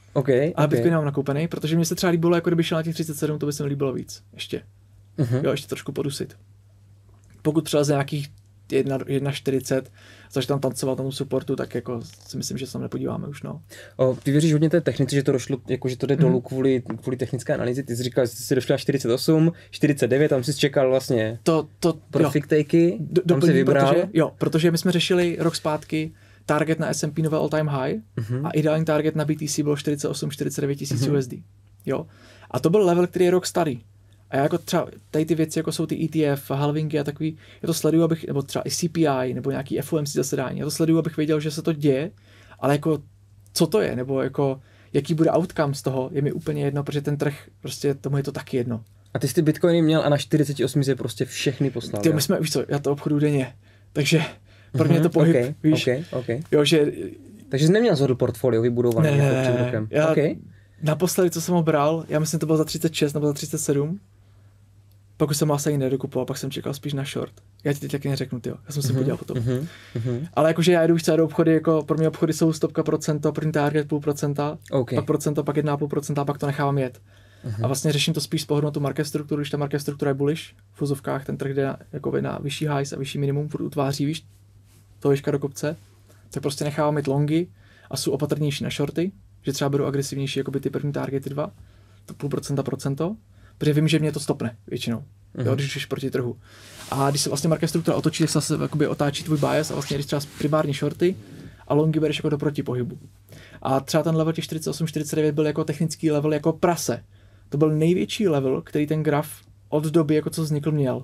Okay, ale okay. Bitcoin mám nakoupený, protože mě se třeba líbilo, jako kdyby šel na těch třicet sedm, to by se mi líbilo víc. Ještě. Uh-huh. Jo, ještě trošku podusit. Pokud přeleze nějakých jedna čtyřicet, začne tam tancovat tomu supportu, tak jako si myslím, že se tam nepodíváme už, no. O, ty věříš hodně té technice, že to došlo, jako že to jde mm. dolů kvůli, kvůli technické analýzy. Ty jsi říkal, že jsi došel na čtyřicet osm, čtyřicet devět, tam jsi čekal vlastně to, to, profit takey, do, tam si vybral. Protože, jo, protože my jsme řešili rok zpátky target na S and P nové all time high mm-hmm. a ideální target na B T C bylo čtyřicet osm čtyřicet devět tisíc mm-hmm. U S D. Jo. A to byl level, který je rok starý. A já jako třeba tady ty věci, jako jsou ty E T F, halvingy a takový, já to sleduju, abych, nebo třeba i C P I, nebo nějaký F O M C zasedání, já to sleduju, abych věděl, že se to děje, ale jako co to je, nebo jako jaký bude outcome z toho, je mi úplně jedno, protože ten trh, prostě tomu je to taky jedno. A ty jsi ty bitcoiny měl a na čtyřicet osm je prostě všechny poslal. Ty, my jsme, víš co, já to obchodu denně, takže pro mě je to pohyb, okay, víš, okay, okay. Jo, že... Takže jsi neměl zhodu portfolio vybudovaný ne, jako před rokem. Já okay. Naposledy, co jsem ho bral, já myslím, to bylo za třicet šest nebo za třicet sedm, pak už jsem asi ani nedokupoval, pak jsem čekal spíš na short. Já ti teď taky neřeknu, tyjo. Já jsem si uh-huh, podíval potom. Uh-huh, uh-huh. Ale jakože já jdu už do obchody, jako pro mě obchody jsou stopka procento, první target půl procenta, okay. pak procento, pak jedna a půl procenta, pak to nechávám jet. Uh-huh. A vlastně řeším to spíš z pohledu na tu market strukturu, když ta market struktura je bullish, v úzovkách ten trh jde na, jako na vyšší highs a vyšší minimum, furt utváří, víš, to výška do kopce, tak prostě nechávám mít longy a jsou opatrnější na shorty, že třeba beru agresivnější jako by ty první targety dva, to půl procenta, procento, protože vím, že mě to stopne většinou. Mm-hmm. Jo, když jdeš proti trhu. A když se vlastně market struktura otočí, tak se jakoby otáčí tvůj bias a vlastně když třeba primární shorty a longy bereš jako do protipohybu. A třeba ten level těch čtyřicet osm čtyřicet devět byl jako technický level jako prase. To byl největší level, který ten graf od doby, jako co vznikl, měl.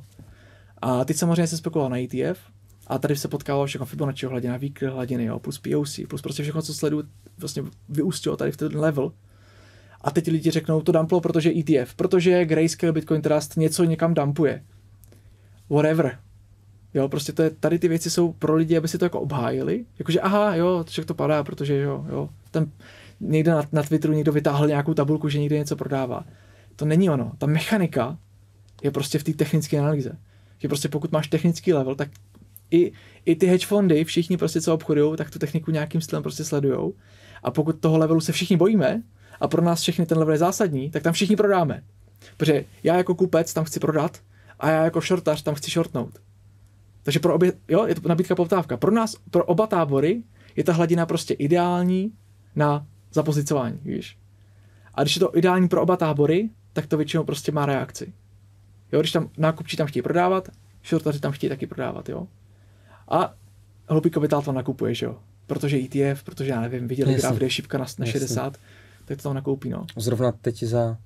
A teď samozřejmě se spekuloval na E T F a tady se potkalo všechno Fibonacciho hladina, weekly hladiny, jo, plus P O C, plus prostě všechno, co sleduju, vlastně vyústilo tady v ten level. A teď lidi řeknou, to dumplo, protože E T F, protože Grayscale Bitcoin Trust něco někam dumpuje. Whatever. Jo, prostě to je, tady ty věci jsou pro lidi, aby si to jako obhájili. Jakože aha, jo, však to padá, protože jo, jo. Ten, někde na, na Twitteru někdo vytáhl nějakou tabulku, že někde něco prodává. To není ono. Ta mechanika je prostě v té technické analýze. Že prostě pokud máš technický level, tak i, i ty hedge fondy, všichni prostě co obchodujou, tak tu techniku nějakým stylem prostě sledujou. A pokud toho levelu se všichni bojíme, a pro nás všechny ten level je zásadní, tak tam všichni prodáme. Protože já jako kupec tam chci prodat a já jako shortař tam chci shortnout. Takže pro obě, jo, je to nabídka poptávka. Pro nás, pro oba tábory je ta hladina prostě ideální na zapozicování, víš. A když je to ideální pro oba tábory, tak to většinou prostě má reakci. Jo, když tam nákupčí tam chtějí prodávat, shortaři tam chtějí taky prodávat, jo. A hloupý kapitál to nakupuje, jo. Protože E T F, protože já nevím, viděli graf, kde je šipka na, na šedesát, tak to tam nakoupí, no. Zrovna teď za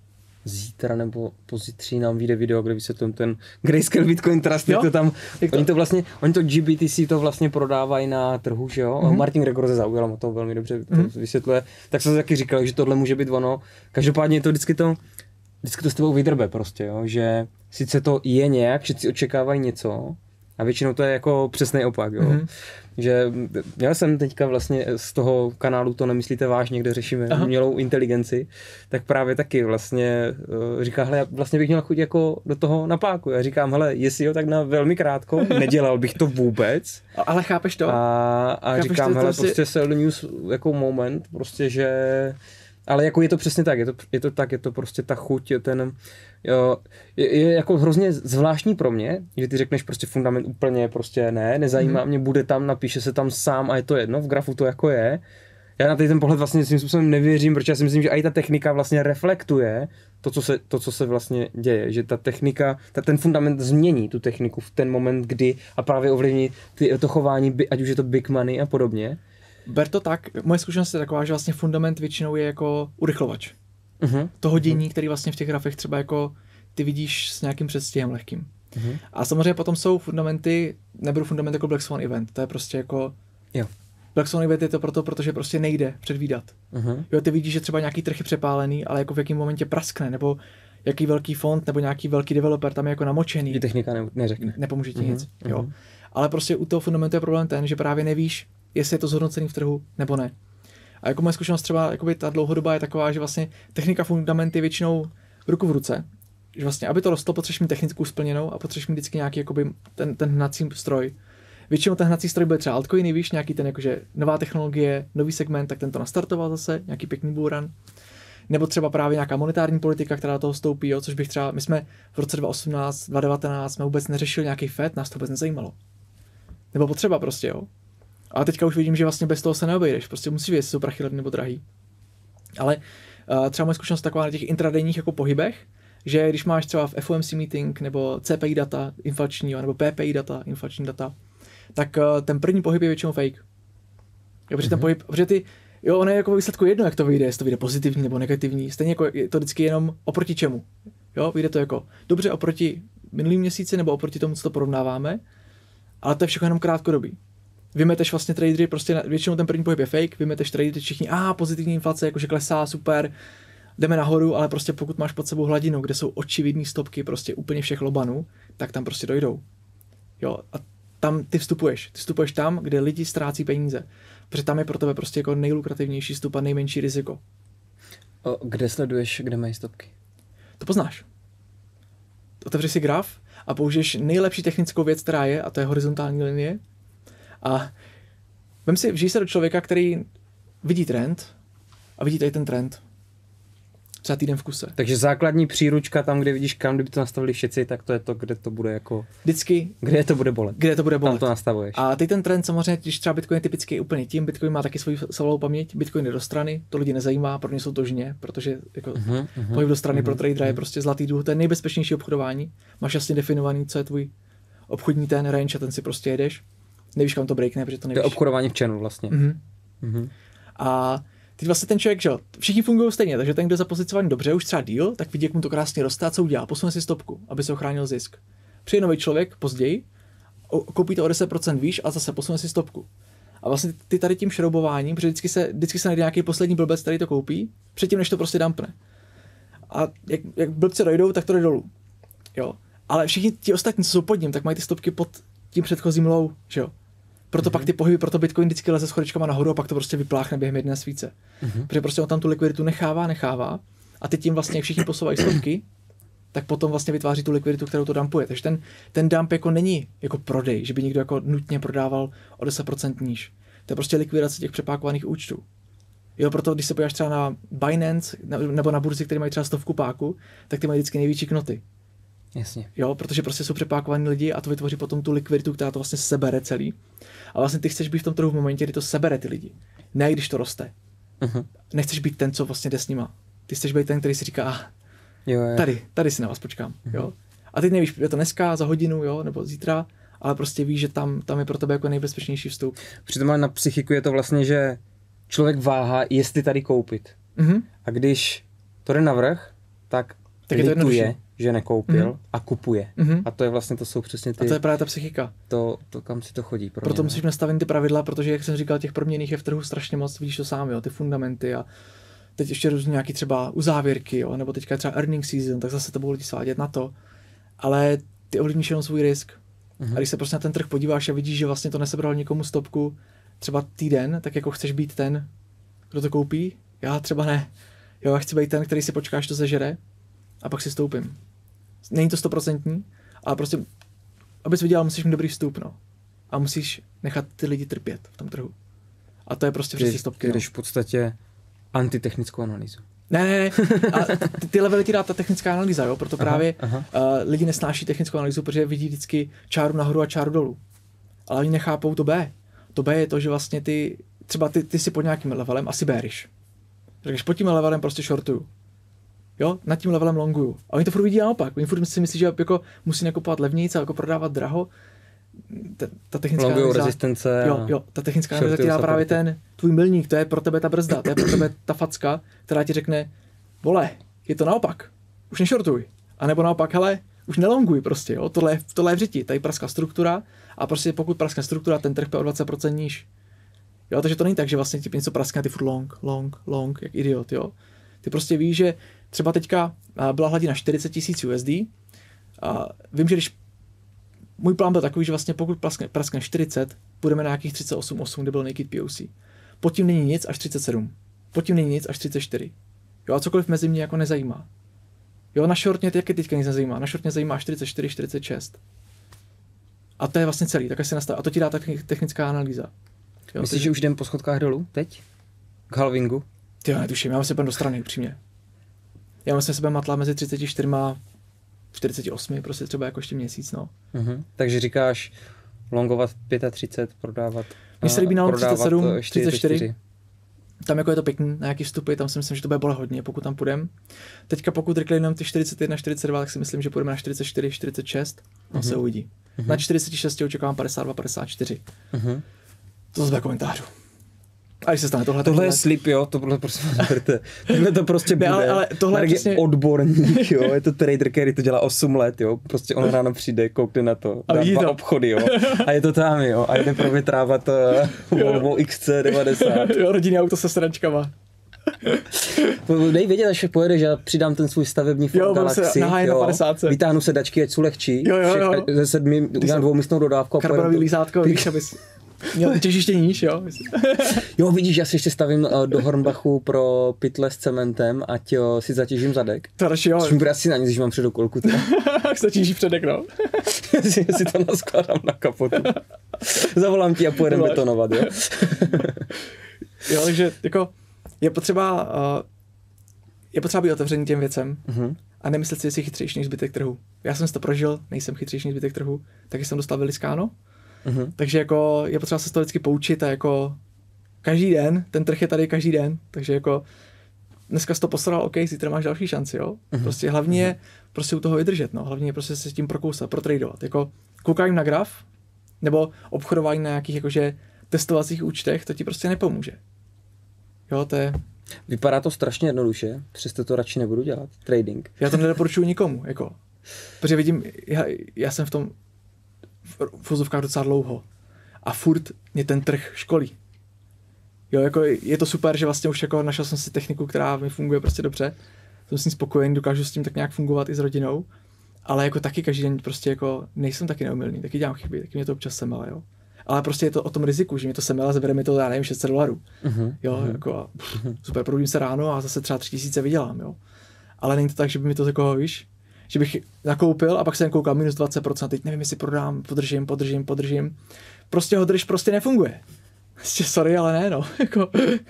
zítra nebo pozítří nám vyjde video, kde vysvětlím ten Grayscale Bitcoin Trust, jak to tam, jak to? Oni to vlastně, oni to G B T C to vlastně prodávají na trhu, že jo, mm-hmm. Martin Gregor se zaujal, mu to velmi dobře mm-hmm. vysvětluje, tak jsem taky říkal, že tohle může být ono, každopádně to vždycky to, vždycky to s tebou vydrbe prostě, jo, že sice to je nějak, všichni očekávají něco, a většinou to je jako přesný opak, jo. Mm-hmm. Že já jsem teďka vlastně z toho kanálu To nemyslíte vážně, kde řešíme Aha. umělou inteligenci, tak právě taky vlastně uh, říká, hele, já vlastně bych měl chuť jako do toho napáku. Já říkám, hele, jestli jo, tak na velmi krátko, nedělal bych to vůbec. Ale chápeš to? A, a chápeš říkám, to, hele, si... prostě sell the news jako moment, prostě, že... Ale jako je to přesně tak, je to, je to tak, je to prostě ta chuť, ten, jo, je, je jako hrozně zvláštní pro mě, že ty řekneš prostě fundament úplně prostě ne, nezajímá mm-hmm. mě, bude tam, napíše se tam sám a je to jedno, v grafu to jako je. Já na ten pohled vlastně svým způsobem nevěřím, protože já si myslím, že i ta technika vlastně reflektuje to, co se, to, co se vlastně děje, že ta technika, ta, ten fundament změní tu techniku v ten moment, kdy a právě ovlivní ty, to chování, ať už je to big money a podobně. Ber to tak, moje zkušenost je taková, že vlastně fundament většinou je jako urychlovač. Uh-huh. Toho dění, uh-huh. který vlastně v těch grafech třeba jako ty vidíš s nějakým předstihem lehkým. Uh-huh. A samozřejmě potom jsou fundamenty, neberu fundament jako Black Swan event, to je prostě jako... Jo. Black Swan event je to proto, protože prostě nejde předvídat. Uh-huh. Jo, ty vidíš, že třeba nějaký trh je přepálený, ale jako v jakém momentě praskne, nebo jaký velký fond, nebo nějaký velký developer tam je jako namočený. Ty technika ne, neřekne. Nepomůže ti uh-huh. nic, uh-huh. jo. Ale prostě u toho fundamentu je problém ten, že právě nevíš, jestli je to zhodnocený v trhu, nebo ne. A jako moje zkušenost třeba, jakoby ta dlouhodobá je taková, že vlastně technika fundamenty je většinou ruku v ruce. Že vlastně, aby to rostlo, potřebuješ mít technickou splněnou a potřebuješ mít vždycky nějaký jakoby ten, ten hnací stroj. Většinou ten hnací stroj byl třeba altcoiny, víš, nějaký ten jakože nová technologie, nový segment, tak ten to nastartoval zase, nějaký pěkný bullrun. Nebo třeba právě nějaká monetární politika, která do toho vstoupí, jo, což bych třeba, my jsme v roce dva tisíce osmnáct, dva tisíce devatenáct jsme vůbec neřešili nějaký Fed, nás to vůbec nezajímalo. Nebo potřeba prostě, jo. A teďka už vidím, že vlastně bez toho se neobejdeš, prostě musíš vědět, jestli jsou prachy levný nebo drahý. Ale uh, třeba moje zkušenost taková na těch intradejních jako pohybech, že když máš třeba v F O M C meeting nebo C P I data inflační, jo, nebo P P I data, inflační data, tak uh, ten první pohyb je většinou fake. Jo, protože mm-hmm. ten pohyb, protože ty, jo, ono je jako výsledku jedno, jak to vyjde, jestli to vyjde pozitivní nebo negativní, stejně jako je to vždycky jenom oproti čemu. Jo, vyjde to jako dobře oproti minulým měsíci nebo oproti tomu, co to porovnáváme, ale to je všechno jenom krátkodobý. Vymeteš vlastně tradery, prostě většinou ten první pohyb je fake, vymeteš tradery všichni, a ah, pozitivní inflace, jakože klesá, super, jdeme nahoru, ale prostě pokud máš pod sebou hladinu, kde jsou očividné stopky prostě úplně všech lobanů, tak tam prostě dojdou. Jo, a tam ty vstupuješ. Ty vstupuješ tam, kde lidi ztrácí peníze. Protože tam je pro tebe prostě jako nejlukrativnější vstup a nejmenší riziko. O, kde sleduješ, kde mají stopky? To poznáš. Otevřeš si graf a použiješ nejlepší technickou věc, která je, a to je horizontální linie. A vem si, vžij se do člověka, který vidí trend a vidí tady ten trend. Třeba týden v kuse. Takže základní příručka tam, kde vidíš, kam kdyby to nastavili všetci, tak to je to, kde to bude jako... Vždycky. Kde to bude bolet. Kde to bude bolet. Tam to nastavuješ. A teď ten trend samozřejmě, když třeba Bitcoin je typicky úplně tím, Bitcoin má taky svoji solovou paměť, Bitcoin jde do strany, to lidi nezajímá, pro ně jsou to žně, protože jako uh-huh, uh-huh, pohyb do strany uh-huh, pro tradera uh-huh. je prostě zlatý důl, to je nejbezpečnější obchodování. Máš jasně definovaný, co je tvůj obchodní ten range a ten si prostě jedeš. Nevíš, kam to breakne, protože to nevíš. To je obchodování v channelu vlastně. Uh-huh. Uh-huh. A teď vlastně ten člověk, že jo, všichni fungují stejně, takže ten, kdo je zapozicovaný dobře, už třeba deal, tak vidí, jak mu to krásně roste a co udělá, posune si stopku, aby se ochránil zisk. Přijde nový člověk později, koupí to o deset procent výš a zase posune si stopku. A vlastně ty tady tím šroubováním, protože vždycky se, vždycky se najde nějaký poslední blbec, který to koupí, předtím, než to prostě dumpne. A jak, jak blbci dojdou, tak to jde dolů. Jo. Ale všichni ti ostatní, co jsou pod ním, tak mají ty stopky pod tím předchozím low, že jo. Proto mm-hmm. pak ty pohyby, proto Bitcoin vždycky leze s choričkama nahoru a pak to prostě vypláchne během jedné svíce. Mm-hmm. Protože prostě on tam tu likviditu nechává, nechává a teď tím vlastně všichni posouvají stopky, tak potom vlastně vytváří tu likviditu, kterou to dumpuje. Takže ten, ten dump jako není jako prodej, že by někdo jako nutně prodával o deset procent níž. To je prostě likvidace těch přepákovaných účtů. Jo, proto když se podíváš třeba na Binance nebo na burzy, které mají třeba stovku páku, tak ty mají vždycky největší knoty. Jasně. Jo, protože prostě jsou přepákovaní lidi a to vytvoří potom tu likviditu, která to vlastně sebere celý. A vlastně ty chceš být v tom trhu v momentě, kdy to sebere ty lidi. Ne, když to roste. Uh-huh. Nechceš být ten, co vlastně jde s nima. Ty chceš být ten, který si říká, ah, jo, jo. tady, tady si na vás počkám. Uh-huh. Jo. A ty nevíš, je to dneska, za hodinu, jo, nebo zítra, ale prostě víš, že tam, tam je pro tebe jako nejbezpečnější vstup. Přitom ale na psychiku je to vlastně, že člověk váhá, jestli tady koupit. Uh-huh. A když to jde navrch, tak, tak lituje, že nekoupil mm-hmm. a kupuje. Mm-hmm. A to je vlastně, to jsou přesně ty... A to je právě ta psychika. To, to kam si to chodí. Pro Proto mě, musíš nastavit ty pravidla, protože, jak jsem říkal, těch proměnných je v trhu strašně moc, vidíš to sám, jo, ty fundamenty a teď ještě různě nějaký třeba uzávěrky, jo, nebo teďka třeba earning season, tak zase to budou lidi svádět na to. Ale ty ovlivníš jenom svůj risk. Mm-hmm. A když se prostě na ten trh podíváš a vidíš, že vlastně to nesebral nikomu stopku třeba týden, tak jako chceš být ten, kdo to koupí? Já třeba ne. Jo, já chci být ten, který si počkáš, to zežere a pak si stoupím. Není to stoprocentní, ale prostě, abys viděl, musíš mít dobrý vstup, no. A musíš nechat ty lidi trpět v tom trhu. A to je prostě přesně stopky. Když v podstatě antitechnickou analýzu. Ne, ne, ne. A ty, ty levely ti dá ta technická analýza, jo, proto právě aha, aha. Uh, lidi nesnáší technickou analýzu, protože vidí vždycky čáru nahoru a čáru dolů. Ale oni nechápou to B. To B je to, že vlastně ty, třeba ty, ty si pod nějakým levelem asi bearish. Takže pod tím levelem prostě shortuju. Jo, nad tím levelem longuju. A oni to furt vidí naopak. Oni furt si myslí, že jako musí nakupovat levnějc a jako prodávat draho. Ta, ta technická longuju analýza, rezistence. Jo, jo, ta technická analýza ti dá právě ten tvůj milník, to je pro tebe ta brzda, to je pro tebe ta facka, která ti řekne, vole, je to naopak, už nešortuj. A nebo naopak, hele, už nelonguj prostě, jo, tohle je, tohle je v řiti, tady praská struktura a prostě pokud praskne struktura, ten trh je o dvacet procent níž. Jo, takže to není tak, že vlastně ti něco praskne a ty furt long, long, long, jak idiot, jo. Ty prostě víš, že třeba teďka byla hladina čtyřicet tisíc U S D a vím, že když můj plán byl takový, že vlastně pokud praskne, praskne čtyřicet, půjdeme na nějakých třicet osm osm, kde byl naked P O C. Pod tím není nic až třicet sedm. Pod tím není nic až třicet čtyři. Jo, a cokoliv mezi mě jako nezajímá. Jo, na short mě taky teďka nic nezajímá. Na short mě zajímá čtyřicet čtyři, čtyřicet šest. A to je vlastně celý, tak si nastav... A to ti dá ta technická analýza. Jo, myslíš, že už jdem po schodkách dolů teď? K halvingu? Ty jo, netuším, já se půjdu do strany, upřímně. Já myslím, že se matla mezi třicet čtyři a čtyřicet osm, prostě třeba jako ještě měsíc, no. Uh-huh. Takže říkáš longovat třicet pět, prodávat. Mně se líbí na třicet sedm, třicet čtyři. Tam jako je to pěkný, na nějaký vstupy, tam si myslím, že to bude bolet hodně, pokud tam půjdem. Teďka pokud reklinujeme ty čtyřicet jedna, čtyřicet dva, tak si myslím, že půjdeme na čtyřicet čtyři, čtyřicet šest, no uh-huh. se uvidí. Uh-huh. Na čtyřicet šest očekávám padesát dva, padesát čtyři. Uh-huh. To zde komentářů. A když se stane tohle... Tohle je slip, jo, tohle prostě neberte. Tohle to prostě bude. Ne, ale, ale tohle je přesně... odborník, jo, je to trader, který to dělá osm let, jo, prostě on ráno přijde, koukne na to, dá dva to. obchody, jo, a je to tam, jo, a jde provětrávat uh, Volvo X C devadesát. Jo, rodinný auto se sračkama. Dej vědět, až pojede, že já přidám ten svůj stavební Ford Galaxy, jo, vytáhnu sedačky, ať jsou lehčí, jo, jo, jo. ze sedmi udělám dvoumístnou dodávku. Karbonový lízátko, víš, abys... Měl těžiště níž, jo? Jo, vidíš, já si ještě stavím uh, do Hornbachu pro pytle s cementem, ať jo, si zatížím zadek. To radši jo. Což mi bude asi na nic, když mám předokolku. Jak se zatíží předek, no. si, si to naskládám na kapotu. Zavolám ti a pojedem Voláš. betonovat, jo. Jo, takže jako je potřeba uh, je potřeba být otevřený těm věcem uh-huh. a nemyslet si, že jsi chytřejší než zbytek trhu. Já jsem si to prožil, nejsem chytřejší než zbytek trhu, taky jsem dostal veliskáno. Uh-huh. Takže jako je potřeba se z toho vždycky poučit a jako každý den, ten trh je tady každý den, takže jako dneska jsi to posral, OK, zítra máš další šanci, jo. Uh-huh. Prostě hlavně je prostě u toho vydržet, no, hlavně je prostě se s tím prokousat, protradovat, jako koukání na graf, nebo obchodování na nějakých jakože testovacích účtech, to ti prostě nepomůže. Jo, to je... Vypadá to strašně jednoduše, přesto to radši nebudu dělat, trading. Já to nedoporučuji nikomu, jako, protože vidím, já, já jsem v tom v vozovkách docela dlouho a furt mě ten trh školí. Jo, jako je to super, že vlastně už jako našel jsem si techniku, která mi funguje prostě dobře, jsem s ní spokojený, dokážu s tím tak nějak fungovat i s rodinou, ale jako taky každý den prostě jako nejsem taky neumilný, taky dělám chyby, taky mě to občas semele, jo. Ale prostě je to o tom riziku, že mě to semele, zabere mi to, já nevím, šest set dolarů. Uh-huh. Jo, uh-huh. jako a, pff, super, probudím se ráno a zase třeba tři tisíce vydělám, jo. Ale není to tak, že by mi to jako, víš, že bych nakoupil a pak jsem koukal minus dvacet procent, teď nevím, jestli prodám, podržím, podržím, podržím. Prostě ho drž prostě nefunguje. Prostě sorry, ale ne, no. Jako.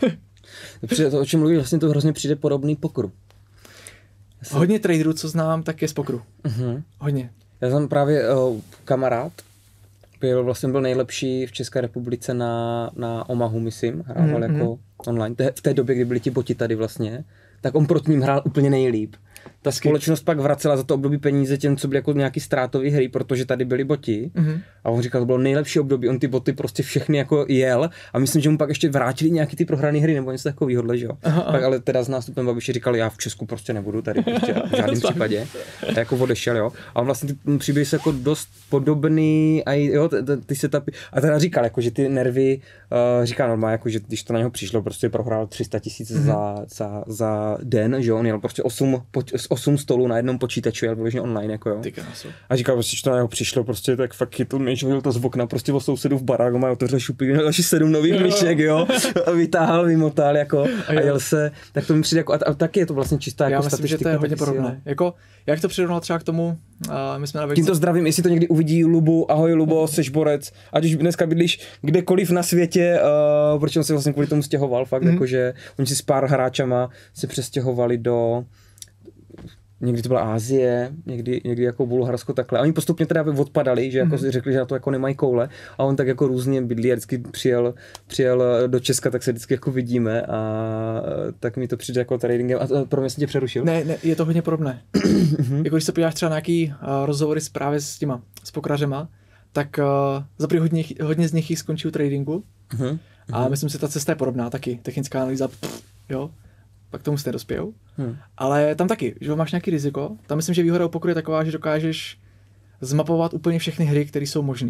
To, o čem mluvíš, vlastně to hrozně přijde podobný pokru. Jsem... Hodně traderů, co znám, tak je z pokru. Uh-huh. Hodně. Já jsem právě uh, kamarád, byl, vlastně byl nejlepší v České republice na, na Omahu, myslím, hrával mm-hmm. jako online. V té době, kdy byli ti boti tady vlastně, tak on proti ním hrál úplně nejlíp. Ta společnost pak vracela za to období peníze těm, co byly jako nějaký ztrátový hry, protože tady byli boti. Mm-hmm. A on říkal, to bylo nejlepší období, on ty boty prostě všechny jako jel a myslím, že mu pak ještě vrátili nějaký ty prohrané hry nebo něco takového, že jo. Aha, aha. Tak ale teda s nástupem Babiše říkal, já v Česku prostě nebudu tady prostě v žádném případě. A jako odešel, jo. A on vlastně ty příběhy jsou jako dost podobný a jo, ty setupy. A teda říkal, jako, že ty nervy, uh, říká normálně, jako, že když to na něho přišlo, prostě prohrál tři sta tisíc mm-hmm. za, za, za den, že jo, on jel prostě osm, osm stolů na jednom počítači, ale vyloženě online, jako jo. A říkal prostě, že to na něho přišlo, prostě tak fakt chytl mě, že to z okna, prostě o sousedu v baráku, má otevřel šupy, další sedm nových myšek, jo. A vytáhal, vymotal, jako a jel se, tak to mi přijde jako, a, a taky je to vlastně čistá jako statistika. Já myslím, že to je hodně podobné. Jako, jak to přirovnal třeba k tomu, a my jsme na Tímto zdravím, jestli to někdy uvidí Lubu, ahoj Lubo, seš borec, ať už dneska bydlíš kdekoliv na světě, uh, protože on se vlastně kvůli tomu stěhoval, fakt, mm. jakože oni si s pár hráčama se přestěhovali do někdy to byla Asie, někdy, někdy jako Bulharsko takhle. A oni postupně teda odpadali, že jako mm. si řekli, že na to jako nemají koule. A on tak jako různě bydlí a vždycky přijel, přijel do Česka, tak se vždycky jako vidíme a tak mi to přijde jako tradingem. A pro mě jsem tě přerušil. Ne, ne, je to hodně podobné. Jako když se podíváš třeba na nějaký uh, rozhovory právě s těma, s pokrařema, tak uh, zaprvé hodně, hodně z nich jich skončí u tradingu. Uh-huh. A myslím si, ta cesta je podobná taky. Technická analýza, pff, jo. Pak tomu se nedospějou. Hmm. Ale tam taky, že máš nějaký riziko. Tam myslím, že výhoda u pokeru je taková, že dokážeš zmapovat úplně všechny hry, které jsou možné.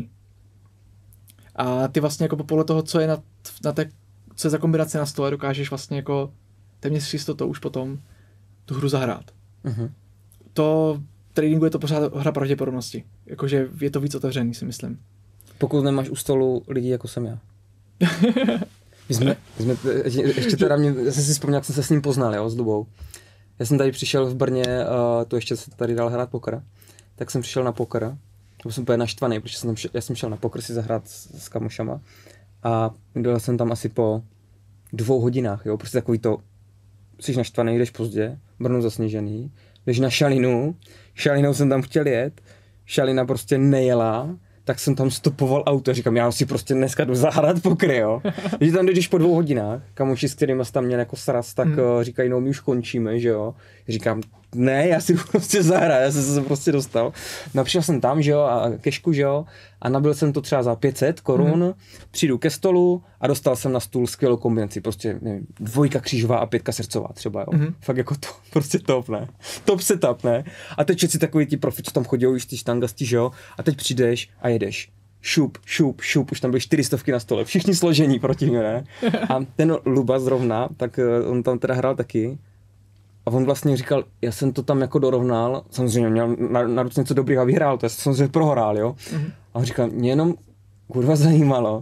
A ty vlastně jako podle toho, co je na, na té, co je za kombinaci na stole, dokážeš vlastně jako téměř s jistotou už potom tu hru zahrát. Hmm. To tradingu je to pořád hra pravděpodobnosti. Jakože je to víc otevřený, si myslím. Pokud nemáš u stolu lidí, jako jsem já. My jsme, my jsme, ještě teda mě, já jsem si vzpomněl, jak jsem se s ním poznal, jo, s Lubou. Já jsem tady přišel v Brně, uh, to ještě se tady dal hrát poker, tak jsem přišel na poker To jsem úplně naštvaný, protože jsem tam šel, já jsem šel na pokr si zahrát s, s kamošama a dojel jsem tam asi po dvou hodinách, jo, prostě takový to, jsi naštvaný, jdeš pozdě, Brno zasněžený, jdeš na šalinu, šalinou jsem tam chtěl jet, šalina prostě nejela, tak jsem tam stopoval auto a říkám, já si prostě dneska jdu zahrát pokr, jo. Když tam jdeš po dvou hodinách, kamoši, s kterými tam měl jako sraz, tak hmm. říkají, no my už končíme, že jo. Říkám, ne, já si prostě zahraju, já jsem se prostě dostal. No přišel jsem tam, že jo, a kešku, že jo, a nabil jsem to třeba za pět set korun, hmm. přijdu ke stolu a dostal jsem na stůl skvělou kombinaci, prostě nevím, dvojka křížová a pětka srdcová třeba, jo. Hmm. Fakt jako to, prostě top, ne. Top setup, ne. A teď si takový ti profi, co tam chodí, už ty štangasti, že jo, a teď přijdeš a jedeš. Šup, šup, šup, už tam byly čtyři stovky na stole, všichni složení proti mě, ne. A ten Luba zrovna, tak on tam teda hrál taky. A on vlastně říkal, já jsem to tam jako dorovnal, samozřejmě měl na, na ruce něco dobrýho a vyhrál, to je samozřejmě prohrál, jo. Mm-hmm. A on říkal, mě jenom kurva zajímalo,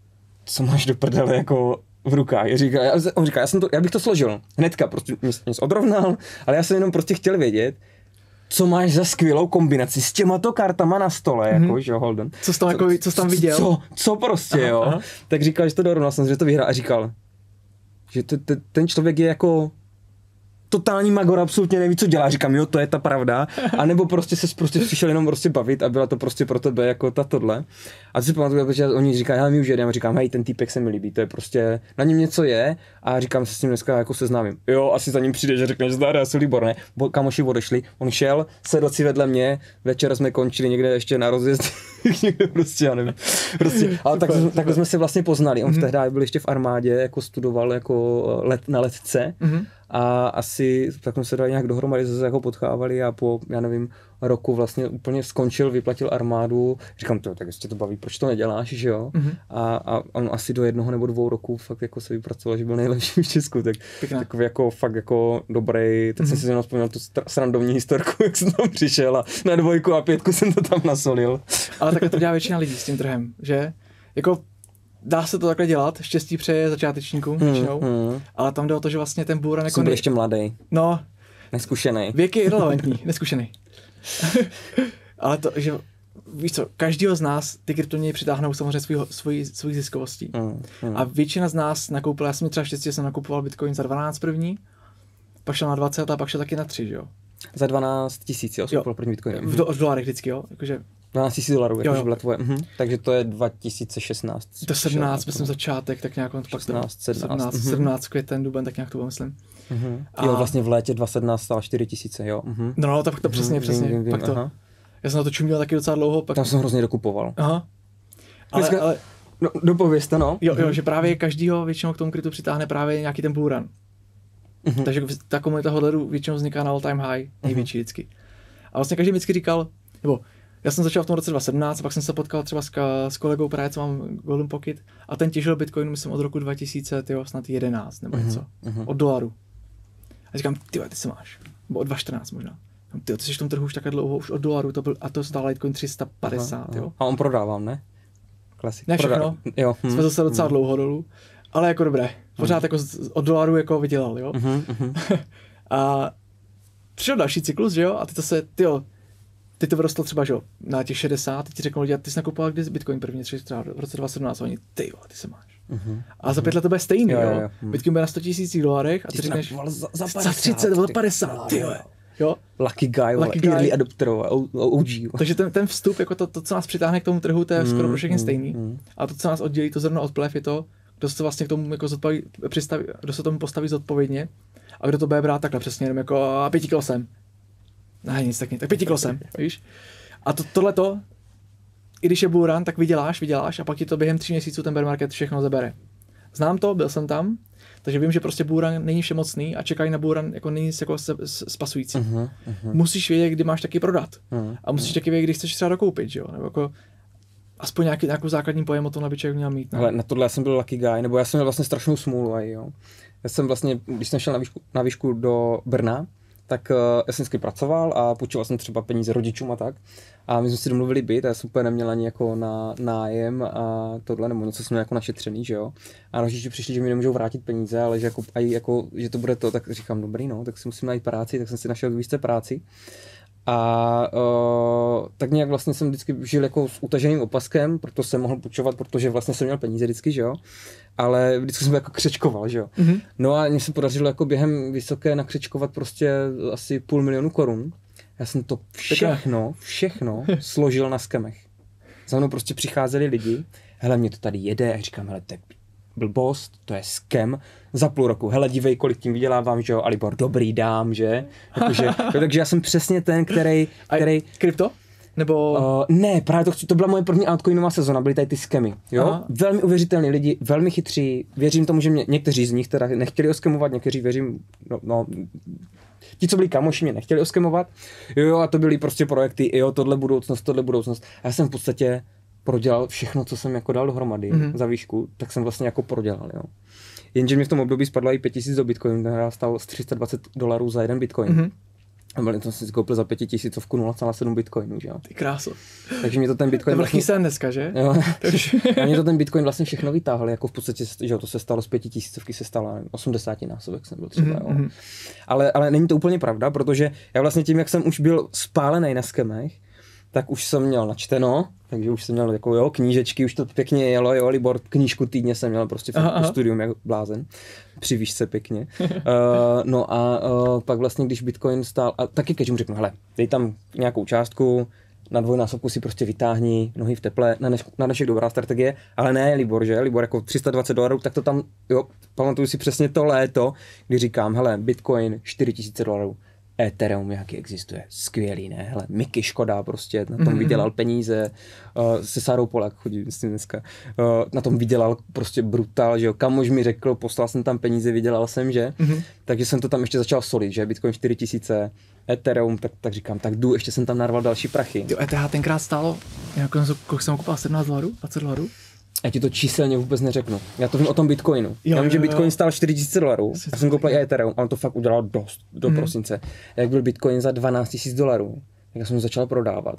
co máš do prdele jako v rukách. Já říkal, já, on říkal, já, jsem to, já bych to složil hnedka, prostě mě, mě odrovnal, ale já jsem jenom prostě chtěl vědět, co máš za skvělou kombinaci s těmato kartama na stole, mm-hmm. jako, že Holden. Co jsi tam, jako, co jsi tam viděl? Co, co prostě, aha, jo. Aha. Tak říkal, že to dorovnal, samozřejmě že to vyhrál a říkal, že to, to, ten člověk je jako totální magor, absolutně neví, co dělá. Říkám, jo, to je ta pravda. A nebo prostě se prostě přišel jenom prostě bavit a byla to prostě pro tebe jako ta tohle. A to si pamatuju, protože oni říkají, já mi už jedem, a říkám, hej, ten týpek se mi líbí, to je prostě, na něm něco je a říkám, se s ním dneska jako seznámím. Jo, asi za ním přijde, že řekne, že zdá, já jsem Libor, ne? Bo, kamoši odešli, on šel, sedl si vedle mě, večer jsme končili někde ještě na rozjezd, někde prostě, já nevím. Prostě, ale tak, tak jsme se vlastně poznali. On mm-hmm. tehdy byl ještě v armádě, jako studoval jako let, na letce. Mm-hmm. A asi tak jsme se dali nějak dohromady, zase jako potkávali a po, já nevím, roku vlastně úplně skončil, vyplatil armádu. Říkám, to, tak jestli to baví, proč to neděláš, že jo? Mm-hmm. A, a on asi do jednoho nebo dvou roků fakt jako se vypracoval, že byl nejlepší v Česku, tak takový jako fakt jako dobrý. Tak mm-hmm. jsem si jenom vzpomněl tu srandovní historku, jak jsem tam přišel a na dvojku a pětku jsem to tam nasolil. Ale takhle to dělá většina lidí s tím trhem, že? Jako dá se to takhle dělat, štěstí přeje začátečníkům většinou, hmm, hmm. ale tam jde o to, že vlastně ten bůran jako... Jsem byl ještě mladý. No. Neskušený. Věk je irrelevantní, neskušený. Ale to, že víš co, každýho z nás ty kryptoměny přitáhnou samozřejmě svýho, svojí, svojí ziskovostí. Hmm, hmm. A většina z nás nakoupila, já jsem měl třeba štěstí, že jsem nakupoval Bitcoin za dvanáct první, pak šel na dvacet a pak šel taky na tři, že jo? Za dvanáct tisíc, jo, jo. První Bitcoin. V, do, v dolarech vždycky, jo? Jakože... dvanáct tisíc dolarů, jakože byla tvoje. Mhm. Takže to je dva tisíce šestnáct. To sedmnáct, myslím začátek, tak nějak on to pak šestnáct, sedmnáct, sedmnáct, mhm. sedmnáct květen, duben, tak nějak to bylo, myslím. Mhm. A... Jo, vlastně v létě dva tisíce sedmnáct stála čtyři tisíce, jo. Mhm. No, no, tak to přesně, mhm, přesně. Vím, vím, pak to, aha. Já jsem na to čuměl taky docela dlouho. Pak... Tam jsem hrozně dokupoval. Aha. Ale, Dneska... ale... No, dopověz to, no. Jo, jo, že právě každýho většinou k tomu kryptu přitáhne právě nějaký ten bull run. Mm-hmm. Takže ta komunita hodleru většinou vzniká na all time high, největší mm-hmm. vždycky. A vlastně každý vždycky říkal, nebo já jsem začal v tom roce dva tisíce sedmnáct, pak jsem se potkal třeba s, s kolegou právě, co mám Golden Pocket, a ten těžil Bitcoin, myslím, od roku dva tisíce, tyjo, snad jedenáct nebo něco, mm-hmm. od dolaru. A říkám, tyjo, ty se máš, nebo od dva tisíce čtrnáct možná. Tyjo, ty jsi v tom trhu už takhle dlouho, už od dolaru, to byl, a to stálo Litecoin tři sta padesát, aha, jo. A on prodávám, ne? Klasik. Ne všechno, jo. Jsme zase docela dlouho dolů, ale jako dobré, pořád jako od dolaru jako vydělal, jo. Mm-hmm. A přišel další cyklus, že jo, a ty to se, tyjo, teď to vyrostlo třeba, že jo, na těch šedesát, teď ti řeknou lidi, ty jsi nakupoval kdy Bitcoin první, třeba v roce dva tisíce sedmnáct, oni, ty jo, ty se máš. Uh-huh. A za pět let to bude stejný, jo, jo, jo. jo. Bitcoin bude na sto tisíc dolarech a ty, ty řekneš, za, za, za třicet, za padesát, ty jo. Jo? Lucky guy, Lucky guy. Early adopter, O G. Takže ten, ten vstup, jako to, to, co nás přitáhne k tomu trhu, to je mm, skoro pro všechny mm, stejný. Mm. A to, co nás oddělí, to zrno od plev, je to, kdo se vlastně k tomu jako zodpoví, přistaví, kdo se tomu postaví zodpovědně a kdo to bude brát takhle přesně, jenom jako a pěti kilosem. Ne, nic tak, tak pěti kilosem, víš? A to, tohleto, i když je bull run, tak vyděláš, vyděláš a pak ti to během tří měsíců ten bear market všechno zabere. Znám to, byl jsem tam, takže vím, že prostě bull run není všemocný a čekání na bull run jako není nic jako spasující. Uh-huh, uh-huh. Musíš vědět, kdy máš taky prodat. Uh-huh. A musíš taky vědět, kdy chceš třeba dokoupit, že jo? Nebo jako aspoň nějaký, nějakou základní pojem o tom, aby člověk měl mít. Ne? Ale na tohle já jsem byl lucky guy, nebo já jsem měl vlastně strašnou smůlu, aj, jo. Já jsem vlastně, když jsem šel na výšku, na výšku do Brna, tak uh, já jsem vždycky pracoval a půjčoval jsem třeba peníze rodičům a tak. A my jsme si domluvili byt a já jsem úplně neměl ani jako na nájem a tohle, nebo něco jsem měl jako našetřený, že jo. A rodiči přišli, že mi nemůžou vrátit peníze, ale že, jako, aj, jako, že to bude to, tak říkám, dobrý no, tak si musím najít práci, tak jsem si našel v výšce práci. A uh, tak nějak vlastně jsem vždycky žil jako s utaženým opaskem, proto jsem mohl půjčovat, protože vlastně jsem měl peníze vždycky, že jo. Ale vždycky jsem jako křečkoval, že jo. Mm-hmm. No a mně se podařilo jako během vysoké nakřečkovat prostě asi půl milionu korun. Já jsem to všechno, všechno složil na skemech. Za mnou prostě přicházeli lidi, hele, mě to tady jede, a říkám, hele, to je blbost, to je skem, za půl roku, hele, dívej, kolik tím vydělávám, že jo, a Libor, dobrý dám, že? Jakože, takže já jsem přesně ten, který... který krypto? Nebo... Uh, ne, právě to, chci, to byla moje první altcoinová sezona, byly tady ty skemy, jo? Aha. Velmi uvěřitelní lidi, velmi chytří, věřím tomu, že mě, někteří z nich teda nechtěli oskemovat, někteří věřím, no, no ti, co byli kamoši, mě nechtěli oskemovat, jo, jo, a to byly prostě projekty, jo, tohle budoucnost, tohle budoucnost, a já jsem v podstatě prodělal všechno, co jsem jako dal dohromady mm-hmm. za výšku, tak jsem vlastně jako prodělal, jo. Jenže mě v tom období spadlo i pět tisíc do bitcoinu, ten stál z tři sta dvacet dolarů za jeden bitcoin. Mm-hmm. A byl to si koupil za pětitisícovku nula celá sedm bitcoinů, že jo. Ty kráso. Takže mě to ten bitcoin... To vlastně sen dneska, že? Jo. A mě to ten bitcoin vlastně všechno vytáhl, jako v podstatě, že jo, to se stalo z pětitisícovky, se stalo osmdesátinásobek jsem byl třeba, mm-hmm. jo. Ale, ale není to úplně pravda, protože já vlastně tím, jak jsem už byl spálený na skemech, tak už jsem měl načteno, takže už jsem měl jako jo, knížečky, už to pěkně jelo, jo, Libor, knížku týdně jsem měl prostě v studium jak blázen, při výšce pěkně. uh, no a uh, pak vlastně, když Bitcoin stál, a taky když mu řeknu, hele, dej tam nějakou částku, na dvojnásobku si prostě vytáhni, nohy v teple, na, dneš, na dnešek dobrá strategie, ale ne Libor, že? Libor jako tři sta dvacet dolarů, tak to tam, jo, pamatuju si přesně to léto, kdy říkám, hele, Bitcoin čtyři tisíce dolarů. Ethereum, jaký existuje, skvělý, ne? Hele, Miky Škoda prostě, na tom mm-hmm. vydělal peníze, uh, se Sarou Polák chodí, myslím dneska, uh, na tom vydělal prostě brutál, že jo, kamož mi řekl, poslal jsem tam peníze, vydělal jsem, že? Mm-hmm. Takže jsem to tam ještě začal solit, že? Bitcoin čtyři tisíce, Ethereum, tak, tak říkám, tak jdu, ještě jsem tam narval další prachy. Jo, E T H tenkrát stálo, jako kolik jsem ho koupil, sedmnáct dolarů, dvacet dolarů? Já ti to číselně vůbec neřeknu. Já to vím o tom Bitcoinu. Jo, já vím, jo, že Bitcoin stál čtyři tisíce dolarů. Já jsem koupil i Ethereum, ale to fakt udělal dost do mm. prosince. A jak byl Bitcoin za dvanáct tisíc dolarů, tak já jsem ho začal prodávat.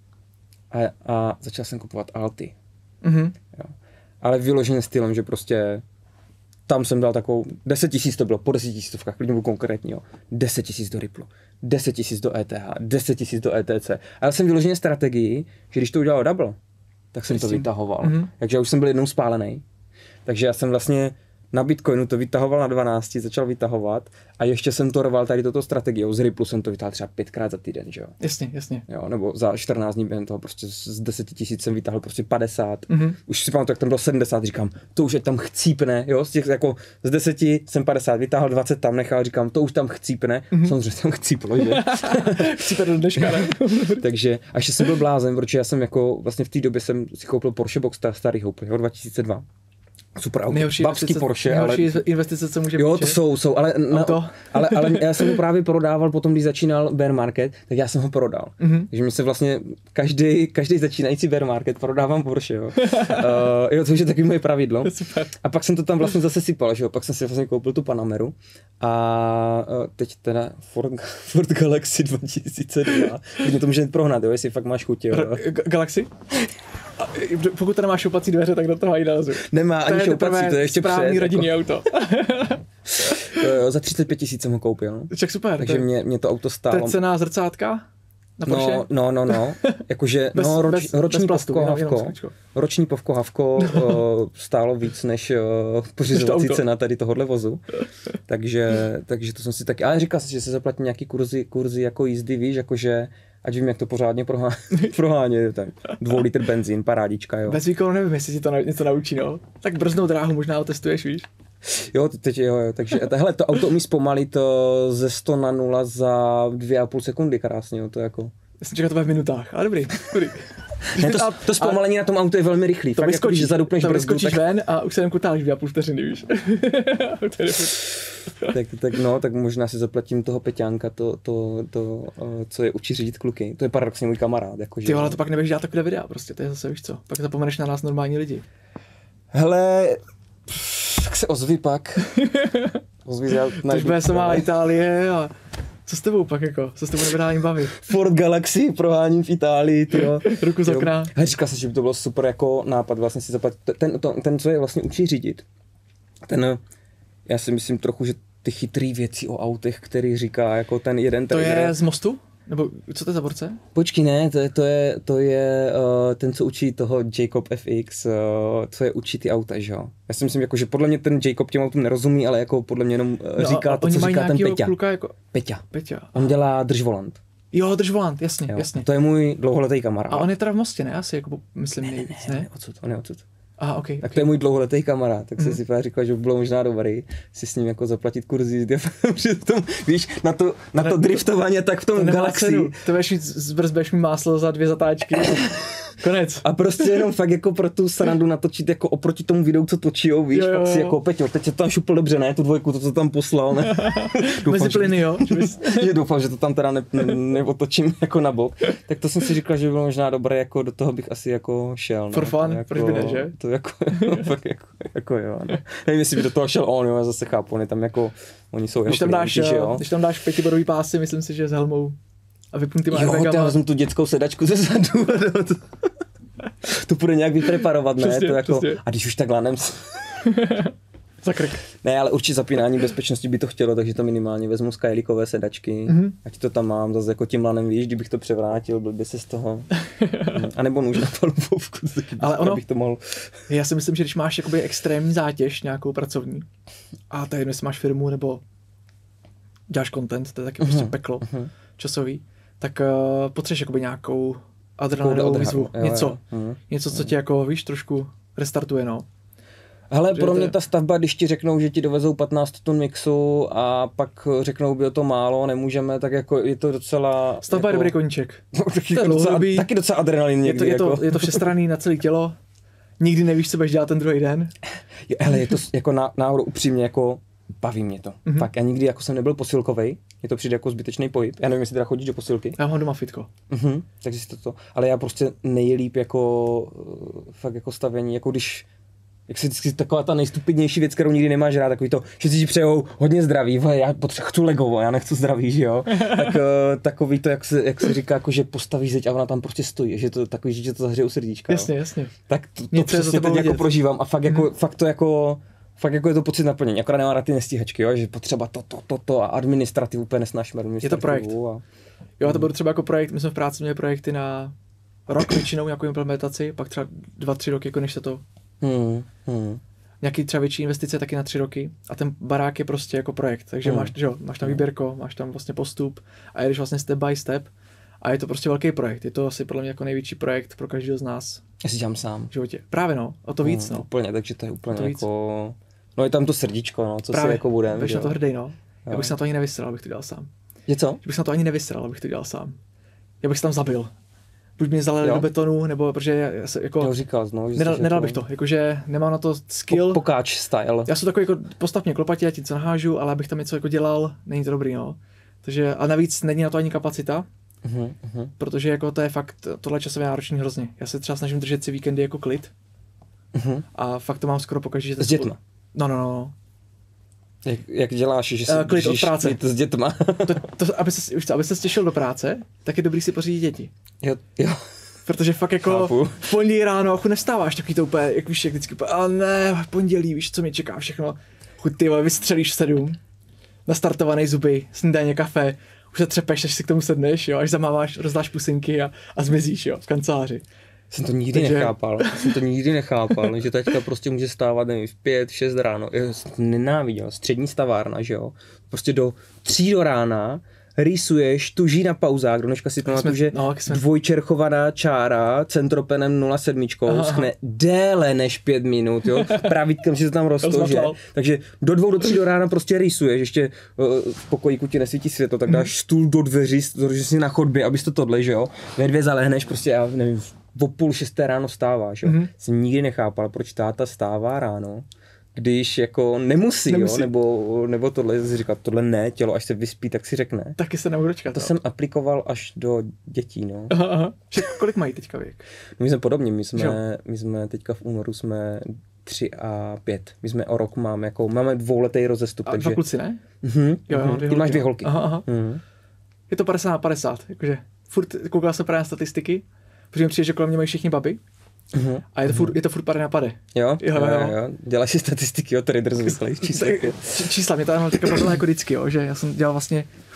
A, a začal jsem kupovat alty. Mm-hmm. Jo. Ale vyloženě stylem, že prostě tam jsem dal takovou, deset tisíc to bylo, po deset tisícovkách, klidně byl konkrétní, jo. deset tisíc do Ripple, deset tisíc do E T H, deset tisíc do E T C. A já jsem vyloženě strategii, že když to udělalo double, tak jsem to vytahoval. Mm-hmm. Takže já už jsem byl jednou spálený. Takže já jsem vlastně na Bitcoinu to vytahoval na dvanácti, začal vytahovat a ještě jsem to rval tady toto strategiou. Z Ripple jsem to vytáhl třeba pětkrát za týden, že jo. Jasně, jasně. Jo, nebo za čtrnáct dní během toho prostě z deseti tisíc jsem vytáhl prostě padesát. Mm-hmm. Už si pamatuju, jak tam bylo sedmdesát, říkám, to už je tam chcípne, jo, z těch jako z deseti jsem padesát vytáhl, dvacet tam nechal, říkám, to už tam chcípne. Mm-hmm. Samozřejmě tam chcíplo, že? Chcípne do dneška, ne? Takže a ještě jsem byl blázen, protože já jsem jako vlastně v té době jsem si koupil Porsche Boxster starý Hope, jo, dva tisíce dva. Super auto, nejhorší babský Porsche, nejhorší ale... investice, co může být. Jo, to jsou, jsou, ale, na, ale, ale já jsem ho právě prodával potom, když začínal bear market, tak já jsem ho prodal. Mm-hmm. Takže mi se vlastně každý, každý začínající bear market prodávám Porsche, jo. uh, jo, to už je takový moje pravidlo. Super. A pak jsem to tam vlastně zase sypal, že jo, pak jsem si vlastně koupil tu Panameru a uh, teď teda Ford, Ford Galaxy dva tisíce dva, když to můžeme prohnat, jo, jestli fakt máš chuť, jo. Galaxy? Pokud to nemá šoupací dveře, tak do toho i nalezu. Nemá ani šoupací, to je ještě správný před. rodinný jako... auto. Za třicet pět tisíc jsem ho koupil. Čak super. Takže to... mě, mě to auto stálo. To je cena zrcátka? Na Porsche? No, no, no, no. Jakože, bez, no, roč, bez, roční bez plastu, povko, jenom, havko, jenom roční povko, havko uh, stálo víc než uh, pořizovací cena tady tohohle vozu. takže, takže to jsem si taky, ale říkal jsem, že se zaplatí nějaký kurzy, kurzy jako jízdy, víš, jakože ať vím, jak to pořádně prohá, proháně, tak dvou litr benzín, parádička, jo. Bez výkonu nevím, jestli ti to něco naučí, no. Tak brzdnou dráhu možná otestuješ, víš. Jo, teď jo, jo, takže hele, to auto umí zpomalit ze sto na nula za dvě a půl sekundy krásně, jo, to jako. Já jsem čekal to v minutách, ale dobrý, dobrý. Ne, to, to zpomalení a, na tom autu je velmi rychlý, to fakt jako, když zadupneš brzdu, vyskočíš tak... ven a už se jenom kutáš dvě a půl vteřiny, víš. tak, tak no, tak možná si zaplatím toho Peťánka, to, to, to, co je učí řídit kluky, to je paradoxně můj kamarád. Jako, ty ale to pak nebudeš dělat takové videa, prostě, to je zase, víš co, pak zapomeneš na nás normální lidi. Hele, tak se ozví pak. Ozví se na to bude samá Itálie a co s tebou pak jako, co s tebou nebude ani bavit? Ford Galaxy proháním v Itálii, tyjo. Ruku z okna. Hele, říkal jsem, že by to bylo super jako nápad vlastně si zaplatit, ten, ten, ten, co je vlastně učí řídit, ten, já si myslím trochu, že ty chytrý věci o autech, který říká jako ten jeden to trader. je z Mostu? Nebo co to je za borce? Počkej, ne, to je, to je, to je uh, ten, co učí toho Jacob F X, uh, co je učí ty auta, že jo? Já si myslím, jako, že podle mě ten Jacob těm autům nerozumí, ale jako podle mě jenom uh, No, říká to, co říká ten Peťa. Kluka jako... Peťa. Peťa. On dělá drž volant. Jo, drž volant, jasně, Jo. jasně. To je můj dlouholetý kamarád. A on je teda v Mostě, ne? Asi, jako myslím ne, nejvíc, ne? ne? ne, odsud, on je odsud. Aha, ok. Tak okay. to je můj dlouholetý kamarád, tak Mhm. jsem si právě říkal, že by bylo možná dobrý si s ním jako zaplatit kurz jízdy, protože v tom, víš, na to, na to driftování tak v tom To Galaxii. To budeš mít, zbrzbeš mi máslo za dvě zatáčky. Konec. A prostě jenom fakt jako pro tu srandu natočit jako oproti tomu videu, co točijou, víš, Jo, jo, pak si jo. jako, Peťo, teď se to tam šupl dobře, ne, tu dvojku, to, co tam poslal, ne. Mezi plyny, jo. Že bys... že doufám, že to tam teda ne, ne, neotočím jako na bok. Tak to jsem si říkal, že by bylo možná dobré, jako do toho bych asi jako šel. Ne? For fun, jako, proč by ne, že? To jako, fakt jako, jako jo, ne. Nevím, jestli by do toho šel on, jo, já zase chápu, oni tam jako, oni jsou Když jeho tam dáš, klienti, že jo. když tam dáš pětibodový pásy, myslím si, že s helmou a vypnutýma Jo, airbagama. já vezmu tu dětskou sedačku ze zadu. To půjde nějak vypreparovat, ne? Přesně, to jako, přesně. a když už tak lánem... Za krk. Ne, ale určitě zapínání bezpečnosti by to chtělo, takže to minimálně vezmu Skylikové sedačky, Mhm. mm-hmm. ať to tam mám, zase jako tím lanem, víš, kdybych to převrátil, byl by se z toho. A nebo nůž na palubovku, Ale ono- bych to mohl. Já si myslím, že když máš jakoby extrémní zátěž nějakou pracovní, a to je jedno, jestli máš firmu nebo děláš content, to je taky prostě peklo mhm. časový, tak uh, potřebuješ jakoby nějakou adrenalinovou Takovou výzvu, odhadu, jo, něco, jo. Mhm. něco, co tě jako, víš, trošku restartuje, no. Hele, Že pro to mě je- ta stavba, když ti řeknou, že ti dovezou patnáct tun mixu a pak řeknou, bylo to málo, nemůžeme, tak jako je to docela... Stavba je jako, dobrý koníček. taky, to je docela, dlouhodobý. taky docela adrenalin Je to, někdy. je, to, jako. je to všestranný na celé tělo, nikdy nevíš, co budeš dělat ten druhý den. Jo, hele, je to s- jako ná, náhodou upřímně, jako baví mě to. Mhm. Mm-hmm. Fakt, já nikdy jako jsem nebyl posilkovej, mě to přijde jako zbytečný pohyb. Já nevím, jestli teda chodíš do posilky. Já mám doma fitko. Mhm. Takže si to, to. Ale já prostě nejlíp jako uh, fakt jako stavění, jako když jak se vždycky taková ta nejstupidnější věc, kterou nikdy nemáš rád, takový to, že si ti přejou hodně zdraví, vole, já potřebuji, chci legovo, já nechci zdraví, že jo. Tak uh, takový to, jak se, jak se říká, jako, že postavíš zeď a ona tam prostě stojí, že to takový, že to zahřeje u srdíčka. Jasně, jasně. Tak to, to Něco je za přesně tebou teď jako vidět. prožívám a fakt, jako, mm. fakt to jako, fakt jako je to pocit naplnění, akorát nemám rád ty nestíhačky, jo, že potřeba to, to, to, to a administrativu, úplně nesnáším administrativu. projekt. A... Jo, já to beru třeba jako projekt, my jsme v práci měli projekty na rok většinou nějakou implementaci, pak třeba dva, tři roky, jako než se to, Hmm, hmm. nějaký třeba větší investice taky na tři roky a ten barák je prostě jako projekt, takže Hmm. máš, že jo, máš tam výběrko, máš tam vlastně postup a jedeš vlastně step by step a je to prostě velký projekt, je to asi podle mě jako největší projekt pro každého z nás Já si dělám sám. v životě. Právě no, o to víc Hmm, no. Úplně, takže to je úplně to víc. jako, no je tam to srdíčko, no, co Právě, si jako budem. budeš že na to jo. hrdý no. Já Jo. bych se na to ani nevysral, abych to dělal sám. Je co? Že bych se na to ani nevysral, abych to dělal sám. Já bych se tam zabil. Buď mě zalili Jo. do betonu, nebo protože já, já se, jako, Jo, říkal no, že nedal, jsi nedal jako bych to, jakože nemám na to skill. Po, pokáč style. Já jsem takový jako postavně klopatě, já ti co nahážu, ale abych tam něco jako dělal, není to dobrý, no. Takže, a navíc není na to ani kapacita, Uh-huh, uh-huh. protože jako to je fakt, tohle je časově náročný hrozně. Já se třeba snažím držet si víkendy jako klid Uh-huh. a fakt to mám skoro pokaždé, že to S dětma. No, no, no. Jak, jak děláš, že si Eh, klid od držíš práce. klid s dětma? To, to, aby se, už co, aby se těšil do práce, tak je dobrý si pořídit děti. jo, jo. Protože fakt jako Chápu. v pondělí ráno chuj nevstáváš takový to úplně, jak víš, jak vždycky úplně, a ne, pondělí, víš, co mě čeká všechno. Chuj, ty vole, vystřelíš v sedm, nastartovaný zuby, snídaně, kafe, už se třepeš, až si k tomu sedneš, jo, až zamáváš, rozdáš pusinky a, a zmizíš, jo, v kanceláři. Jsem to nikdy Takže- nechápal, jsem to nikdy nechápal, že teďka prostě může stávat, nevím, v pět, šest ráno, já jsem to nenáviděl, střední stavárna, že jo, prostě do tří do rána rýsuješ tuží na pauzách, do dneška si pamatuju, že no, jak jsme- dvojčerchovaná čára centropenem nula sedm Aha. schne déle než pět minut, jo, pravítkem si to tam roztože, Rozmatlal. takže do dvou, do tří do rána prostě rýsuješ, ještě uh, v pokojíku ti nesvítí světlo, tak dáš stůl do dveří, zdržíš si na chodbě, abys to tohle, že jo, ve dvě zalehneš, prostě já nevím, o půl šesté ráno vstáváš, jo. Mhm. Jsem nikdy nechápal, proč táta stává ráno, když jako nemusí, Nemusí. jo, nebo, nebo tohle, si říkal, tohle ne, tělo až se vyspí, tak si řekne. Taky se nebudu dočkat. To no. jsem aplikoval až do dětí, no. Aha, aha. Že kolik mají teďka věk? My jsme podobně, my Jo. jsme, my jsme teďka v únoru jsme tři a pět. My jsme o rok máme jako, máme dvouletý rozestup, A takže... dva kluci, ne? Mhm, Jo, jo, mhm. dvě Ty máš holky, dvě jo. holky. Aha, aha. Mhm. Je to padesát na padesát, jakože furt koukal jsem právě na statistiky, protože mi přijde, že kolem mě mají všichni baby Mhm. a je to furt, je to furt pade na pade. Jo? Jo, jo, jo. Děláš si statistiky o traders zvyklých číslech. Č- Čísla, mě ta analytika bavila jako vždycky, jo, že já jsem dělal vlastně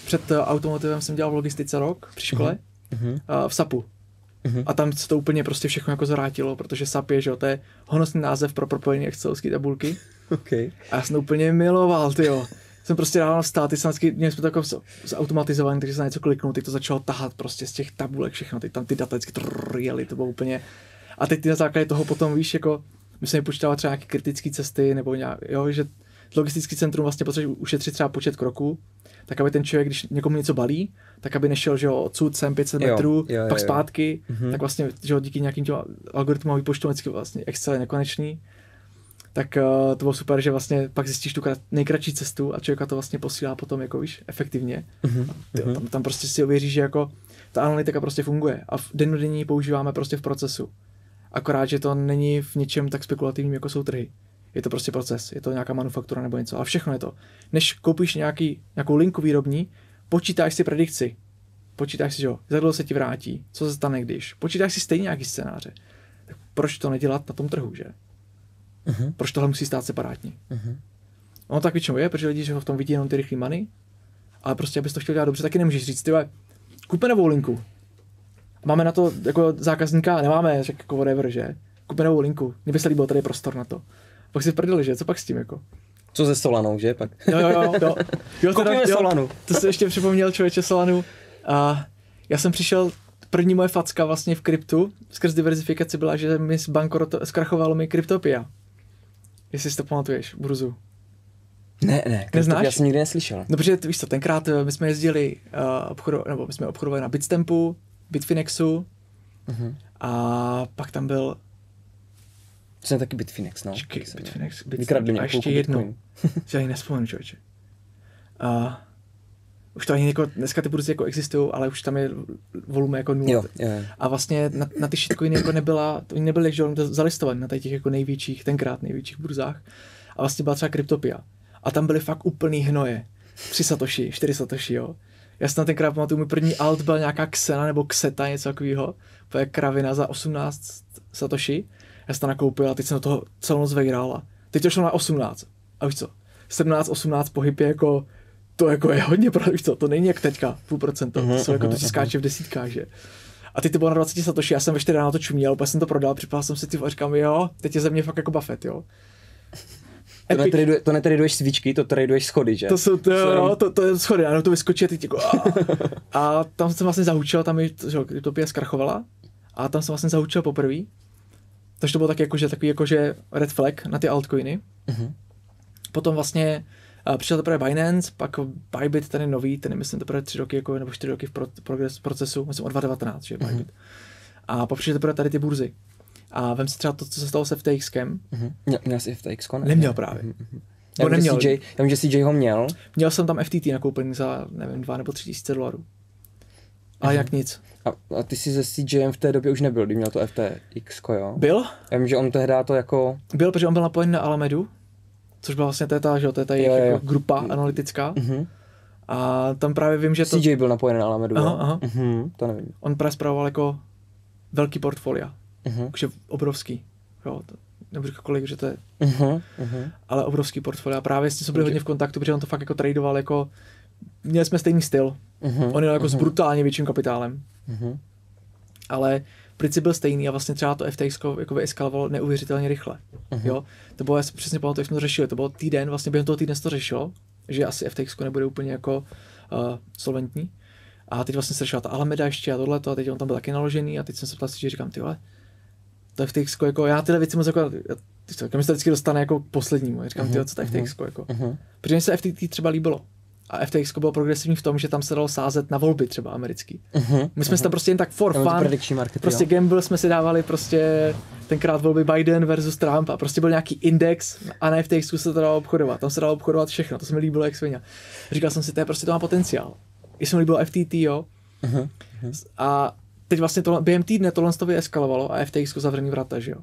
před automotivem jsem dělal v logistice rok při škole, uh-huh. a v SAPu. Uh-huh. A tam se to úplně prostě všechno jako zvrátilo, protože SAP je, že jo, to je honosný název pro propojení excelovské tabulky. Okay. A já jsem to úplně miloval, tyjo. Jsem prostě dával vstát, ty jsem vždycky, měli jsme to jako zautomatizovaný, takže jsem na něco kliknul, teď to začalo tahat prostě z těch tabulek všechno, teď tam ty data vždycky trrr, jeli, to bylo úplně. A teď ty na základě toho potom, víš, jako my jsme vypočítávali třeba nějaké kritické cesty, nebo nějak, jo, že logistický centrum vlastně potřebuje ušetřit třeba počet kroků, tak aby ten člověk, když někomu něco balí, tak aby nešel, že jo, odsud sem pět set metrů, jo, jo, pak jo. zpátky, mm-hmm. tak vlastně, že jo, díky nějakým těm algoritmům výpočtu vždycky vlastně Excel je nekonečný. Tak uh, to bylo super, že vlastně pak zjistíš tu nejkratší cestu a člověka to vlastně posílá potom jako víš, efektivně. Mm-hmm. Tyjo, tam, tam prostě si ověříš, že jako ta analytika prostě funguje a v dennodenní používáme prostě v procesu. Akorát, že to není v něčem tak spekulativním, jako jsou trhy. Je to prostě proces, je to nějaká manufaktura nebo něco, ale všechno je to. Než koupíš nějaký, nějakou linku výrobní, počítáš si predikci. Počítáš si, že jo, za dlouho se ti vrátí, co se stane když. Počítáš si stejně nějaký scénáře. Tak proč to nedělat na tom trhu, že? Uh-huh. Proč tohle musí stát separátně? Uh-huh. No tak většinou je, protože lidi, že v tom vidí jenom ty rychlý money, ale prostě, abys to chtěl dělat dobře, taky nemůžeš říct, tyhle, kupme novou linku. Máme na to jako zákazníka, nemáme, že jako whatever, že? Kupme novou linku, mně by se líbilo, tady je prostor na to. Pak si prdeli, že? Co pak s tím, jako? Co se Solanou, že? Pak. Jo, jo, jo. jo. jo Kupíme teda, Solanu. Jo, to se ještě připomněl člověče Solanu. A já jsem přišel, první moje facka vlastně v kryptu, skrz diverzifikaci byla, že mi zbankrot, zkrachovalo mi Kryptopia. Jestli si to pamatuješ, burzu. Ne, ne, Neznáš? Já jsem nikdy neslyšel. No, protože víš co, tenkrát my jsme jezdili, uh, obchodu, nebo my jsme obchodovali na Bitstampu, Bitfinexu uh-huh. a pak tam byl... To jsem taky Bitfinex, no. Čekaj, Bitfinex, Vykradli mě a ještě jednu. Že ani nespomenu, člověče. Uh, už to ani jako, dneska ty burzy jako existují, ale už tam je volume jako nula. Jo, jo, jo. A vlastně na, na ty shitcoiny jako nebyla, to nebyly že zalistovaný na těch jako největších, tenkrát největších burzách. A vlastně byla třeba Kryptopia. A tam byly fakt úplný hnoje. tři satoshi, čtyři satoshi, jo. Já si na tenkrát pamatuju, můj první alt byl nějaká Xena nebo Xeta, něco takového. To je kravina za osmnáct satoshi. Já jsem to nakoupil a teď jsem do toho celou noc vejral. Teď to šlo na osmnáct. A víš co? sedmnáct osmnáct pohyb je jako, to jako je hodně, víš co? To není jak teďka, půl procento. To jsou jako, to ti skáče v desítkách, že? A teď to bylo na dvacet satoshi, já jsem ve čtyři ráno to čuměl, úplně jsem to prodal, připal jsem si ty a říkám, jo, teď je ze mě fakt jako Buffett, jo. To, netraduje, to netraduješ svíčky, to traduješ schody, že? To jsou, to, jo, to, to je schody, ano, to vyskočí a teď jako a, a tam jsem vlastně zahučil, tam mi Kryptopia zkrachovala a tam jsem vlastně zahučil poprvé. Takže to bylo taky jakože, takový jakože red flag na ty altcoiny. Uh-huh. Potom vlastně uh, přišel teprve Binance, pak Bybit, ten je nový, ten je myslím teprve tři roky jako, nebo čtyři roky v pro, progres, procesu, myslím o dva tisíce devatenáct, že uh-huh. Bybit. A pak přišel teprve tady ty burzy. A vem si třeba to, co se stalo s FTXkem. Uh-huh. Měl, měl jsi F T X, ne? Neměl právě. Uh-huh. Já, neměl. C J, já vím, že C J ho měl. Měl jsem tam F T T nakoupený za, nevím, dva nebo tři tisíce dolarů. Ale uh-huh. jak nic. A, a ty jsi se C J em v té době už nebyl, kdy měl to F T X, jo? Byl? Já vím, že on tehdy to jako... Byl, protože on byl napojen na Alamedu, což byla vlastně ta, že jo, to je ta jejich jako grupa analytická. Uh-huh. A tam právě vím, že to... C J byl napojen na Alamedu, aha, aha. Uh-huh, to nevím. On právě spravoval jako velký portfolia, uh-huh. takže obrovský, jo, to, nebudu říkat kolik, že to je, uh-huh, uh-huh. ale obrovský portfolia. Právě s tím jsme byli hodně v kontaktu, protože on to fakt jako tradoval jako, měli jsme stejný styl, uh-huh, on jel jako uh-huh. s brutálně větším kapitálem, uh-huh. ale princip byl stejný a vlastně třeba to F T X jako vyeskalovalo neuvěřitelně rychle, uh-huh. jo. To bylo, já si přesně pamatuju, jak jsme to řešili, to bylo týden, vlastně během toho týdne se to řešilo, že asi F T X nebude úplně jako uh, solventní. A teď vlastně se řešila ta Alameda ještě a tohleto a teď on tam byl taky naložený a teď jsem se ptal si, že říkám, ty vole, to F T X, jako já tyhle věci moc jako, já mi se to vždycky dostane jako poslednímu, já říkám, ty vole, co to F T X, jako. Uh-huh. Protože mi se F T T třeba líbilo. A F T X bylo progresivní v tom, že tam se dalo sázet na volby třeba americký. Uh-huh. My jsme uh-huh. se tam prostě jen tak for fun, market, prostě jo. gamble jsme si dávali prostě tenkrát volby Biden versus Trump a prostě byl nějaký index a na F T X se to dalo obchodovat. Tam se dalo obchodovat všechno, to se mi líbilo jak svině. Říkal jsem si, to je prostě to má potenciál. I se mi líbilo F T T, jo. Uh-huh. A teď vlastně to, během týdne tohle to vyeskalovalo a F T X zavřený vrata, že jo.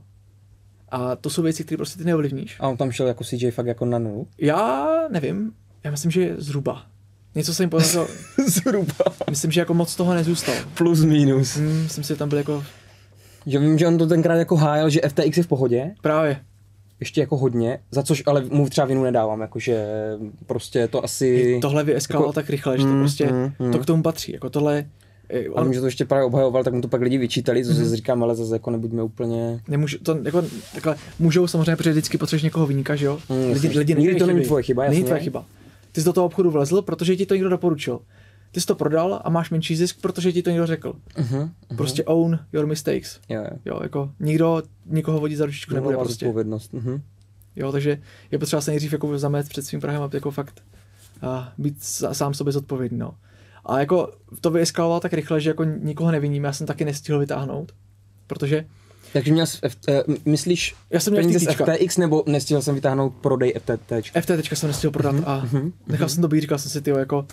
A to jsou věci, které prostě ty neovlivníš. A on tam šel jako C J fakt jako na nulu? Já nevím. Já myslím, že zhruba. Něco jsem poznal. Zhruba. Myslím, že jako moc toho nezůstalo. Plus minus. Hmm, myslím si, že tam byl jako... Že vím, že on to tenkrát jako hájil, že F T X je v pohodě. Právě. ještě jako hodně, za což ale mu třeba vinu nedávám, jakože prostě to asi... Tohle vyeskalovalo jako, tak rychle, že to mm, prostě, mm, mm. to k tomu patří, jako tohle... On... Ale že to ještě právě obhajoval, tak mu to pak lidi vyčítali, co mm-hmm. si říkám, ale zase jako nebuďme úplně... Nemůžu, to jako takhle, můžou samozřejmě, protože vždycky potřebuješ někoho vyníka, že jo? Mm, lidi, lidi nikdy to není tvoje chyba, jasně. Není tvoje chyba. Ty jsi do toho obchodu vlezl, protože ti to někdo doporučil. Ty jsi to prodal a máš menší zisk, protože ti to někdo řekl. Uh-huh, uh-huh. Prostě own your mistakes. Jo, jo. jo jako nikdo nikoho vodit za ručičku nebude prostě. Odpovědnost. Uh-huh. Jo, takže je potřeba se nejdřív jako zamést před svým prahem, aby jako fakt uh, být sám sobě zodpovědný, no. A jako to vyeskaloval tak rychle, že jako nikoho neviním, já jsem taky nestihl vytáhnout, protože... Takže měl jsi, F, uh, myslíš já jsem měl peníze z F T X, nebo nestihl jsem vytáhnout prodej F T T? F T T jsem nestihl prodat uh-huh, a uh-huh, nechal uh-huh. jsem to být, říkal jsem si, tyjo, jako...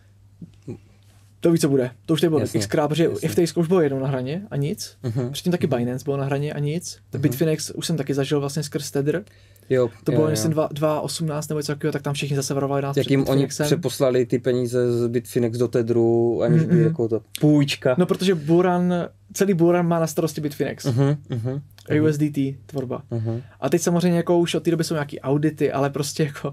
To ví, co bude. To už tady bylo xkrát, protože F T X už bylo jednou na hraně a nic. Uh-huh. Předtím taky Binance bylo na hraně a nic. Uh-huh. Bitfinex už jsem taky zažil vlastně skrz Tether. Jo, to bylo, jo, myslím, dva tisíce osmnáct nebo něco takového, tak tam všichni zase varovali nás jak jim oni přeposlali ty peníze z Bitfinex do Tetheru, aniž by mm-hmm. jako to půjčka. No, protože Bullrun, celý Bullrun má na starosti Bitfinex. Uh-huh, uh-huh, a U S D T tvorba. Uh-huh. A teď samozřejmě jako už od té doby jsou nějaký audity, ale prostě jako...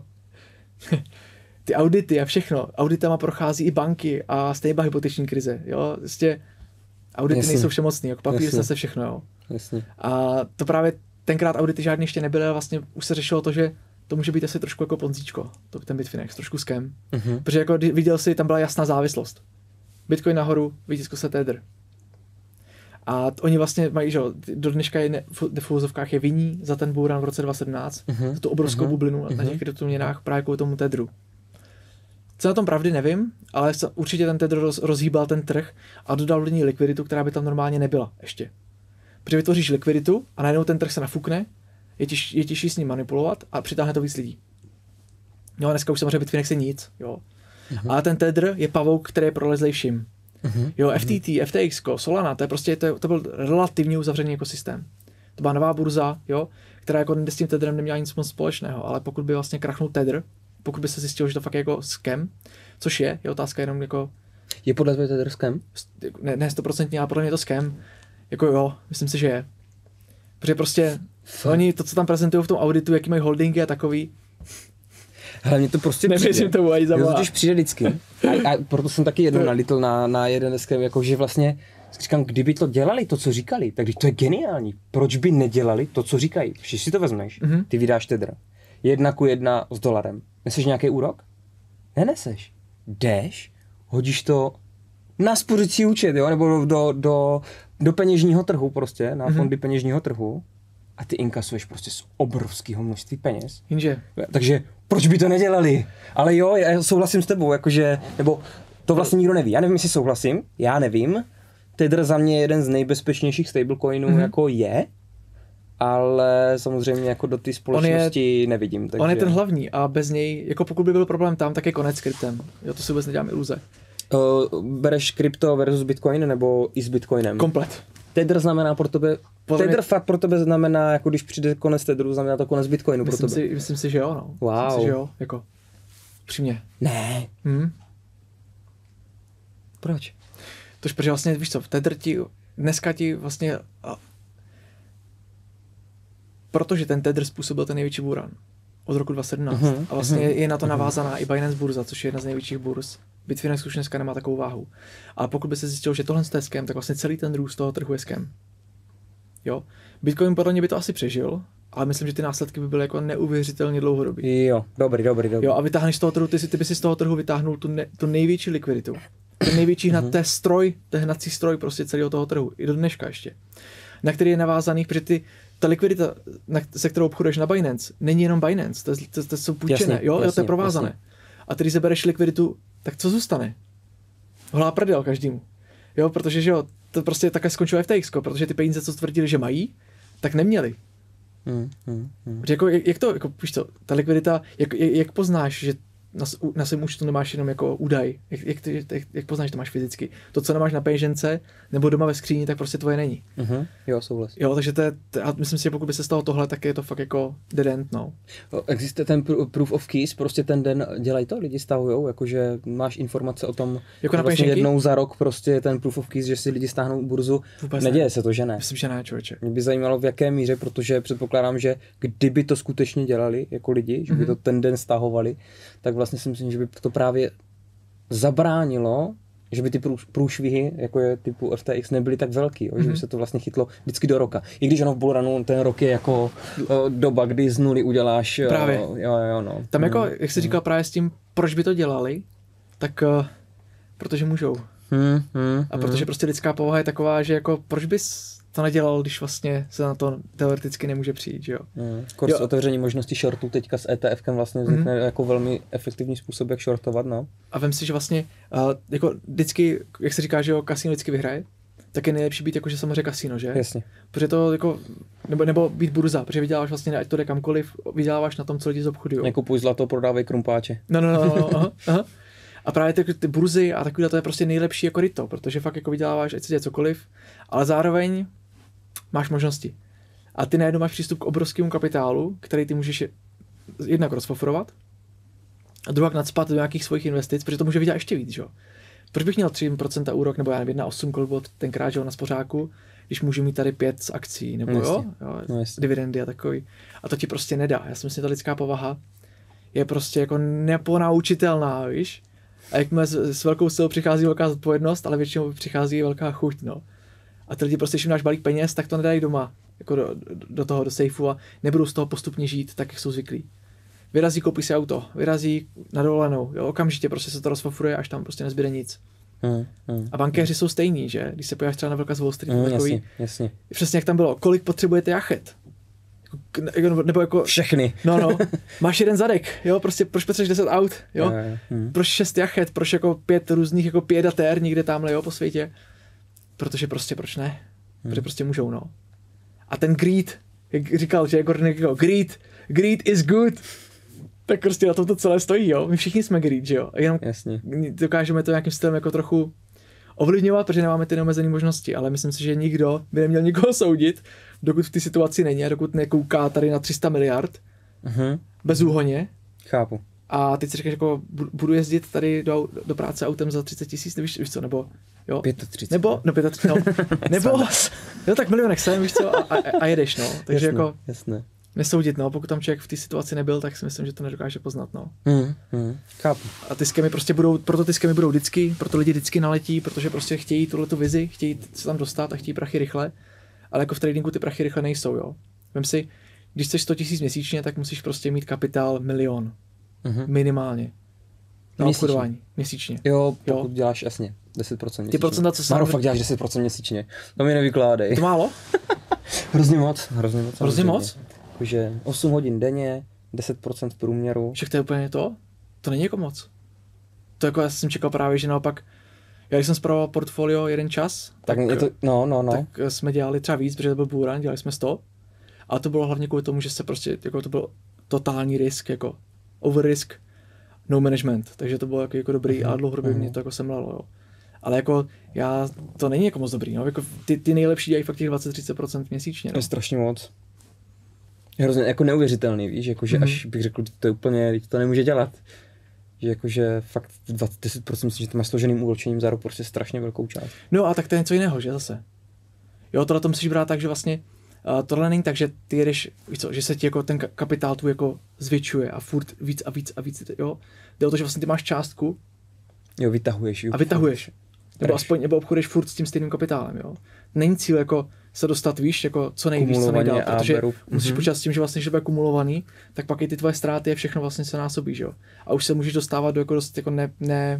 ty audity a všechno. Auditama prochází i banky a stejně byla hypoteční krize, jo. Prostě audity Jasně. nejsou všemocný, jako papír se všechno, jo. Jasně. A to právě tenkrát audity žádný ještě nebyly, ale vlastně už se řešilo to, že to může být asi trošku jako ponzíčko, to ten Bitfinex, trošku scam. Uh-huh. Protože jako viděl si, tam byla jasná závislost. Bitcoin nahoru, vytiskl se Tether. A t- oni vlastně mají, že do dneška je ne, v uvozovkách je vinní za ten bullrun v roce dva tisíce sedmnáct, uh-huh. za tu obrovskou uh-huh. bublinu uh-huh. na těch kryptoměnách právě kvůli tomu Tetheru. Co na tom pravdy nevím, ale určitě ten Tether roz, rozhýbal ten trh a dodal do ní likviditu, která by tam normálně nebyla ještě. Protože vytvoříš likviditu a najednou ten trh se nafukne, je, těž, je těžší s ním manipulovat a přitáhne to víc lidí. No a dneska už samozřejmě Bitfinex je nic, jo. Uh-huh. Ale ten Tether je pavouk, který je prolezlej všim. Uh-huh. Jo, F T T, uh-huh. F T X, Solana, to je prostě, to, je, to byl relativně uzavřený ekosystém. To byla nová burza, jo, která jako s tím Tetherem neměla nic moc společného, ale pokud by vlastně krachnul Tether, pokud by se zjistilo, že to fakt je jako scam, což je, je otázka jenom jako... Je podle tebe Tether scam? Ne, ne stoprocentně, ale podle mě je to scam. Jako jo, myslím si, že je. Protože prostě Co? Oni to, co tam prezentují v tom auditu, jaký mají holdingy a takový. Ale mě to prostě přijde. To ani mě to totiž přijde vždycky. A, a proto jsem taky jednou nalitl na, na jeden scam, jako že vlastně říkám, kdyby to dělali, to, co říkali, tak to je geniální. Proč by nedělali to, co říkají? Když si to vezmeš, mm-hmm. ty vydáš Tether. Jedna ku jedna s dolarem. Neseš nějaký úrok? Neneseš. Jdeš, hodíš to na spořící účet, jo? Nebo do, do, do peněžního trhu prostě, na mm-hmm. fondy peněžního trhu a ty inkasuješ prostě z obrovského množství peněz. Jenže. Takže proč by to nedělali? Ale jo, já souhlasím s tebou, jakože, nebo to vlastně nikdo neví. Já nevím, jestli souhlasím, já nevím. Tether za mě je jeden z nejbezpečnějších stablecoinů, mm-hmm. jako je, ale samozřejmě jako do té společnosti je, nevidím. Takže... On je ten hlavní a bez něj, jako pokud by byl problém tam, tak je konec s kryptem. Jo, to si vůbec nedělám iluze. Uh, bereš krypto versus Bitcoin nebo i s Bitcoinem? Komplet. Tether znamená pro tebe, Tether mě... fakt pro tebe znamená, jako když přijde konec Tetheru, znamená to konec Bitcoinu myslím pro tebe. Si, myslím si, že jo, no. Wow. Myslím si, že jo, jako, přímě. Ne. Hmm? Proč? Tož protože vlastně, víš co, Tether ti, dneska ti vlastně, a, protože ten Tether způsobil ten největší buran od roku dva tisíce sedmnáct uh-huh. a vlastně uh-huh. je na to navázaná uh-huh. i Binance burza, což je jedna z největších burz. Bitfinex už dneska nemá takovou váhu. Ale pokud by se zjistilo, že tohle je scam, tak vlastně celý ten růst toho trhu je scam. Jo? Bitcoin podle mě by to asi přežil, ale myslím, že ty následky by byly jako neuvěřitelně dlouhodobý. Jo, dobrý, dobrý, dobrý. Jo, a vytáhneš z toho trhu, ty, ty by si z toho trhu vytáhnul tu, ne, tu největší likviditu. Ten největší hnad, to je stroj, to je hnací stroj prostě celého toho trhu, i do dneška ještě. Na který je navázaný, protože ty, ta likvidita, na, se kterou obchoduješ na Binance, není jenom Binance, to, je, to, to jsou půjčené, jasně, jo, jasně, jo, to je provázané. Jasně. A když zabereš likviditu, tak co zůstane? Holá prdel každému. Jo, protože že jo, to prostě takhle skončilo F T X, protože ty peníze, co tvrdili, že mají, tak neměli. Hmm, hmm, hmm. Jako, jak, jak to, jako, víš co, ta likvidita, jak, jak poznáš, že na, na svém účtu nemáš jenom jako údaj, jak, jak, ty, jak, jak poznáš, že to máš fyzicky. To, co nemáš na peněžence nebo doma ve skříni, tak prostě tvoje není. Uh-huh. Jo, souhlas. Jo, takže to je, a myslím si, že pokud by se stalo tohle, tak je to fakt jako dead end, no. Existuje ten proof of keys, prostě ten den dělají to, lidi stahujou, jakože máš informace o tom, jako na vlastně jednou za rok prostě ten proof of keys, že si lidi stáhnou burzu. Vůbec neděje ne. se to, že ne? Myslím, že ne, člověče. Mě by zajímalo, v jaké míře, protože předpokládám, že kdyby to skutečně dělali jako lidi, že by to ten den stahovali, tak vlastně si myslím, že by to právě zabránilo, že by ty průšvihy, jako je typu F T X, nebyly tak velký, jo, že by se to vlastně chytlo vždycky do roka. I když ono v bullrunu ten rok je jako o, doba, kdy z nuly uděláš. Právě. O, jo, jo, no. Tam hmm. jako, jak jsi říkal právě s tím, proč by to dělali, tak uh, protože můžou. Hmm, hmm, A protože prostě lidská povaha je taková, že jako proč bys to nedělal, když vlastně se na to teoreticky nemůže přijít, že jo. Hmm. Kurz otevření možnosti shortu teďka s ETFkem vlastně vznikne mm-hmm. jako velmi efektivní způsob, jak shortovat, no. A vem si, že vlastně uh, jako vždycky, jak se říká, že jo, kasino vždycky vyhraje, tak je nejlepší být jakože samozřejmě kasino, že? Jasně. Protože to jako, nebo, nebo být burza, protože vyděláváš vlastně, ať to jde kamkoliv, vyděláváš na tom, co lidi z obchodu. Nekupuj zlato, prodávej krumpáče. No, no, no, no aha, aha. A právě ty, ty burzy a takovýhle to je prostě nejlepší jako ryto, protože fakt jako vyděláváš, ať se děje cokoliv, ale zároveň máš možnosti. A ty najednou máš přístup k obrovskému kapitálu, který ty můžeš jednak rozfofrovat a druhá nadspat do nějakých svých investic, protože to může vydělat ještě víc, že jo. Proč bych měl tři procenta úrok, nebo já nevím, jedna celá osm kolik bylo tenkrát, že jo, na spořáku, když můžu mít tady pět z akcí, nebo no, jo, jo no, dividendy a takový. A to ti prostě nedá. Já si myslím, že ta lidská povaha je prostě jako neponaučitelná, víš. A jakmile s, s velkou silou přichází velká zodpovědnost, ale většinou přichází velká chuť, no. A ty lidi prostě, když jim dáš balík peněz, tak to nedají doma, jako do, do toho, do sejfu a nebudou z toho postupně žít tak, jak jsou zvyklí. Vyrazí, koupí si auto, vyrazí na dovolenou, jo, okamžitě prostě se to rozfofruje, až tam prostě nezbyde nic. Hmm, hmm, a bankéři hmm. jsou stejní, že? Když se podíváš třeba na Velká z Wall Street, hmm, takový, jasně, jasně. Přesně jak tam bylo, kolik potřebujete jachet? Jako, nebo jako... Všechny. No, no, máš jeden zadek, jo, prostě proč potřebuješ deset aut, jo? Hmm. Proč šest jachet, proč jako pět různých jako pědatér někde tamhle, jo, po světě? Protože prostě, proč ne? Hmm. Protože prostě můžou, no. A ten greed, jak říkal, že Gordon jako greed, greed is good. Tak prostě na tom to celé stojí, jo. My všichni jsme greed, že jo. A jenom Jasně. dokážeme to nějakým stylem jako trochu ovlivňovat, protože nemáme ty neomezené možnosti, ale myslím si, že nikdo by neměl nikoho soudit, dokud v té situaci není a dokud nekouká tady na tři sta miliard uh-huh. bezúhonně. Chápu. A teď si říkáš, jako budu jezdit tady do, do práce autem za třicet tisíc, nevíš, víš co, nebo jo? třicet pět. Nebo, no třicet pět, no. Nebo, jo, tak milionek sem, víš co, a, a, a jedeš, no. Takže jasné, jako jasné. Nesoudit, no. Pokud tam člověk v té situaci nebyl, tak si myslím, že to nedokáže poznat, no. Hmm, hmm, chápu. A ty skemy prostě budou, proto ty skemy budou vždycky, proto lidi vždycky naletí, protože prostě chtějí tuhletu vizi, chtějí se tam dostat a chtějí prachy rychle, ale jako v tradingu ty prachy rychle nejsou, jo. Vem si, když chceš sto tisíc měsíčně, tak musíš prostě mít kapitál milion. Mm-hmm. Minimálně. Na obchodování. Měsíčně. Jo, pokud jo. děláš jasně deset procent měsíčně. Ty procenta, co Máro, fakt děláš deset procent měsíčně. To mi nevykládej. To málo? Hrozně moc. Hrozně moc. Hrozně moc? Takže osm hodin denně, deset procent v průměru. Však to je úplně to? To není jako moc. To jako já jsem čekal právě, že naopak, já když jsem spravoval portfolio jeden čas, tak, tak, je to, no, no, no. tak jsme dělali třeba víc, protože to byl bull run, dělali jsme sto. A to bylo hlavně kvůli tomu, že se prostě, jako to byl totální risk, jako over risk, no management. Takže to bylo jako, jako dobrý uh-huh. a dlouhodobě uh-huh. mě to jako semlalo, jo. Ale jako já, to není jako moc dobrý, no. Jako ty, ty nejlepší dělají fakt těch dvacet až třicet procent měsíčně. No. To je strašně moc. Je hrozně jako neuvěřitelný, víš, jakože mm-hmm. až bych řekl, to je úplně, to nemůže dělat. Že jakože fakt dvacet až deset procent myslím, že to má složeným úročením za rok prostě strašně velkou část. No a tak to je něco jiného, že zase. Jo, tohle to musíš brát tak, že vlastně uh, tohle není tak, že ty jedeš, víš co, že se ti jako ten kapitál tu jako zvětšuje a furt víc a víc a víc, jo. Jde o to, že vlastně ty máš částku. Jo, vytahuješ. Jo, a vytahuješ. Nebo aspoň, nebo obchoduješ furt s tím stejným kapitálem, jo. Není cíl jako se dostat, víš, jako co nejvíc, co nejdál, protože beru. musíš mm-hmm. počítat s tím, že vlastně, že bude kumulovaný, tak pak i ty tvoje ztráty je všechno vlastně se násobí, že jo. A už se můžeš dostávat do jako dost jako ne, ne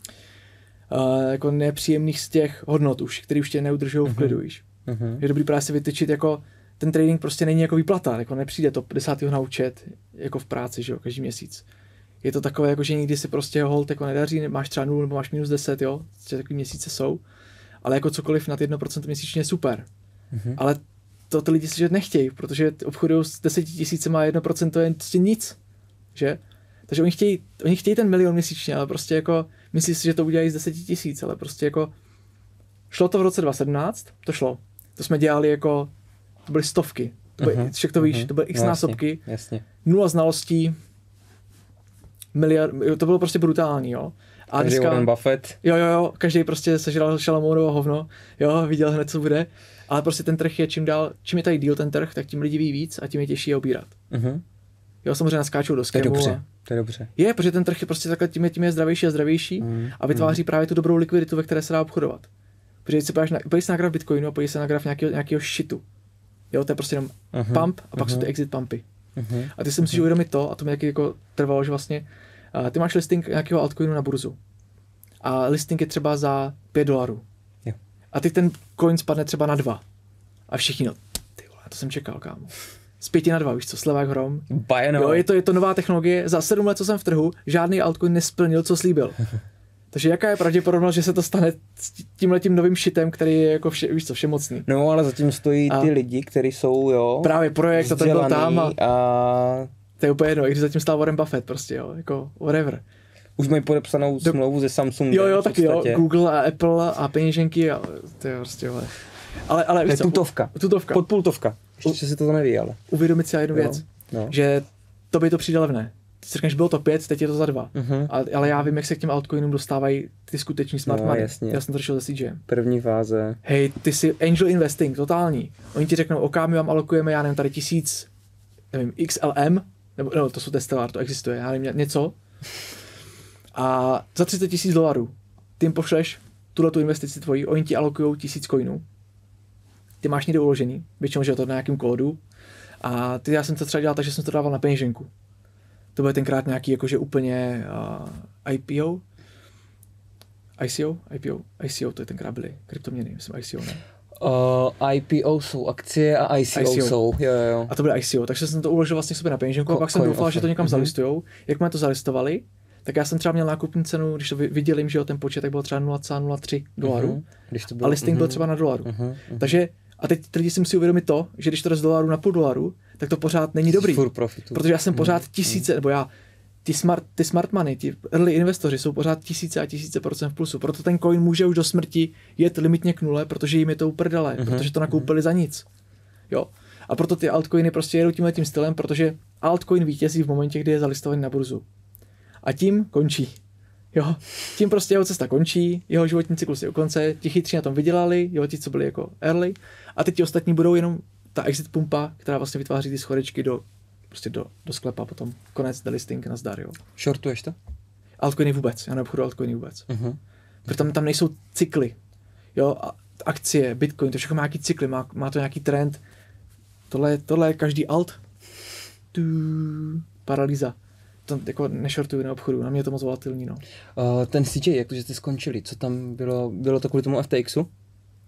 uh, jako nepříjemných z těch hodnot už, který už tě neudržují mm-hmm. v klidu, víš. Mm-hmm. Je dobrý právě si vytyčit jako ten trading prostě není jako výplata, jako nepřijde to desátého na účet jako v práci, že jo, každý měsíc. Je to takové, jako, že někdy si prostě hold jako nedaří, máš třeba nulu nebo máš minus deset, jo, takový měsíce jsou, ale jako cokoliv nad jedno procento měsíčně je super. Mm-hmm. Ale to ty lidi slyšet nechtějí, protože obchodují s deseti tisícema a jedno procento je prostě nic, že? Takže oni chtějí, oni chtějí ten milion měsíčně, ale prostě jako, myslí si, že to udělají z deseti tisíc, ale prostě jako, šlo to v roce dva tisíce sedmnáct, to šlo. To jsme dělali jako, to byly stovky, to byly, uh-huh, však to víš, uh-huh. to byly x no, násobky, jasně, jasně. Nula znalostí, miliard, to bylo prostě brutální, jo. A každý dneska, Warren Buffett. Jo, jo, jo, každý prostě sežral Šalamounovo hovno, jo, viděl hned, co bude. Ale prostě ten trh je čím dál, čím je tady díl ten trh, tak tím lidi ví víc a tím je těžší je obírat. Uh-huh. Jo, samozřejmě naskáčou do skému. To je dobře, to je dobře. Je, protože ten trh je prostě takhle, tím je, tím je zdravější a zdravější uh-huh. a vytváří uh-huh. právě tu dobrou likviditu, ve které se dá obchodovat. Protože když se podíváš na, podíváš na graf Bitcoinu a podíváš se na graf nějakého, nějakého shitu. Jo, to je prostě jenom uh-huh. pump a pak uh-huh. jsou ty exit pumpy. Uh-huh. A ty si musíš uh-huh. uvědomit to, a to mi taky jako trvalo, že vlastně uh, ty máš listing nějakého altcoinu na burzu. A listing je třeba za pět dolarů. Jo. A teď ten coin spadne třeba na dva. A všichni, no, ty vole, to jsem čekal, kámo. Z pěti na dva, víš co, sleva jak hrom. Jo, je to, je to nová technologie. Za sedm let, co jsem v trhu, žádný altcoin nesplnil, co slíbil. Takže jaká je pravděpodobnost, že se to stane s tímhletím novým shitem, který je jako vše, víš co, všemocný. No, ale zatím stojí a ty lidi, kteří jsou, jo, právě projekt a ten byl tam a, a... to je úplně jedno, i když zatím stál Warren Buffett prostě, jo, jako whatever. Už mají podepsanou Do... smlouvu se Samsungem. Jo, jo, taky jo, Google a Apple a peněženky a to je prostě, ale... Ale, ale to je tutovka. tutovka. Podpultovka. Ještě si to neví, ale. Uvědomit si jednu věc, no. že to by to přijde levné. Ty si řekneš, bylo to pět, teď je to za dva. Uh-huh. Ale, ale já vím, jak se k těm altcoinům dostávají ty skuteční smart no, money. Jasně. Já jsem to řešil se C J em. První fáze. Hej, ty si angel investing, totální. Oni ti řeknou, OK, my vám alokujeme, já nevím, tady tisíc, nevím, X L M, nebo no, to jsou Stellar, to existuje, já nevím, něco. A za třicet tisíc dolarů ty jim pošleš tuhletu investici tvojí, oni ti alokujou tisíc coinů. Ty máš někde uložený, většinou, že je to na nějakém kódu. A ty, já jsem to třeba dělal tak, že jsem to dával na peněženku. To byl tenkrát nějaký jakože úplně uh, I P O. I C O? I P O? I C O to je tenkrát byly kryptoměny, myslím I C O, ne? Uh, I P O jsou akcie a I C O, I C O jsou, jo, jo. A to byly I C O, takže jsem to uložil vlastně sobě na peněženku Ko- a pak jsem doufal, že to někam mm-hmm. zalistujou. Jak mě to zalistovali, tak já jsem třeba měl nákupní cenu, když to viděl, že jo, ten počet, tak bylo třeba nula celá nula tři dolarů. Uh-huh. A listing uh-huh. byl třeba na dolaru. Uh-huh. Uh-huh. Takže, a teď lidi si musí uvědomit to, že když to jde z dolaru na půl dolaru, tak to pořád není dobrý. Protože já jsem uh-huh. pořád tisíce, uh-huh. nebo já, ty smart, ty smart money, ty early investoři jsou pořád tisíce a tisíce procent v plusu. Proto ten coin může už do smrti jet limitně k nule, protože jim je to uprdele, uh-huh. protože to nakoupili uh-huh. za nic. Jo. A proto ty altcoiny prostě jedou tímhletím stylem, protože altcoin vítězí v momentě, kdy je zalistovaný na burzu. A tím končí. Jo, tím prostě jeho cesta končí, jeho životní cyklus je u konce, ti chytří na tom vydělali, jo, ti, co byli jako early, a teď ti ostatní budou jenom ta exit pumpa, která vlastně vytváří ty schodečky do, prostě do, do sklepa, potom konec delisting, nazdar, jo. Shortuješ to? Altcoiny vůbec, já neobchodu altcoiny vůbec. Uh-huh. Protože tam, tam nejsou cykly, jo, akcie, Bitcoin, to všechno má nějaký cykly, má, má to nějaký trend, tohle, tohle je každý alt, tu, paralýza. To jako nešortuju na obchodu, na mě je to moc volatilní, no. Uh, ten C J, jak to, že jste skončili, co tam bylo, bylo to kvůli tomu F T X u? uh,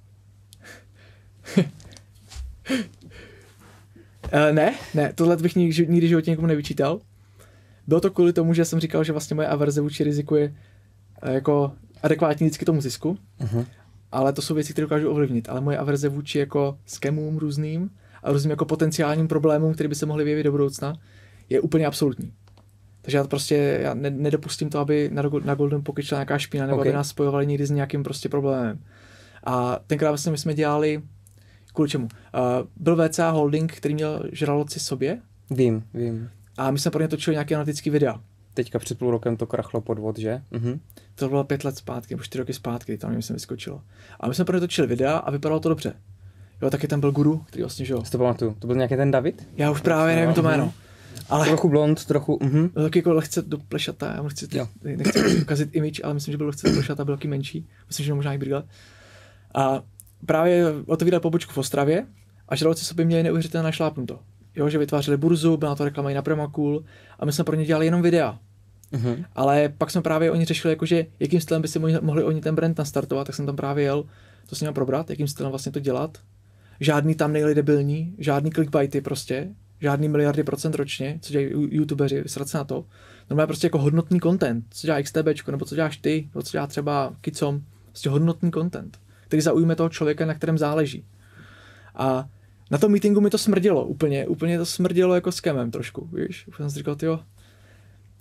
ne, ne, tohle bych nikdy, nikdy životě někomu nevyčítal. Bylo to kvůli tomu, že jsem říkal, že vlastně moje averze vůči riziku je uh, jako adekvátní vždycky tomu zisku, uh-huh. ale to jsou věci, které dokážu ovlivnit, ale moje averze vůči jako scamům různým a různým jako potenciálním problémům, které by se mohly vyjevit do budoucna, je úplně absolutní. Takže já to prostě já ne, nedopustím to, aby na, na Golden Pocket šla nějaká špína, nebo okay. aby nás spojovali někdy s nějakým prostě problémem. A tenkrát vlastně my jsme dělali, kvůli čemu? Uh, byl V C A Holding, který měl žraloci sobě. Vím, vím. A my jsme pro ně točili nějaké analytické videa. Teďka před půl rokem to krachlo podvod, že? Uh-huh. To bylo pět let zpátky, nebo čtyři roky zpátky, tam jsem vyskočilo. A my jsme pro ně točili videa a vypadalo to dobře. Jo, taky tam byl guru, který vlastně, že jo. To pamatuju. To byl nějaký ten David? Já už právě nevím to jméno. Ale trochu blond, trochu, mhm. Byl taky jako lehce do plešata, já mu chci, nechci ukazit image, ale myslím, že byl lehce do plešata, byl taky menší, myslím, že možná i brýle. A právě otevírali pobočku v Ostravě a žraloci sobě měli neuvěřitelně našlápnuto. Jo, že vytvářeli burzu, byla to reklama i na Promacool a my jsme pro ně dělali jenom videa. Uh-huh. Ale pak jsme právě oni řešili, jakože, jakým stylem by si mohli oni ten brand nastartovat, tak jsem tam právě jel to s nimi probrat, jakým stylem vlastně to dělat. Žádný tam nejli debilní, žádný clickbaity prostě, žádný miliardy procent ročně, co dělají youtubeři, vysrat se na to. Normálně prostě jako hodnotný content, co dělá XTBčko, nebo co děláš ty, nebo co dělá třeba Kicom, prostě hodnotný content, který zaujme toho člověka, na kterém záleží. A na tom meetingu mi to smrdilo úplně, úplně to smrdilo jako s kemem trošku, víš. Už jsem si říkal, tyjo,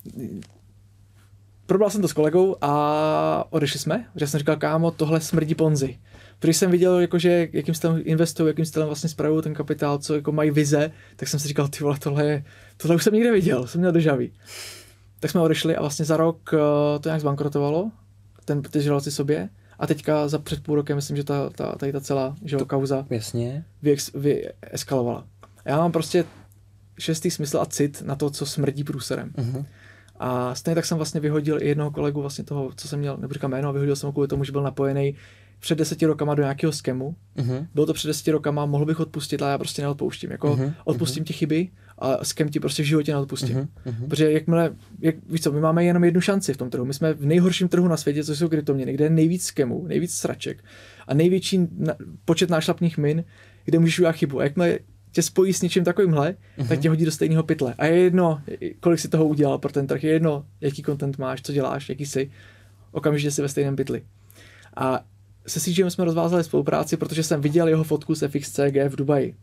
probral jsem to s kolegou a odešli jsme, že jsem říkal, kámo, tohle smrdí Ponzi. Protože jsem viděl, jakože, jakým stylem investují, jakým stylem vlastně spravují ten kapitál, co jako mají vize, tak jsem si říkal, ty vole, tohle, je, tohle už jsem nikde viděl, jsem měl državý. Tak jsme odešli a vlastně za rok to nějak zbankrotovalo, ten ty žraloci sobě. A teďka za před půl rokem myslím, že ta, ta, tady ta celá že, to, kauza jasně. Vyex, vyeskalovala. A já mám prostě šestý smysl a cit na to, co smrdí průserem. Uh-huh. A stejně tak jsem vlastně vyhodil i jednoho kolegu vlastně toho, co jsem měl, nebudu říkat jméno, vyhodil jsem ho kvůli tomu, že byl napojený před deseti rokama do nějakého skemu. Uh-huh. Bylo to před deseti rokama, mohl bych odpustit, ale já prostě neodpouštím. Jako uh-huh. odpustím ti chyby a skem ti prostě v životě neodpustím. Uh-huh. Protože jakmile, jak, víš co, my máme jenom jednu šanci v tom trhu. My jsme v nejhorším trhu na světě, což jsou kryptoměny, kde je nejvíc skemů, nejvíc sraček a největší na, počet nášlapných min, kde můžeš udělat chybu. A jakmile tě spojí s něčím takovýmhle, uh-huh. tak tě hodí do stejného pytle. A je jedno, kolik si toho udělal pro ten trh, je jedno, jaký content máš, co děláš, jaký jsi, okamžitě jsi ve stejném pytli. A se C G M jsme rozvázali spolupráci, protože jsem viděl jeho fotku z F X C G v Dubaji.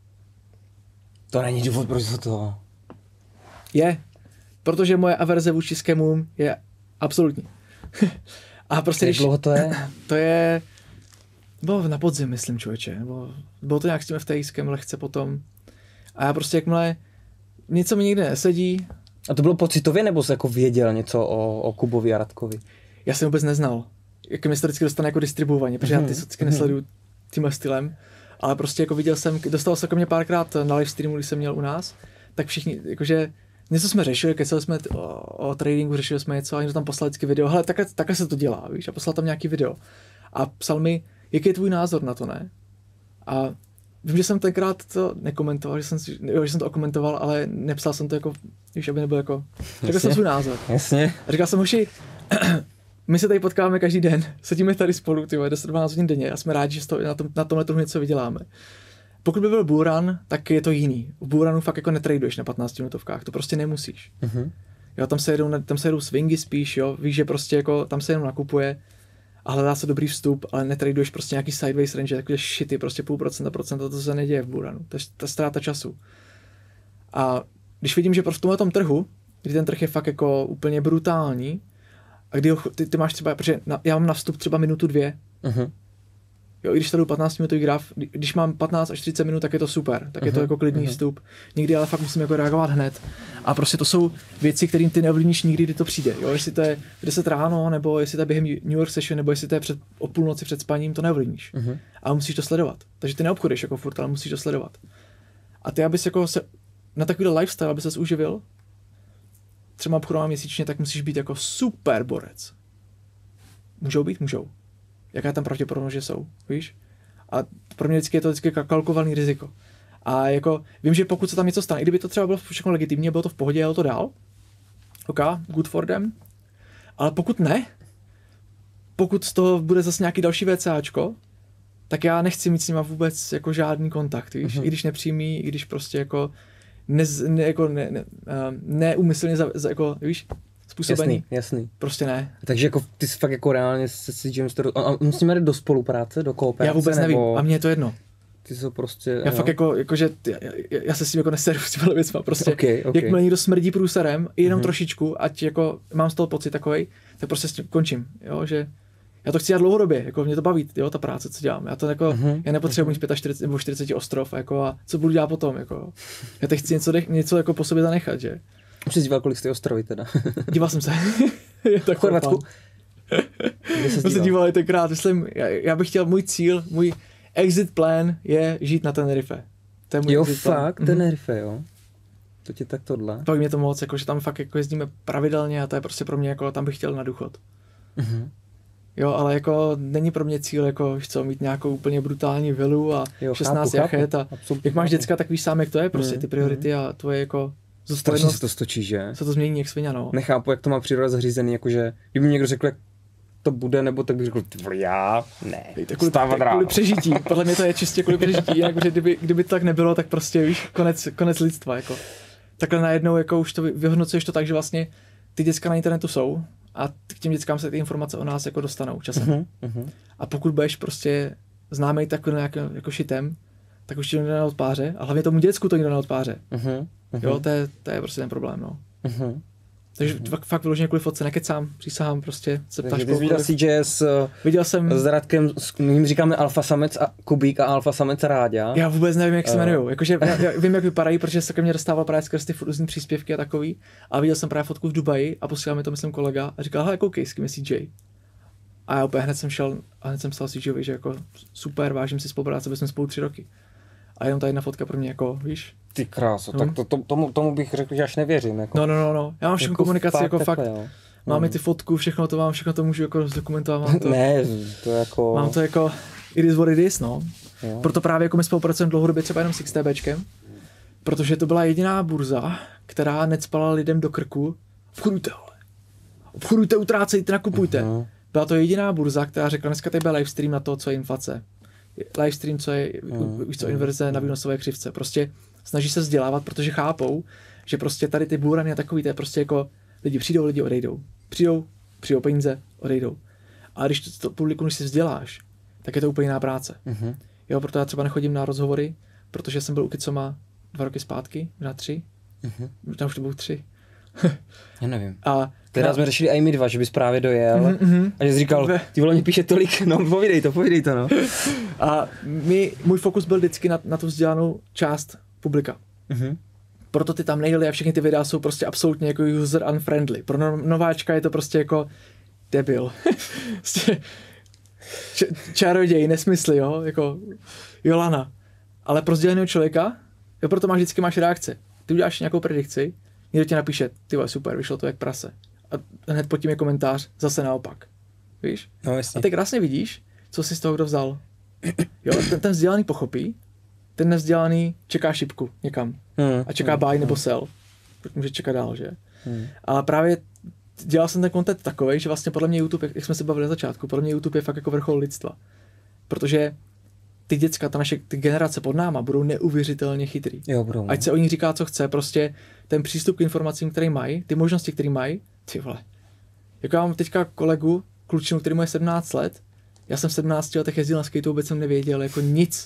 To není důvod, proč to to. Je, protože moje averze vůči skemům je absolutní. A prostě Jak dlouho to je? To je... Bylo na podzim, myslím, člověče. Bylo, bylo to nějak s tím F T X kem lehce potom. A já prostě jakmile něco mi nikde nesedí. A to bylo pocitově, nebo jsi jako věděl něco o, o Kubovi a Radkovi? Já jsem vůbec neznal. Jak mi to vždycky dostane jako distribuovaně, protože mm-hmm. já ty vždycky nesleduju tímhle stylem. Ale prostě jako viděl jsem, dostal se ke mně párkrát na live streamu, když jsem měl u nás, tak všichni, jakože něco jsme řešili, kecali jsme o, o tradingu, řešili jsme něco a někdo tam poslal vždycky video, hele, takhle, takhle se to dělá, víš, a poslal tam nějaký video. A psal mi, jaký je tvůj názor na to, ne? A vím, že jsem tenkrát to nekomentoval, že jsem, jo, že jsem to okomentoval, ale nepsal jsem to jako, víš, aby nebyl jako, řekl jsem svůj názor. Jasně. A říkal jsem, hoši, my se tady potkáváme každý den, sedíme tady spolu, ty deset dvanáct hodin denně a jsme rádi, že to, na, tom, na tomhle trhu něco vyděláme. Pokud by byl bull run, tak je to jiný. V bull runu fakt jako netraduješ na patnácti minutovkách, to prostě nemusíš. Uh-huh. Jo, tam se jedou, tam se jedou swingy spíš, jo, víš, že prostě jako tam se jenom nakupuje a hledá se dobrý vstup, ale netraduješ prostě nějaký sideways range, takové shity, prostě půl procenta, procenta, to se neděje v bull runu, to je ta ztráta času. A když vidím, že prostě v tomhle tom trhu, kdy ten trh je fakt jako úplně brutální, a kdy ho, ty, ty máš třeba, protože na, já mám na vstup třeba minutu dvě, uh-huh. jo, i když sleduju patnáct minutový graf, když mám patnáct až třicet minut, tak je to super, tak uh-huh. je to jako klidný uh-huh. vstup. Někdy ale fakt musím jako reagovat hned. A prostě to jsou věci, kterým ty neovlivníš nikdy, kdy to přijde. Jo, jestli to je v deset ráno, nebo jestli to je během New York session, nebo jestli to je před, o půlnoci před spaním, to neovlivníš. Uh-huh. A musíš to sledovat. Takže ty neobchoduješ jako furt, ale musíš to sledovat. A ty, abys jako se, na takovýhle lifestyle, aby ses uživil, třeba obchodová měsíčně, tak musíš být jako super borec. Můžou být? Můžou. Jaká je tam pravděpodobnost, že jsou, víš? A pro mě vždycky je to vždycky kalkulovaný riziko. A jako, vím, že pokud se tam něco stane, i kdyby to třeba bylo všechno legitimně, bylo to v pohodě, jelo to dál, ok, good for them, ale pokud ne, pokud z toho bude zase nějaký další VCAčko, tak já nechci mít s nima vůbec jako žádný kontakt, víš? Uh-huh. I když nepřímý, i když prostě jako Ne, ne, jako ne, ne, neumyslně za, za, jako, víš, způsobený. Jasný, jasný. Prostě ne. Takže jako ty jsi fakt jako reálně se C G M a, a musíme jít do spolupráce, do kooperace? Já vůbec nevím nebo... a mně je to jedno. Ty jsou prostě... Já jo. fakt jako, jako že já, já se s tím jako neseru s těma věcma, prostě okay, okay. jakmile někdo smrdí průserem, jenom uh-huh. trošičku, ať jako mám z toho pocit takovej, tak prostě s tím končím, jo, že já to chci dělat dlouhodobě, jako mě to baví, jo, ta práce, co dělám. Já to jako, uh-huh. já nepotřebuji mít čtyřicet pět nebo čtyřicet ostrov, jako a co budu dělat potom, jako. Já teď chci něco, dech, něco jako po sobě zanechat, že. Už jsi díval, kolik jste ostrovy teda? Díval jsem se. Je to v Chorvatsku? Jsem se díval i tenkrát, myslím, já, já bych chtěl, můj cíl, můj exit plan je žít na Tenerife. To je můj jo, exit fakt, plan. Tenerife, jo. To ti tak tohle. Pak mě to moc, jako, že tam fakt jako jezdíme pravidelně a to je prostě pro mě, jako tam bych chtěl na důchod. Uh-huh. Jo, ale jako není pro mě cíl, jako co, mít nějakou úplně brutální vilu a jo, šestnáct jachet a jak máš děcka, tak víš sám, jak to je, prostě ty priority mm. a tvoje jako strašně se to stočí, že? Se to změní jak svině, no. Nechápu, jak to má příroda zařízený, jakože kdyby mi někdo řekl, jak to bude, nebo tak bych řekl, já ne, kvůli, kvůli přežití, podle mě to je čistě kvůli přežití, jinak, kdyby, kdyby to tak nebylo, tak prostě víš, konec, konec lidstva, jako. Takhle najednou, jako už to vyhodnocuješ to tak, že vlastně ty děcka na internetu jsou a k těm dětskám se ty informace o nás jako dostanou časem. Uh-huh, uh-huh. A pokud budeš prostě známej takovým jako, jako šitem, tak už ti to neodpáře a hlavně tomu děcku to nikdo neodpáře. Uh-huh, uh-huh. Jo, to je, to je prostě ten problém, no. Uh-huh. Takže mm-hmm. fakt, fakt vyloženě kvůli fotce nekecám, přísahám, prostě se ptáš. Takže ty jsi viděl C J s, viděl jsem... s Radkem, s, my jim říkáme alfa samec a Kubík a alfa samec Ráďa. Já vůbec nevím, jak se jmenujou. Jakože já, já vím, jak vypadají, protože se ke mně dostával právě skrz ty různý příspěvky a takový. A viděl jsem právě fotku v Dubaji a posílal mi to, myslím, kolega a říkal, hele, koukej, s kým je C J. A já úplně hned jsem šel a hned jsem psal C J, že jako super, vážím si spolupráce, byli jsme spolu tři roky. A jenom ta jedna fotka pro mě jako, víš. Ty kráso, no. Tak to, to, tomu, tomu bych řekl, že až nevěřím. Jako. No, no, no, no. Já mám všechno jako komunikaci, fakt jako fakt. Takhle, Mám i ty fotku, všechno to mám, všechno to můžu jako zdokumentovat. Mám to, ne, to jako... Mám to jako, it is what it is, no. Jo. Proto právě jako my spolupracujeme dlouhodobě třeba jenom s XTBčkem, protože to byla jediná burza, která necpala lidem do krku. Obchodujte, ale. Obchodujte, utrácejte, nakupujte. Uh-huh. Byla to jediná burza, která řekla, dneska tady bude livestream na to, co je inflace. Livestream, co je, uh-huh. víš co, inverze na výnosové křivce. Prostě snaží se vzdělávat, protože chápou, že prostě tady ty bůrany a takový, to je prostě jako lidi přijdou, lidi odejdou. Přijdou, přijdou peníze, odejdou. A když to, to publikum, když si vzděláš, tak je to úplně jiná práce. Uh-huh. Jo, proto já třeba nechodím na rozhovory, protože jsem byl u Kicoma dva roky zpátky, na tři. Uh-huh. Tam už to bylo tři. Já nevím. A teda na... jsme řešili i my dva, že bys právě dojel mm-hmm. a že jsi říkal, ty vole, mě píše tolik, no povídej to, povídej to, no. A my, můj fokus byl vždycky na, na tu vzdělanou část publika. Mm-hmm. Proto ty tam nejeli a všechny ty videa jsou prostě absolutně jako user unfriendly. Pro no, nováčka je to prostě jako debil. Č- čaroděj, nesmysly, jo, jako Jolana. Ale pro vzdělaného člověka, jo, proto máš vždycky máš reakce. Ty uděláš nějakou predikci, někdo ti napíše, ty vole, super, vyšlo to jak prase. A hned pod tím je komentář, zase naopak. Víš? No, jasně. A ty krásně vidíš, co si z toho kdo vzal. Jo, ten, ten vzdělaný pochopí, ten nevzdělaný čeká šipku někam. Hmm. A čeká hmm. buy nebo sell. Protože může čekat dál, že? Hmm. Ale právě dělal jsem ten content takovej, že vlastně podle mě YouTube, jak jsme se bavili na začátku, podle mě YouTube je fakt jako vrchol lidstva. Protože ty děcka, ta naše ty generace pod náma budou neuvěřitelně chytrý. Jo, budou. Ať se o nich říká, co chce, prostě ten přístup k informacím, který mají, ty možnosti, které mají, ty vole. Jako já mám teďka kolegu, klučinu, který má sedmnáct let, já jsem v sedmnácti letech jezdil na skateu, vůbec jsem nevěděl, jako nic.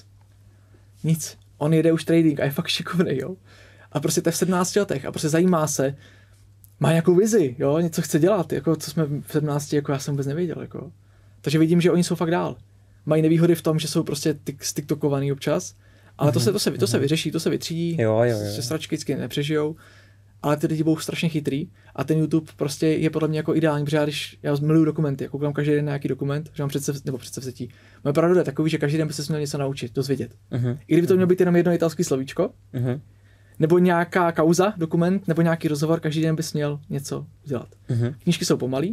Nic. On jede už trading a je fakt šikovnej, jo. A prostě to je v sedmnácti letech a prostě zajímá se, má nějakou vizi, jo, něco chce dělat, jako co jsme v sedmnácti, jako já jsem vůbec nevěděl, jako. Takže vidím, že oni jsou fakt dál. Mají nevýhody v tom, že jsou prostě stiktokovaný občas, ale mm-hmm. to, se, to, se, to se vyřeší, to se vytřídí, jo, jo, jo. že sračky vždycky nepřežijou, ale ty lidi budou strašně chytrý a ten YouTube prostě je podle mě jako ideální, protože já, když já miluju dokumenty, já koukám každý den na nějaký dokument, že mám předsev, nebo předsevzetí. Moje pravda je takový, že každý den by se měl něco naučit, dozvědět. Mm-hmm. I kdyby to mělo být jenom jedno italský slovíčko, mm-hmm. nebo nějaká kauza, dokument, nebo nějaký rozhovor, každý den bys měl něco dělat. Mm-hmm. Knížky jsou pomalý,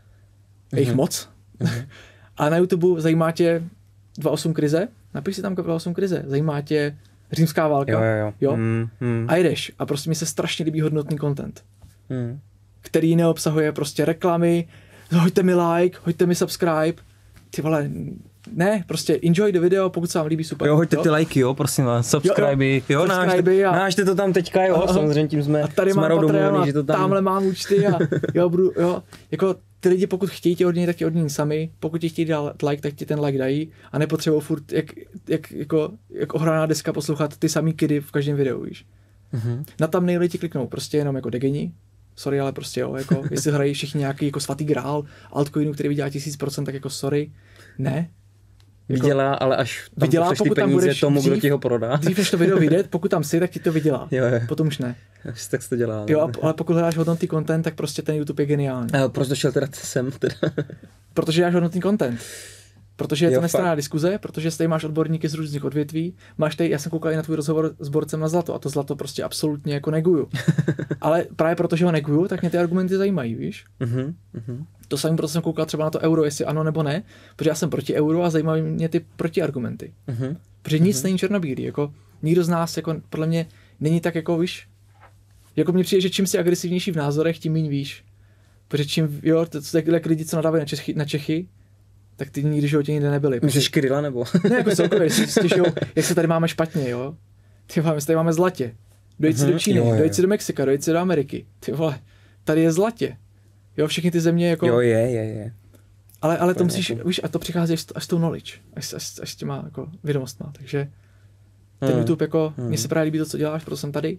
je jich mm-hmm. moc. Mm-hmm. A na YouTube zajímá tě dvacet osm krize, napiš si tam dvacet osm krize, zajímá tě římská válka, jo, jo, jo. jo? Mm, mm. A jdeš. A prostě mi se strašně líbí hodnotný content, mm. který neobsahuje prostě reklamy, hoďte mi like, hoďte mi subscribe, ty vole, ne, prostě enjoy the video, pokud se vám líbí, super. Jo, hoďte ty lajky, jo, prosím vás, subscribe, jo, jo, nášte, a... nášte to tam teďka, jo, a, samozřejmě tím jsme, a tady jsme mám Patreon že to tam... tamhle mám účty a jo, budu, jo, jako ty lidi, pokud chtějí tě odměnit, tak tě odmění sami, pokud ti chtějí dát like, tak ti ten like dají a nepotřebují furt, jak, jak, jako, jak ohraná deska poslouchat ty samý kidy v každém videu, víš. Mm-hmm. Na tam nejlidi ti kliknou, prostě jenom jako degeni, sorry, ale prostě jo, jako, jestli hrají všichni nějaký jako svatý grál altcoinu, který vydělá tisíc procent, tak jako sorry, ne. Jako, vydělá, ale až tam vydělá, pošleš ty peníze tomu, dřív, kdo ti ho prodá. Dřív, než to video vyjde, pokud tam jsi, tak ti to vydělá. Jo, jo. Potom už ne. Tak se to dělá. Jo, ale pokud hledáš hodnotný content, tak prostě ten YouTube je geniální. A proč došel teda sem? Teda? Protože dáš hodnotný content. Protože je jo, to nestranná diskuze, protože tady máš odborníky z různých odvětví. Máš tady, já jsem koukal i na tvůj rozhovor s borcem na zlato a to zlato prostě absolutně jako neguju. Ale právě protože ho neguju, tak mě ty argumenty zajímají, víš? Uh-huh, uh-huh. To samým, proto jsem koukal třeba na to euro, jestli ano nebo ne, protože já jsem proti euro a zajímají mě ty protiargumenty. Uh-huh. Protože nic uh-huh. není černobílý, jako nikdo z nás jako podle mě není tak jako, víš, jako mně přijde, že čím jsi agresivnější v názorech, tím méně víš. Protože čím, jo, to jsou takhle lidi, co nadávají na Čechy, na Čechy, tak ty nikdy v životě nikde nebyli. Myslíš Krila nebo? Ne, jako celkově, si stěžujou, jak se tady máme špatně, jo. Ty vole, my se tady máme zlatě. Dojít si do Číny, dojít si do Mexika, dojít si do Ameriky. Ty vole, tady je zlatě. Jo, všechny ty země jako... Jo, je, je, je. Ale, ale to musíš, víš, a to přichází až, až s tou knowledge, až, až, až s těma jako vědomostma, takže ten hmm. YouTube jako, hmm. mně se právě líbí to, co děláš, proto jsem tady.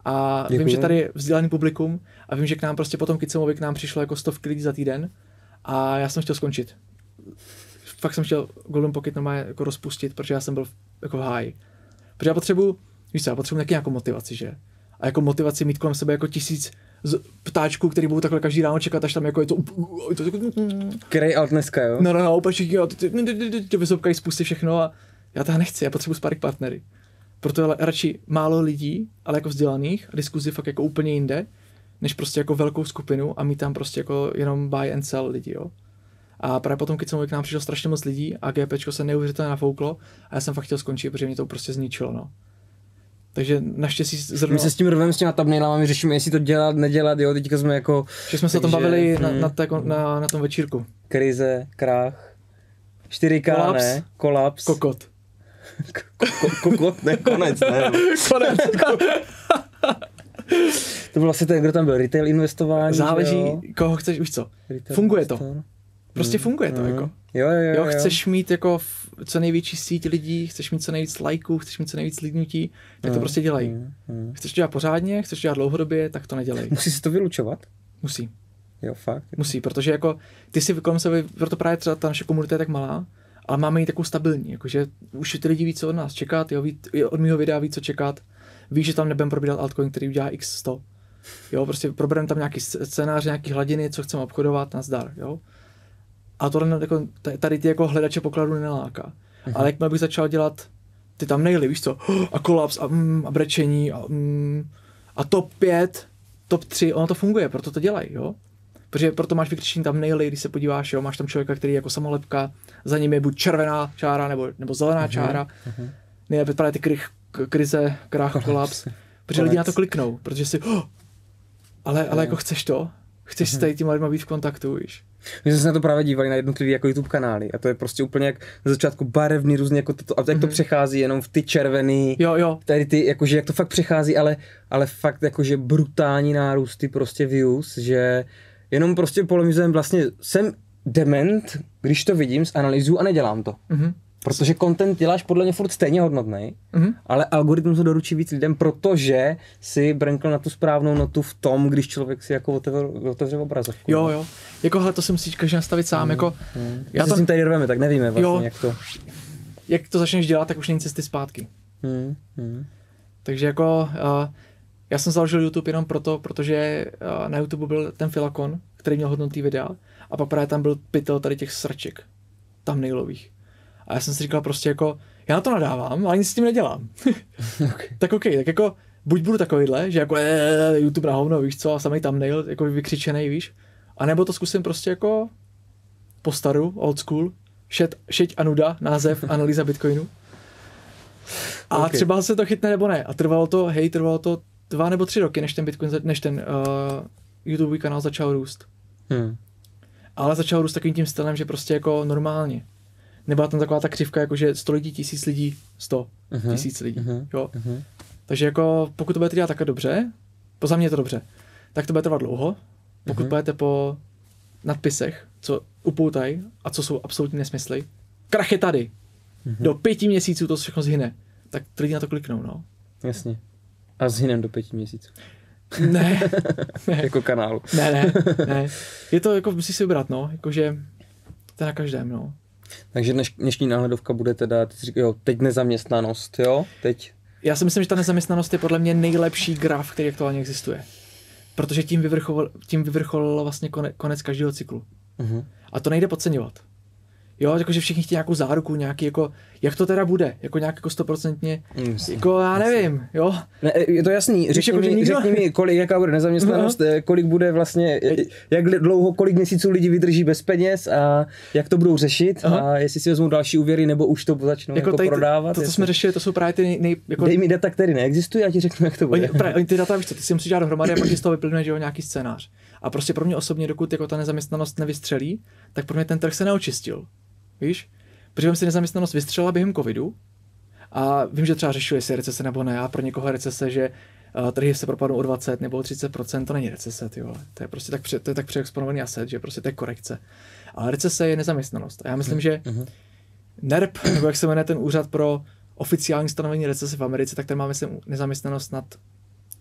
A Děkuju. vím, že tady je vzdělaný publikum a vím, že k nám prostě potom Kicemovi k nám přišlo jako stovky lidí za týden a já jsem chtěl skončit. Fakt jsem chtěl Golden Pocket normálně jako rozpustit, protože já jsem byl jako v háji. Protože já potřebuji, víš co, já potřebuji taky nějakou motivaci, že? A jako motivaci mít kolem sebe jako tisíc z ptáčků, který budou takhle každý ráno čekat, až tam jako je to... Který alt dneska, jo? No, no, no, úplně všichni, ty vysoupkají spusty všechno a já toho nechci, já potřebuji sparring partnery. Proto je radši málo lidí, ale jako vzdělaných a diskuzi fakt jako úplně jinde, než prostě jako velkou skupinu a mít tam prostě jako jenom buy and sell lidi, jo. A právě potom, když jsem k nám přišlo strašně moc lidí a GPčko se neuvěřitelně nafouklo a já jsem fakt chtěl skončit, protože mě to prostě zničilo, no. Takže naštěstí zrovna... My se s tím rovem s těma thumbnailama řešíme, jestli to dělat, nedělat, jo, teďka jsme jako... Že jsme se o tom bavili hmm. na, na, té, na, na tom večírku. Krize, krach, čtyři ká, kolaps. Ne? Kolaps. Kokot. Kokot, ne, konec, ne. Konec. To byl vlastně ten, kdo tam byl, retail investování. Záleží, jo? Koho chceš, víš co, Retail funguje investor. to. Prostě mm. funguje to, mm. jako. Jo, jo, jo, jo, chceš jo. mít jako co největší síť lidí, chceš mít co nejvíc lajků, chceš mít co nejvíc lidnutí, tak mm. to prostě dělají. Mm. Mm. Chceš to dělat pořádně, chceš to dělat dlouhodobě, tak to nedělej. Musí si to vylučovat? Musí. Jo, fakt. Musí, protože jako ty si kolem sebe, proto právě třeba ta naše komunita je tak malá, ale máme ji takovou stabilní, jakože už ty lidi ví, co od nás čekat, jo, ví, od mého videa ví, co čekat, ví, že tam nebudeme probírat altcoin, který udělá iks sto. Jo, prostě probereme tam nějaký scénář, nějaký hladiny, co chceme obchodovat, nazdar, jo. A tohle jako, tady ty jako hledače pokladu nenaláká. Uh-huh. Ale jakmile bych začal dělat ty tam nejli, víš co, a kolaps a, mm, a brečení a, mm, a top pět, top tři, ono to funguje, proto to dělají, jo. Protože proto máš vykřičení tam nejli, když se podíváš, jo, máš tam člověka, který je jako samolepka, za ním je buď červená čára nebo, nebo zelená uh-huh. čára. Uh-huh. Nejlepší právě ty krych, krize, krach, kolaps, protože lidi na to kliknou, protože si, oh, ale, ale jako chceš to, chceš uh-huh. s tady těma lidma být v kontaktu, víš. My jsme se na to právě dívali na jednotlivý jako YouTube kanály a to je prostě úplně jak na začátku barevný různě jako to, a jak mm-hmm. to přechází jenom v ty červený, jo, jo. tady ty, jakože jak to fakt přechází, ale, ale fakt jakože brutální nárůsty prostě views, že jenom prostě polemizujeme vlastně, jsem dement, když to vidím, zanalýzuju a nedělám to. Mm-hmm. Protože content děláš podle mě furt stejně hodnotný, mm-hmm. ale algoritmus se doručí víc lidem, protože si brnkl na tu správnou notu v tom, když člověk si jako otevře, otevře obrazovku. Jo, jo. Jakohle to si musíš každý nastavit sám. Mm, jako, mm. Já to s tím tady rveme, tak nevíme vlastně, jo, jak to... Jak to začneš dělat, tak už není cesty zpátky. Mm, mm. Takže jako... Uh, já jsem založil YouTube jenom proto, protože uh, na YouTube byl ten Filakon, který měl hodnotný videa, a pak právě tam byl pytel tady těch sraček, thumbnailových. A já jsem si říkal prostě jako, já na to nadávám, ale nic s tím nedělám. Okay. Tak ok, tak jako buď budu takovýhle, že jako ee, YouTube na hovno, víš co, a samý thumbnail, jako vykřičenej, víš, a nebo to zkusím prostě jako po staru, old school, šet, šeť a nuda, název, analýza Bitcoinu. A okay. třeba se to chytne nebo ne. A trvalo to, hej, trvalo to dva nebo tři roky, než ten Bitcoin, než ten uh, YouTube kanál začal růst. Hmm. Ale začal růst takovým tím stylem, že prostě jako normálně. Nebyla tam taková ta křivka, jako že sto lidí, tisíc lidí, sto uh-huh. tisíc lidí, uh-huh. jo. Uh-huh. Takže jako pokud to budete dělat takhle dobře, po za mě je to dobře, tak to bude trvat dlouho. Pokud uh-huh. budete po nadpisech, co upoutají a co jsou absolutní nesmysly, krach je tady, uh-huh. do pěti měsíců to všechno zhyne, tak ty lidi na to kliknou, no. Jasně. A zhynem do pěti měsíců. Ne. ne. Jako kanálu. ne, ne, ne. Je to jako, musíš si vybrat, no, jakože to je na každém, no. Takže dneš, dnešní náhledovka bude teda, ty řík, jo, teď nezaměstnanost, jo, teď. Já si myslím, že ta nezaměstnanost je podle mě nejlepší graf, který aktuálně existuje. Protože tím vyvrcholil, tím vyvrcholil vlastně konec, konec každého cyklu. Uh-huh. A to nejde podceňovat. Jo, jakože všichni chtějí nějakou záruku, nějaký jako, jak to teda bude, jako nějak jako stoprocentně, jako já nevím, jo. Ne, je to jasný, řekni, jako, mi, nikdo... řekni mi, kolik, jaká bude nezaměstnanost, uh-huh. kolik bude vlastně, jak dlouho, kolik měsíců lidi vydrží bez peněz a jak to budou řešit uh-huh. a jestli si vezmou další úvěry nebo už to začnou jako, jako tady, prodávat. To, co jsme řešili, to jsou právě ty nej... nej jako... Dej mi data, které neexistují, já ti řeknu, jak to bude. Oni, právě, ty data, víš co, ty si musíš dát dohromady a pak z toho vyplňuje, že jo, nějaký scénář. A prostě pro mě osobně, dokud jako ta nezaměstnanost nevystřelí, tak pro mě ten trh se neočistil. Víš? Protože jsem si nezaměstnanost vystřelila během covidu a vím, že třeba řešili, jestli je recese nebo ne, a pro někoho recese, že uh, trhy se propadnou o dvacet nebo o třicet procent, to není recese, tyjo. To je prostě tak, pře, to je tak přeexponovaný asset, že prostě to je korekce. Ale recese je nezaměstnanost. A já myslím, že uh-huh. N E R P, nebo jak se jmenuje ten úřad pro oficiální stanovení recese v Americe, tak ten má, myslím, nezaměstnanost nad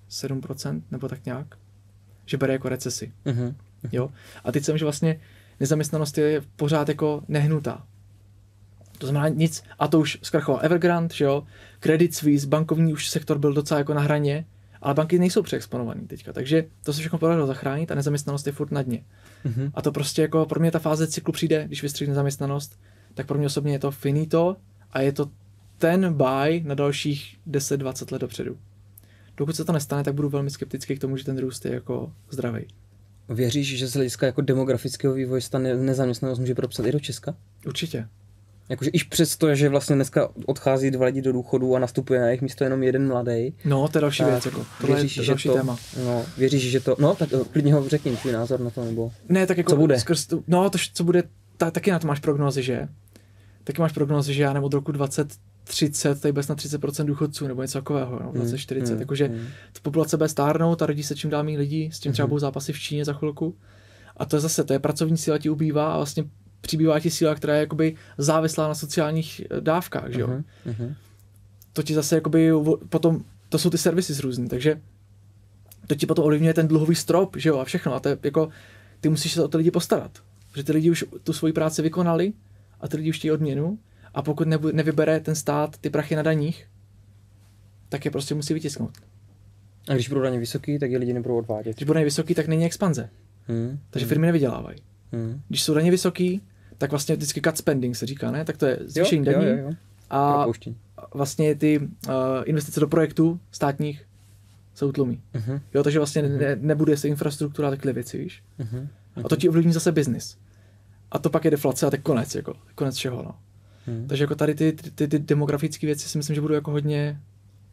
sedm procent nebo tak nějak, že bere jako recesi. Uh-huh. Jo? A teď jsem, že vlastně nezaměstnanost je pořád jako nehnutá. To znamená nic, a to už zkrachoval Evergrande, že jo, Credit Suisse, bankovní už sektor byl docela jako na hraně, ale banky nejsou přeexponovaný teďka, takže to se všechno podařilo zachránit a nezaměstnanost je furt na dně. Uh-huh. A to prostě jako pro mě ta fáze cyklu přijde, když vystřihne nezaměstnanost, tak pro mě osobně je to finito a je to ten buy na dalších deset dvacet let dopředu. Dokud se to nestane, tak budu velmi skeptický k tomu, že ten růst je jako zdravý. Věříš, že z hlediska jako demografického vývoje ta nezaměstnanost může propsat i do Česka? Určitě. Jakože iž přesto, že vlastně dneska odchází dva lidi do důchodu a nastupuje na jejich místo jenom jeden mladý. No, to je další věc, jako. Tohle věříš, je další to, téma. No, věříš, že to, no, tak klidně ho řekni tvůj názor na to, nebo ne, tak jako co bude? Skrz tu, no, to, co bude, ta, taky na to máš prognózy, že? Taky máš prognózy, že já nebo od roku dvacet třicet, tady bez na třicet procent důchodců, nebo něco takového, no, dvacet čtyřicet, hmm, jakože hmm. ta populace bude stárnout a rodí se čím dál méně lidí, s tím třeba hmm. budou zápasy v Číně za chvilku. A to je zase, to je pracovní síla ti ubývá a vlastně přibývá ti síla, která je jakoby závislá na sociálních dávkách, že jo. Uh-huh, uh-huh. To ti zase jakoby potom, to jsou ty servisy různý, takže to ti potom ovlivňuje ten dluhový strop, že jo, a všechno. A to je jako, ty musíš se o ty lidi postarat, protože ty lidi už tu svoji práci vykonali a ty lidi už chtějí odměnu a pokud nebu, nevybere ten stát ty prachy na daních, tak je prostě musí vytisknout. A když budou daně vysoký, tak je lidi nebudou odvádět. Když budou vysoký, tak není expanze. Hmm. Takže firmy nevydělávají. Hmm. Když jsou daně vysoký, tak vlastně vždycky cut spending se říká, ne? Tak to je zvýšení daní. Jo, jo, jo. A Propouštění. vlastně ty uh, investice do projektů státních jsou tlumí. Uh-huh. Jo, takže vlastně uh-huh. ne, nebude se infrastruktura a takhle věci, víš? Uh-huh. A to ti ovlivní zase biznis. A to pak je deflace a tak konec, jako konec všeho, no. Uh-huh. Takže jako tady ty, ty, ty, ty demografické věci si myslím, že budou jako hodně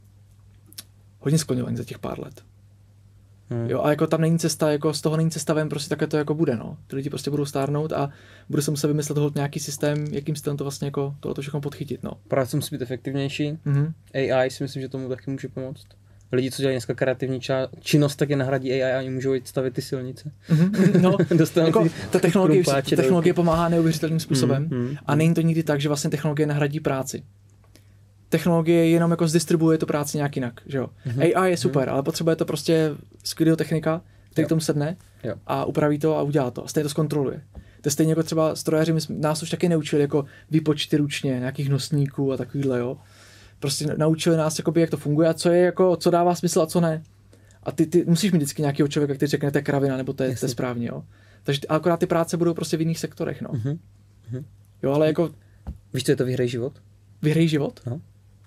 hodně skloňovaný za těch pár let. Hmm. Jo, a jako tam není cesta, jako z toho není cesta ven, prostě takhle to jako bude, no. Ty lidi prostě budou stárnout a bude se muset vymyslet holt nějaký systém, jakým stylem to vlastně jako tohoto všechno podchytit, no. Práce musí být efektivnější. Mm-hmm. A I si myslím, že tomu taky může pomoct. Lidi, co dělají dneska kreativní ča- činnost, tak je nahradí A I a oni můžou jít stavět ty silnice. Mm-hmm. No, jako ta technologie, technologie pomáhá neuvěřitelným způsobem mm-hmm. a není to nikdy tak, že vlastně technologie nahradí práci. Technologie jenom jako zdistribuje tu práci nějak jinak, že jo. Mm-hmm. A I je super, mm-hmm. ale potřebuje to prostě skvělého technika, který jo. tomu sedne jo. a upraví to a udělá to. A stejně to zkontroluje. To je stejně jako třeba strojaři, my jsme, nás už taky neučili jako výpočty ručně, nějakých nosníků a takovýhle, jo. Prostě naučili nás, jakoby, jak to funguje a co je jako, co dává smysl a co ne. A ty, ty musíš mít vždycky nějakého člověka, který řekne, to je kravina, nebo to je, to je správně, jo. Takže akorát ty práce budou prostě v jiných sektorech, no. Mm-hmm. Jo, ale jako... Víš, co je to vyhraj život? Vyhraj život? No.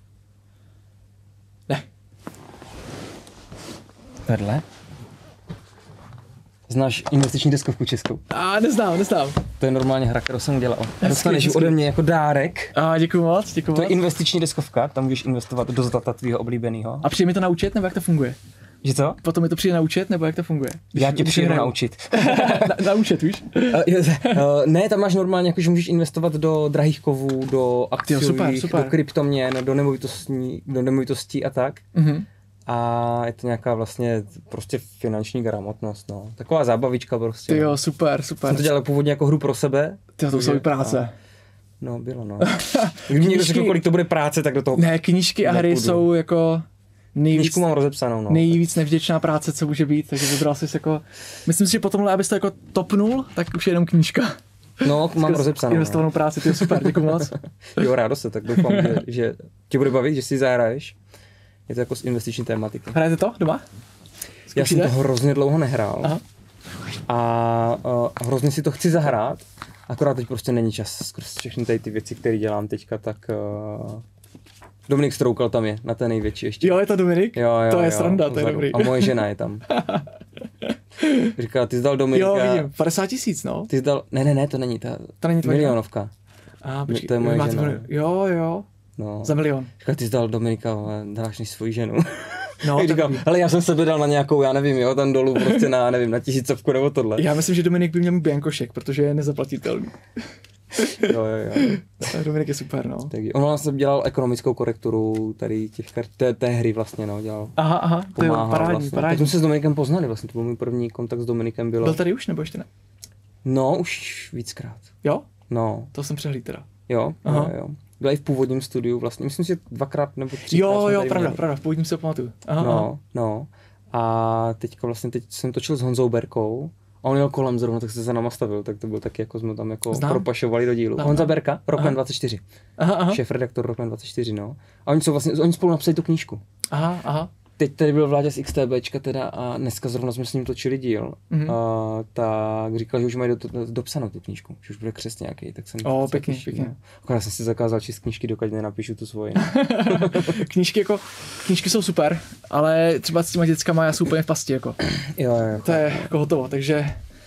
Ne. Vedle? Znáš investiční deskovku českou? A neznám, neznám. To je normálně hra, kterou jsem udělal. Dostaneš ode mě jako dárek. A děkuju moc, děkuju To moc. je investiční deskovka, tam můžeš investovat do data tvýho oblíbeného. A přijde mi to naučit, nebo jak to funguje? Že co? Potom mi to přijde naučit, nebo jak to funguje? Když Já tě přijdu naučit. Na, naučit, víš? uh, ne, tam máš normálně, jakože můžeš investovat do drahých kovů, do akcií, do kryptoměn, do nemovitostí, do nemovitostí a tak. Mm-hmm. A je to nějaká vlastně prostě finanční gramotnost, no. Taková zábavička prostě. Ty jo, super, super. Jsem to dělal původně jako hru pro sebe. Ty to jsou práce. A... No, bylo, no. Když někdo řekl, kolik to bude práce, tak do toho... Ne, knížky a hry nepůjdu. Jsou jako... Nejvíc, knížku mám rozepsanou, no. Nejvíc nevděčná práce, co může být, takže vybral jsi jako... Myslím si, že potom, abys to jako topnul, tak už je jenom knížka. No, mám rozepsanou. Investovanou no. práci, to je super, děkuji moc. Jo, rádo se, tak doufám, že, že tě bude bavit, že si zahraješ. Je to jako z investiční tématiky. Hrajete to doma? Zkoušíte? Já jsem to hrozně dlouho nehrál. Aha. A uh, hrozně si to chci zahrát, akorát teď prostě není čas skrz všechny tady ty věci, které dělám teďka, tak uh, Dominik Stroukal tam je, na té největší ještě. Jo, je to Dominik? Jo, jo, to je jo, sranda, to je dobrý. A moje žena je tam. Říká, ty jsi dal Dominika... Jo, vidím, padesát tisíc, no. Ty jsi dal, ne, ne, ne, to není ta to není milionovka. A, počkej, to je moje žena. Milion. Jo, jo, no. Za milion. Říká, ty jsi dal Dominika, dáš než svoji ženu. No, říkám, hele, já jsem sebe dal na nějakou, já nevím, jo, tam dolů prostě na, nevím, na tisícovku nebo tohle. Já myslím, že Dominik by měl mít biankošek, protože je nezaplatitelný. Jo, jo, jo. Dominik je super, no. Tak, on vlastně dělal ekonomickou korekturu tady těch kart, té, té hry vlastně, no, dělal. Aha, aha, to je parádní, vlastně. parádní. Tak jsme se s Dominikem poznali, vlastně, to byl můj první kontakt s Dominikem bylo. Byl tady už, nebo ještě ne? No, už víckrát. Jo? No. To jsem přehlíd teda. Jo, aha. jo, jo. Byl i v původním studiu vlastně, myslím si, že dvakrát nebo třikrát. Jo, jo, pravda, pravda, v původním se pamatuju. Aha, no, aha. no. A teďka vlastně teď jsem točil s Honzou Berkou. A on jel kolem zrovna, tak se za náma stavil, tak to byl taky, jako jsme tam jako Znám. propašovali do dílu. Znám. Honza Berka, Rockman dvacet čtyři. Aha, aha. Šéf-redaktor Rockman dvacet čtyři, no. A oni jsou vlastně, oni spolu napsali tu knížku. Aha, aha. Teď tady byl Vláďa z XTBčka teda a dneska zrovna jsme s ním točili díl. Mm-hmm. A, tak říkal, že už mají do, do, dopsanou tu knížku, že už bude křest nějaký, tak jsem... O, pěkně, pěkně. Akorát jsem si zakázal číst knížky, dokud nenapíšu tu svoji. knížky jako, knížky jsou super, ale třeba s těma dětskama já jsem úplně v pasti, jako. Jo, jo. To je jako hotovo, takže...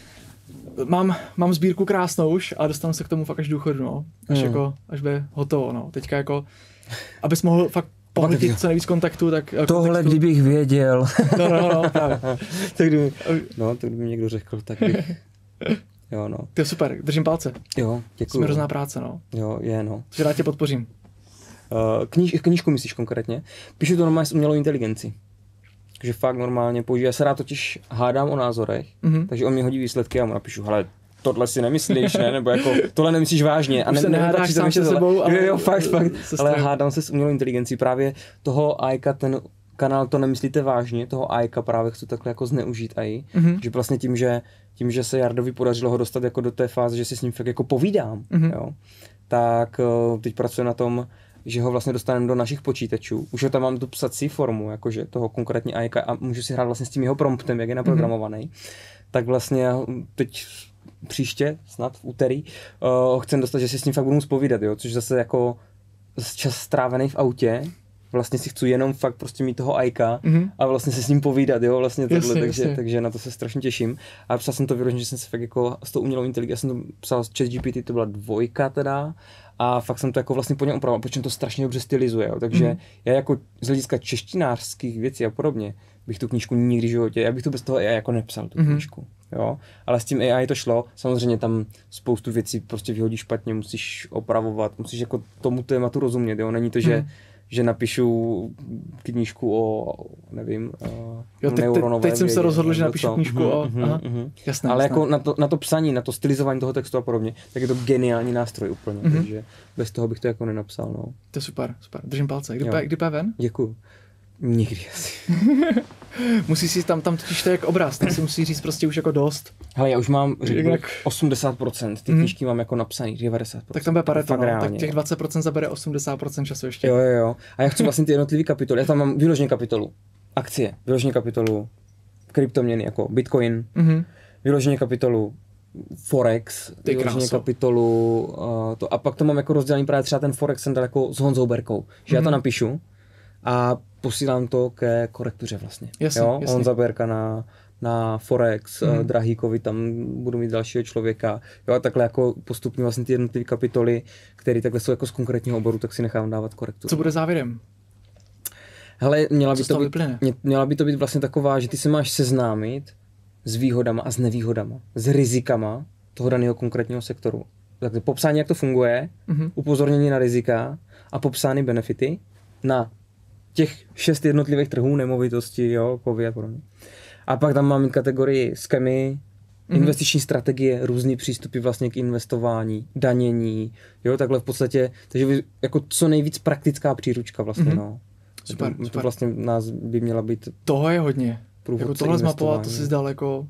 Mám, mám sbírku krásnou už a dostanu se k tomu fakt až důchodu, no. Až mm. jako, až bude hotovo, no. Teďka jako, abys mohl fakt pohltit co nejvíc kontaktů, tak... Tohle kontextu... kdybych věděl. No, no, no, právě. tak kdyby, no, tak kdyby někdo řekl, tak bych... Jo, no. To je super, držím palce. Jo, děkuju. Jsme hrozná práce, no. Jo, je, no. Takže rád tě podpořím. Uh, kníž, knížku myslíš konkrétně? Píšu to normálně s umělou inteligenci. Že fakt normálně použiju. Já se rád totiž hádám o názorech, mm-hmm. takže on mi hodí výsledky a mu napíšu, hele, tohle si nemyslíš, ne? Nebo jako, tohle nemyslíš vážně. A ne, se nehádáš sám se sebou, ale... Jo, jo, fakt, fakt. Ale hádám se s umělou inteligencí. Právě toho Aika, ten kanál, to nemyslíte vážně, toho Aika právě chci takhle jako zneužít aj. Mm-hmm. Že vlastně tím, že tím, že se Jardovi podařilo ho dostat jako do té fáze, že si s ním fakt jako povídám, mm-hmm. jo, tak teď pracuji na tom, že ho vlastně dostaneme do našich počítačů. Už ho tam mám tu psací formu, jakože toho konkrétní Aika a můžu si hrát vlastně s tím jeho promptem, jak je naprogramovaný. Mm-hmm. Tak vlastně teď příště, snad v úterý, uh, chcem dostat, že si s ním fakt budu zpovídat, jo, což zase jako čas strávený v autě, vlastně si chci jenom fakt prostě mít toho Aika mm-hmm. a vlastně se s ním povídat, jo, vlastně tohle, jasně, takže, jasně. takže na to se strašně těším. A psal jsem to vyloženě, že jsem se fakt jako s tou umělou inteligencí, já jsem to psal s ChatGPT, to byla dvojka teda, a fakt jsem to jako vlastně po něm opravoval, protože to strašně dobře stylizuje, jo. Takže mm. já jako z hlediska češtinářských věcí a podobně bych tu knížku nikdy v životě, já bych to bez toho A I jako nepsal, tu mm. knížku, jo. Ale s tím A I to šlo, samozřejmě tam spoustu věcí prostě vyhodí špatně, musíš opravovat, musíš jako tomu tématu rozumět, jo. Není to, že mm. že napíšu knížku o, nevím, jo, teď, neuronové teď, teď jsem se rozhodl, že napíšu knížku mm, o, mm, aha, mm, jasné, ale jasné. jako na to, na to psaní, na to stylizování toho textu a podobně, tak je to geniální nástroj úplně, mm. takže bez toho bych to jako nenapsal, no. To je super, super, držím palce. Kdy, kdy půjde ven? Děkuju. Nikdy asi. Musíš si tam, tam totiž to je jak obraz, tak si musí říct prostě už jako dost. Hele, já už mám jak... osmdesát procent, ty knížky mm. mám jako napsaný, devadesát procent. Tak tam bude Pareto, no, tak těch dvacet procent zabere osmdesát procent času ještě. Jo, jo, jo. A já chci vlastně ty jednotlivé kapitoly, já tam mám vyloženě kapitolu akcie, vyloženě kapitolu kryptoměny jako Bitcoin, mm-hmm. vyloženě kapitolu Forex, ty vyloženě kráso. kapitolu uh, to, a pak to mám jako rozdělený právě třeba ten Forex jsem dal jako s Honzou Berkou, že mm-hmm. já to napíšu a posílám to ke korektuře vlastně. Jasně, jo? jasně. Honza Berka na, na Forex, mm. uh, Drahýkovi, tam budu mít dalšího člověka. Jo, a takhle jako postupně vlastně ty jednotlivé kapitoly, které takhle jsou jako z konkrétního oboru, tak si nechám dávat korekturu. Co bude závěrem? Hele, měla by, Co to být, mě, měla by to být vlastně taková, že ty se máš seznámit s výhodama a s nevýhodama, s rizikama toho daného konkrétního sektoru. Takže popsání, jak to funguje, mm-hmm. upozornění na rizika a popsány benefity na těch šest jednotlivých trhů, nemovitosti, jo, kovy a podobně. A pak tam mám kategorii skemy, mm-hmm. investiční strategie, různý přístupy vlastně k investování, danění, jo, takhle v podstatě, takže jako co nejvíc praktická příručka vlastně, mm-hmm. no. Super, to, super. To vlastně nás by měla být... Toho je hodně. Jako tohle zmapovat, to si zdal jako...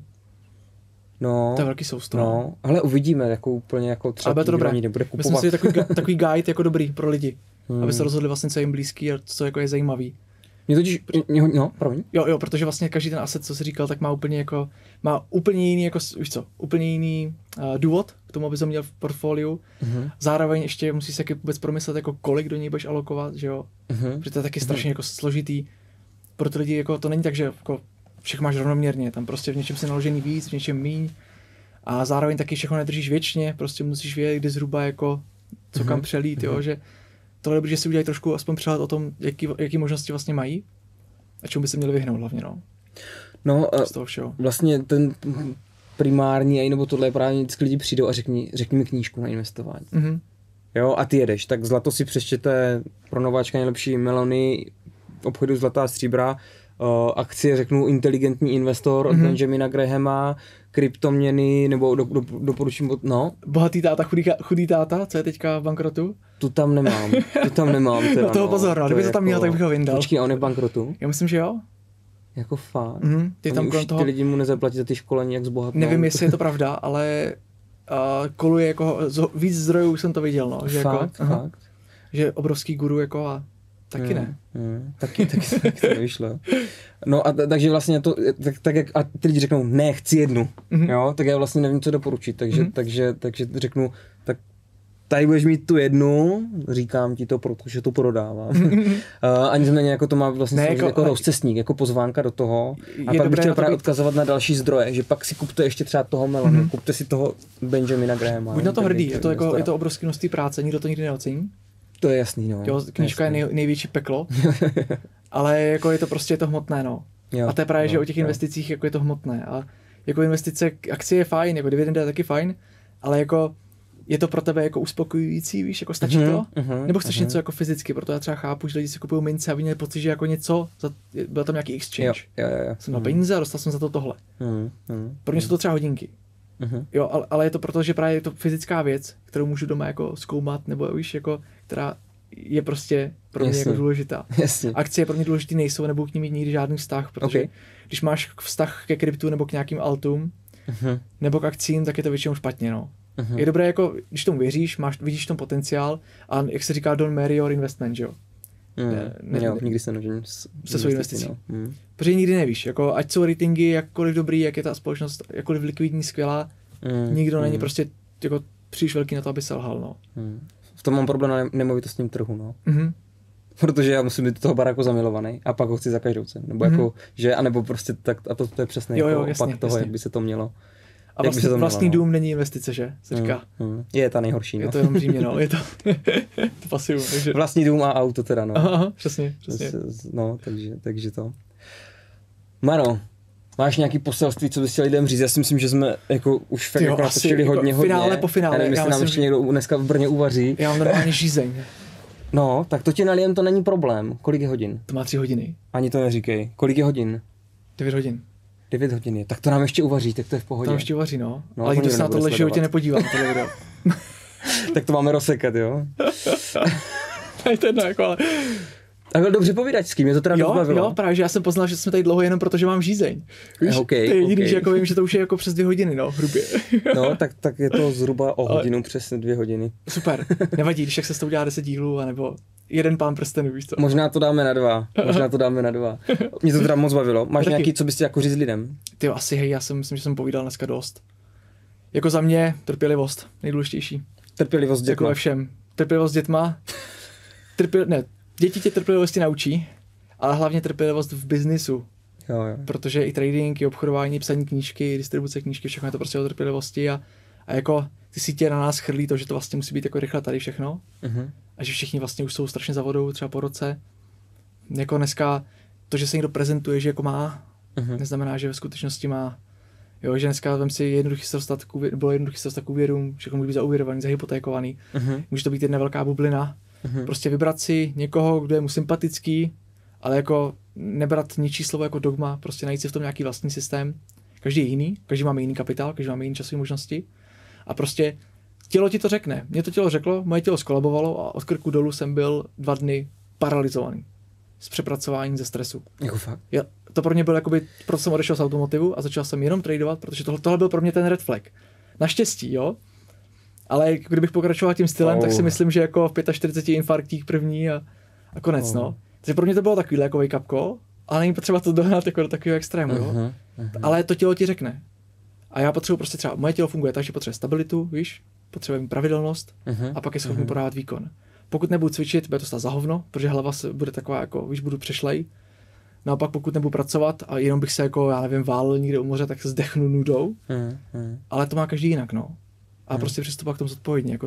No, to je velký sousto. No, ale uvidíme, jako úplně jako třeba ale to dobré. Nebude kupovat. Myslím si, že takový, takový guide jako dobrý pro lidi, hmm. aby se rozhodli vlastně, co je jim blízký a co jako je zajímavý. Mě totiž, no, promiň. Jo, jo, protože vlastně každý ten asset, co jsi říkal, tak má úplně jako, má úplně jiný, jako, víš co, úplně jiný uh, důvod k tomu, aby to měl v portfoliu. Uh-huh. Zároveň ještě musíš taky vůbec promyslet, jako kolik do něj budeš alokovat, že jo. Uh-huh. Protože to je taky strašně uh-huh. jako složitý. Pro ty lidi jako to není tak, že jako všechno máš rovnoměrně, tam prostě v něčem si naložený víc, v něčem míň. A zároveň taky všechno nedržíš věčně, prostě musíš vědět, kdy zhruba jako co uh-huh. kam přelít, uh-huh. jo, že tohle je dobré, že si udělají trošku aspoň přehled o tom, jaký, jaký možnosti vlastně mají a čemu by se měli vyhnout hlavně, no. No, z toho všeho. Vlastně ten primární, nebo tohle je právě vždycky lidi přijdou a řekni, řekni mi knížku na investování. Mm-hmm. Jo, a ty jedeš, tak zlato si přečtěte, pro nováčka nejlepší Melony, obchodu zlatá stříbra, uh, akcie řeknu inteligentní investor od mm-hmm. Benjamina Grahama, kryptoměny, nebo do, do, doporučím, no. Bohatý táta, chudý, chudý táta, co je teďka v bankrotu? Tu tam nemám, tu tam nemám. Teda, na toho no. pozor, no, kdyby to tam jako... měl, tak bych ho vyndal. Počkej, on je v bankrotu? Já myslím, že jo. Jako fakt. Mm, ty tam kolem toho... Ty lidi mu nezaplatí za ty školení, jak zbohatnou. Nevím, jestli je to pravda, ale uh, koluje jako zo, víc zdrojů jsem to viděl, no. Že fakt, jako, fakt. Že obrovský guru jako a taky mm, ne. Mm, taky, taky, taky to nevyšlo. No a t- takže vlastně to, tak, tak jak a ty lidi řeknou, ne, chci jednu, mm-hmm. jo, tak já vlastně nevím, co doporučit, takže, mm-hmm. takže, takže řeknu, tak tady budeš mít tu jednu, říkám ti to, protože to prodávám. Mm-hmm. uh, ani nicméně jako to má vlastně ne, jako, jako rozcestník, jako pozvánka do toho. A pak bych chtěl právě být... odkazovat na další zdroje, že pak si kupte ještě třeba toho Melonu, mm-hmm. kupte si toho Benjamina Grahama. Buď na to hrdý, je to, jako, je to obrovské množství práce, nikdo to nikdy neocení. To je jasný, no. Jo, knížka jasný. Je nej, největší peklo, ale jako je to prostě je to hmotné, no. Jo, a to je právě, jo, že o těch jo. investicích jako je to hmotné. A jako investice k akci je fajn, jako dividenda je taky fajn, ale jako je to pro tebe jako uspokojující, víš, jako stačí uh-huh, to? Uh-huh, Nebo chceš uh-huh. něco jako fyzicky, proto já třeba chápu, že lidi si kupují mince a měli pocit, že jako něco, za, byl tam nějaký exchange. Jo, jo, jo. Jsem měl uh-huh. peníze a dostal jsem za to tohle. Uh-huh. Pro mě jsou to třeba hodinky. Uh-huh. Jo, ale, ale je to proto, že právě je to fyzická věc, kterou můžu doma jako zkoumat, nebo víš, jako, která je prostě pro mě Jasně. jako důležitá. Jasně. Akcie pro mě důležitý nejsou, nebo k ní mít nikdy žádný vztah, protože okay. když máš vztah ke kryptu nebo k nějakým altům, uh-huh. nebo k akcím, tak je to většinou špatně, no. Uh-huh. Je dobré, jako, když tomu věříš, máš, vidíš tom potenciál a jak se říká, don't marry your investment, jo. Mm, ne, ne, jo, nikdy se nežím se svou investicí. No. Mm. Protože nikdy nevíš, jako, ať jsou ratingy jakkoliv dobrý, jak je ta společnost jakkoliv likvidní, skvělá, mm, nikdo mm. není prostě jako příliš velký na to, aby selhal, no. Mm. V tom mám problém na nemovitostním trhu, no. Mm-hmm. Protože já musím být do toho baráku zamilovaný a pak ho chci za každou cenu. Nebo mm-hmm. jako, že, anebo prostě tak, a to, to je přesně jo, jo, jako jasně, opak toho, jasně. jak by se to mělo. A vlastně vlastní dům není investice, že? Se říká. Mm, mm. Je ta nejhorší, no. Je to jenom přímě, no. Je to, to pasivu. Takže... Vlastní dům a auto teda, no. Aha, přesně, přesně. No, takže, takže to. Maro, máš nějaký poselství, co bys chtěl lidem říct? Já si myslím, že jsme jako už fakt jako natočili jako hodně, hodně. Finále po finále. Já nevím, jestli nám ještě někdo dneska v Brně uvaří. Já mám normálně žízeň. No, tak to ti nalijem, to není problém. Kolik je hodin? To má tři hodiny. Ani to neříkej. Kolik je hodin? Devět hodin. Devět hodin je. Tak to nám ještě uvaří, tak to je v pohodě. To nám ještě uvaří, no. no ale nikdo se na tohle životě nepodívá, na tohle video. Tak to máme rozsekat, jo? Je to jedno, jako ale... Tak byl dobře povídačský, mě to teda jo, bavilo. Jo, právě, že já jsem poznal, že jsme tady dlouho jenom protože mám žízeň. Víš, okay, to je jediný, okay. že jako vím, že to už je jako přes dvě hodiny, no, hrubě. No, tak, tak je to zhruba o hodinu ale... přes dvě hodiny. Super, nevadí, když jak se s tou udělá deset dílů, anebo jeden pán prstenů, víš co? Možná to dáme na dva, možná to dáme na dva. Mě to teda moc bavilo. Máš nějaký, co bys jako říct lidem? Ty asi, hej, já jsem myslím, že jsem povídal dneska dost. Jako za mě trpělivost, nejdůležitější. Trpělivost s dětma. Jako ve všem. Trpělivost s dětma. Trpěl, ne, děti tě trpělivosti naučí, ale hlavně trpělivost v biznisu. Jo, jo. Protože i trading, i obchodování, psaní knížky, distribuce knížky, všechno je to prostě o trpělivosti a, a jako ty sítě na nás chrlí to, že to vlastně musí být jako rychle tady všechno. Uh-huh. A že všichni vlastně už jsou strašně za vodou, třeba po roce. Jako dneska to, že se někdo prezentuje, že jako má, uh-huh. neznamená, že ve skutečnosti má. Jo, že dneska vem si jednoduchý se dostat k úvěr, bylo jednoduchý se dostat k úvěrům, všechno může být zaúvěrovaný, zahypotékovaný. Uh-huh. Může to být jedna velká bublina. Uh-huh. Prostě vybrat si někoho, kdo je mu sympatický, ale jako nebrat ničí slovo jako dogma, prostě najít si v tom nějaký vlastní systém. Každý je jiný, každý máme jiný kapitál, každý máme jiný časové možnosti. A prostě tělo ti to řekne. Mě to tělo řeklo, moje tělo skolabovalo a od krku dolů jsem byl dva dny paralizovaný. Z přepracování ze stresu. Jako fakt? Já, to pro mě byl jakoby, proto jsem odešel z automotivu a začal jsem jenom tradovat, protože tohle, tohle byl pro mě ten red flag. Naštěstí, jo. Ale kdybych pokračoval tím stylem, oh. tak si myslím, že jako v čtyřiceti pěti infarktích první a, a konec, oh. no. Takže pro mě to bylo takovýhle jako wake up call, ale není potřeba to dohnat jako do takového extrému, jo. Uh-huh, uh-huh. Ale to tělo ti řekne. A já potřebuji prostě třeba, moje tělo funguje tak, že potřebuje stabilitu, víš, potřebuje pravidelnost uh-huh, a pak je schopný uh-huh. podávat výkon. Pokud nebudu cvičit, bude to stát za hovno, protože hlava se bude taková jako, víš, budu přešlej. Naopak pokud nebudu pracovat a jenom bych se jako, já nevím, válel někde u moře, tak se zdechnu nudou. Uh-huh. Ale to má každý jinak, no. A uh-huh. prostě přistupovat k tomu zodpovědně, jako,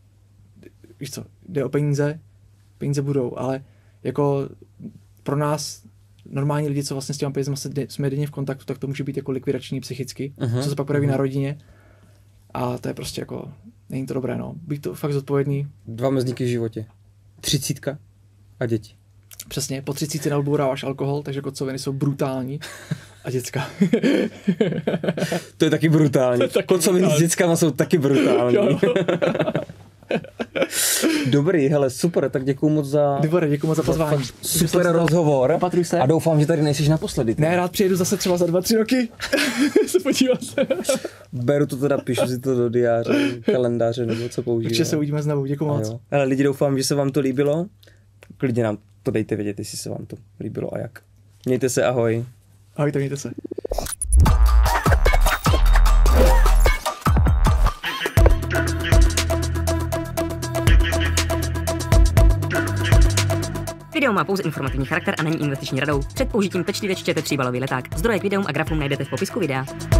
víš co, jde o peníze, peníze budou, ale jako pro nás normální lidi, co vlastně s těma penězma jsme denně v kontaktu, tak to může být jako likvidační psychicky, uh-huh. co se pak projeví uh-huh. na rodině. A to je prostě jako, není to dobré, no. Být to fakt zodpovědný. Dva mezníky v životě. Třicítka a děti. Přesně, po třicítce neodbouráváš alkohol, takže kocoviny jsou brutální. A děcka. To je taky brutální. Taky kocoviny brutální. S dětskama jsou taky brutální. Dobrý, hele, super, tak děkuju moc za... Libore, děkuju moc za pozvání. Super rozhovor. Opatruj se. A doufám, že tady nejsiš naposledy. Ty. Ne, rád přijedu zase třeba za dva, tři roky. se podívat se. Beru to teda, píšu si to do diáře, kalendáře, nebo co používám. Určitě se uvidíme znovu, děkuju moc. Ale lidi, doufám, že se vám to líbilo. Klidně nám to dejte vědět, jestli se vám to líbilo a jak. Mějte se, ahoj. Ahoj, to mějte se. Video má pouze informativní charakter a není investiční radou. Před použitím pečlivě čtěte tříbalový leták. Zdroje k videům a grafům najdete v popisku videa.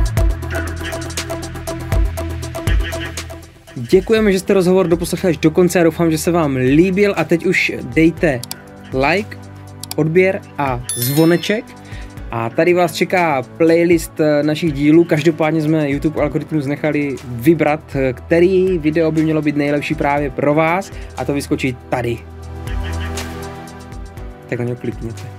Děkujeme, že jste rozhovor doposlechli až do konce a doufám, že se vám líbil a teď už dejte like, odběr a zvoneček. A tady vás čeká playlist našich dílů, každopádně jsme YouTube algoritmus nechali vybrat, který video by mělo být nejlepší právě pro vás a to vyskočí tady. Tak na něj klikněte.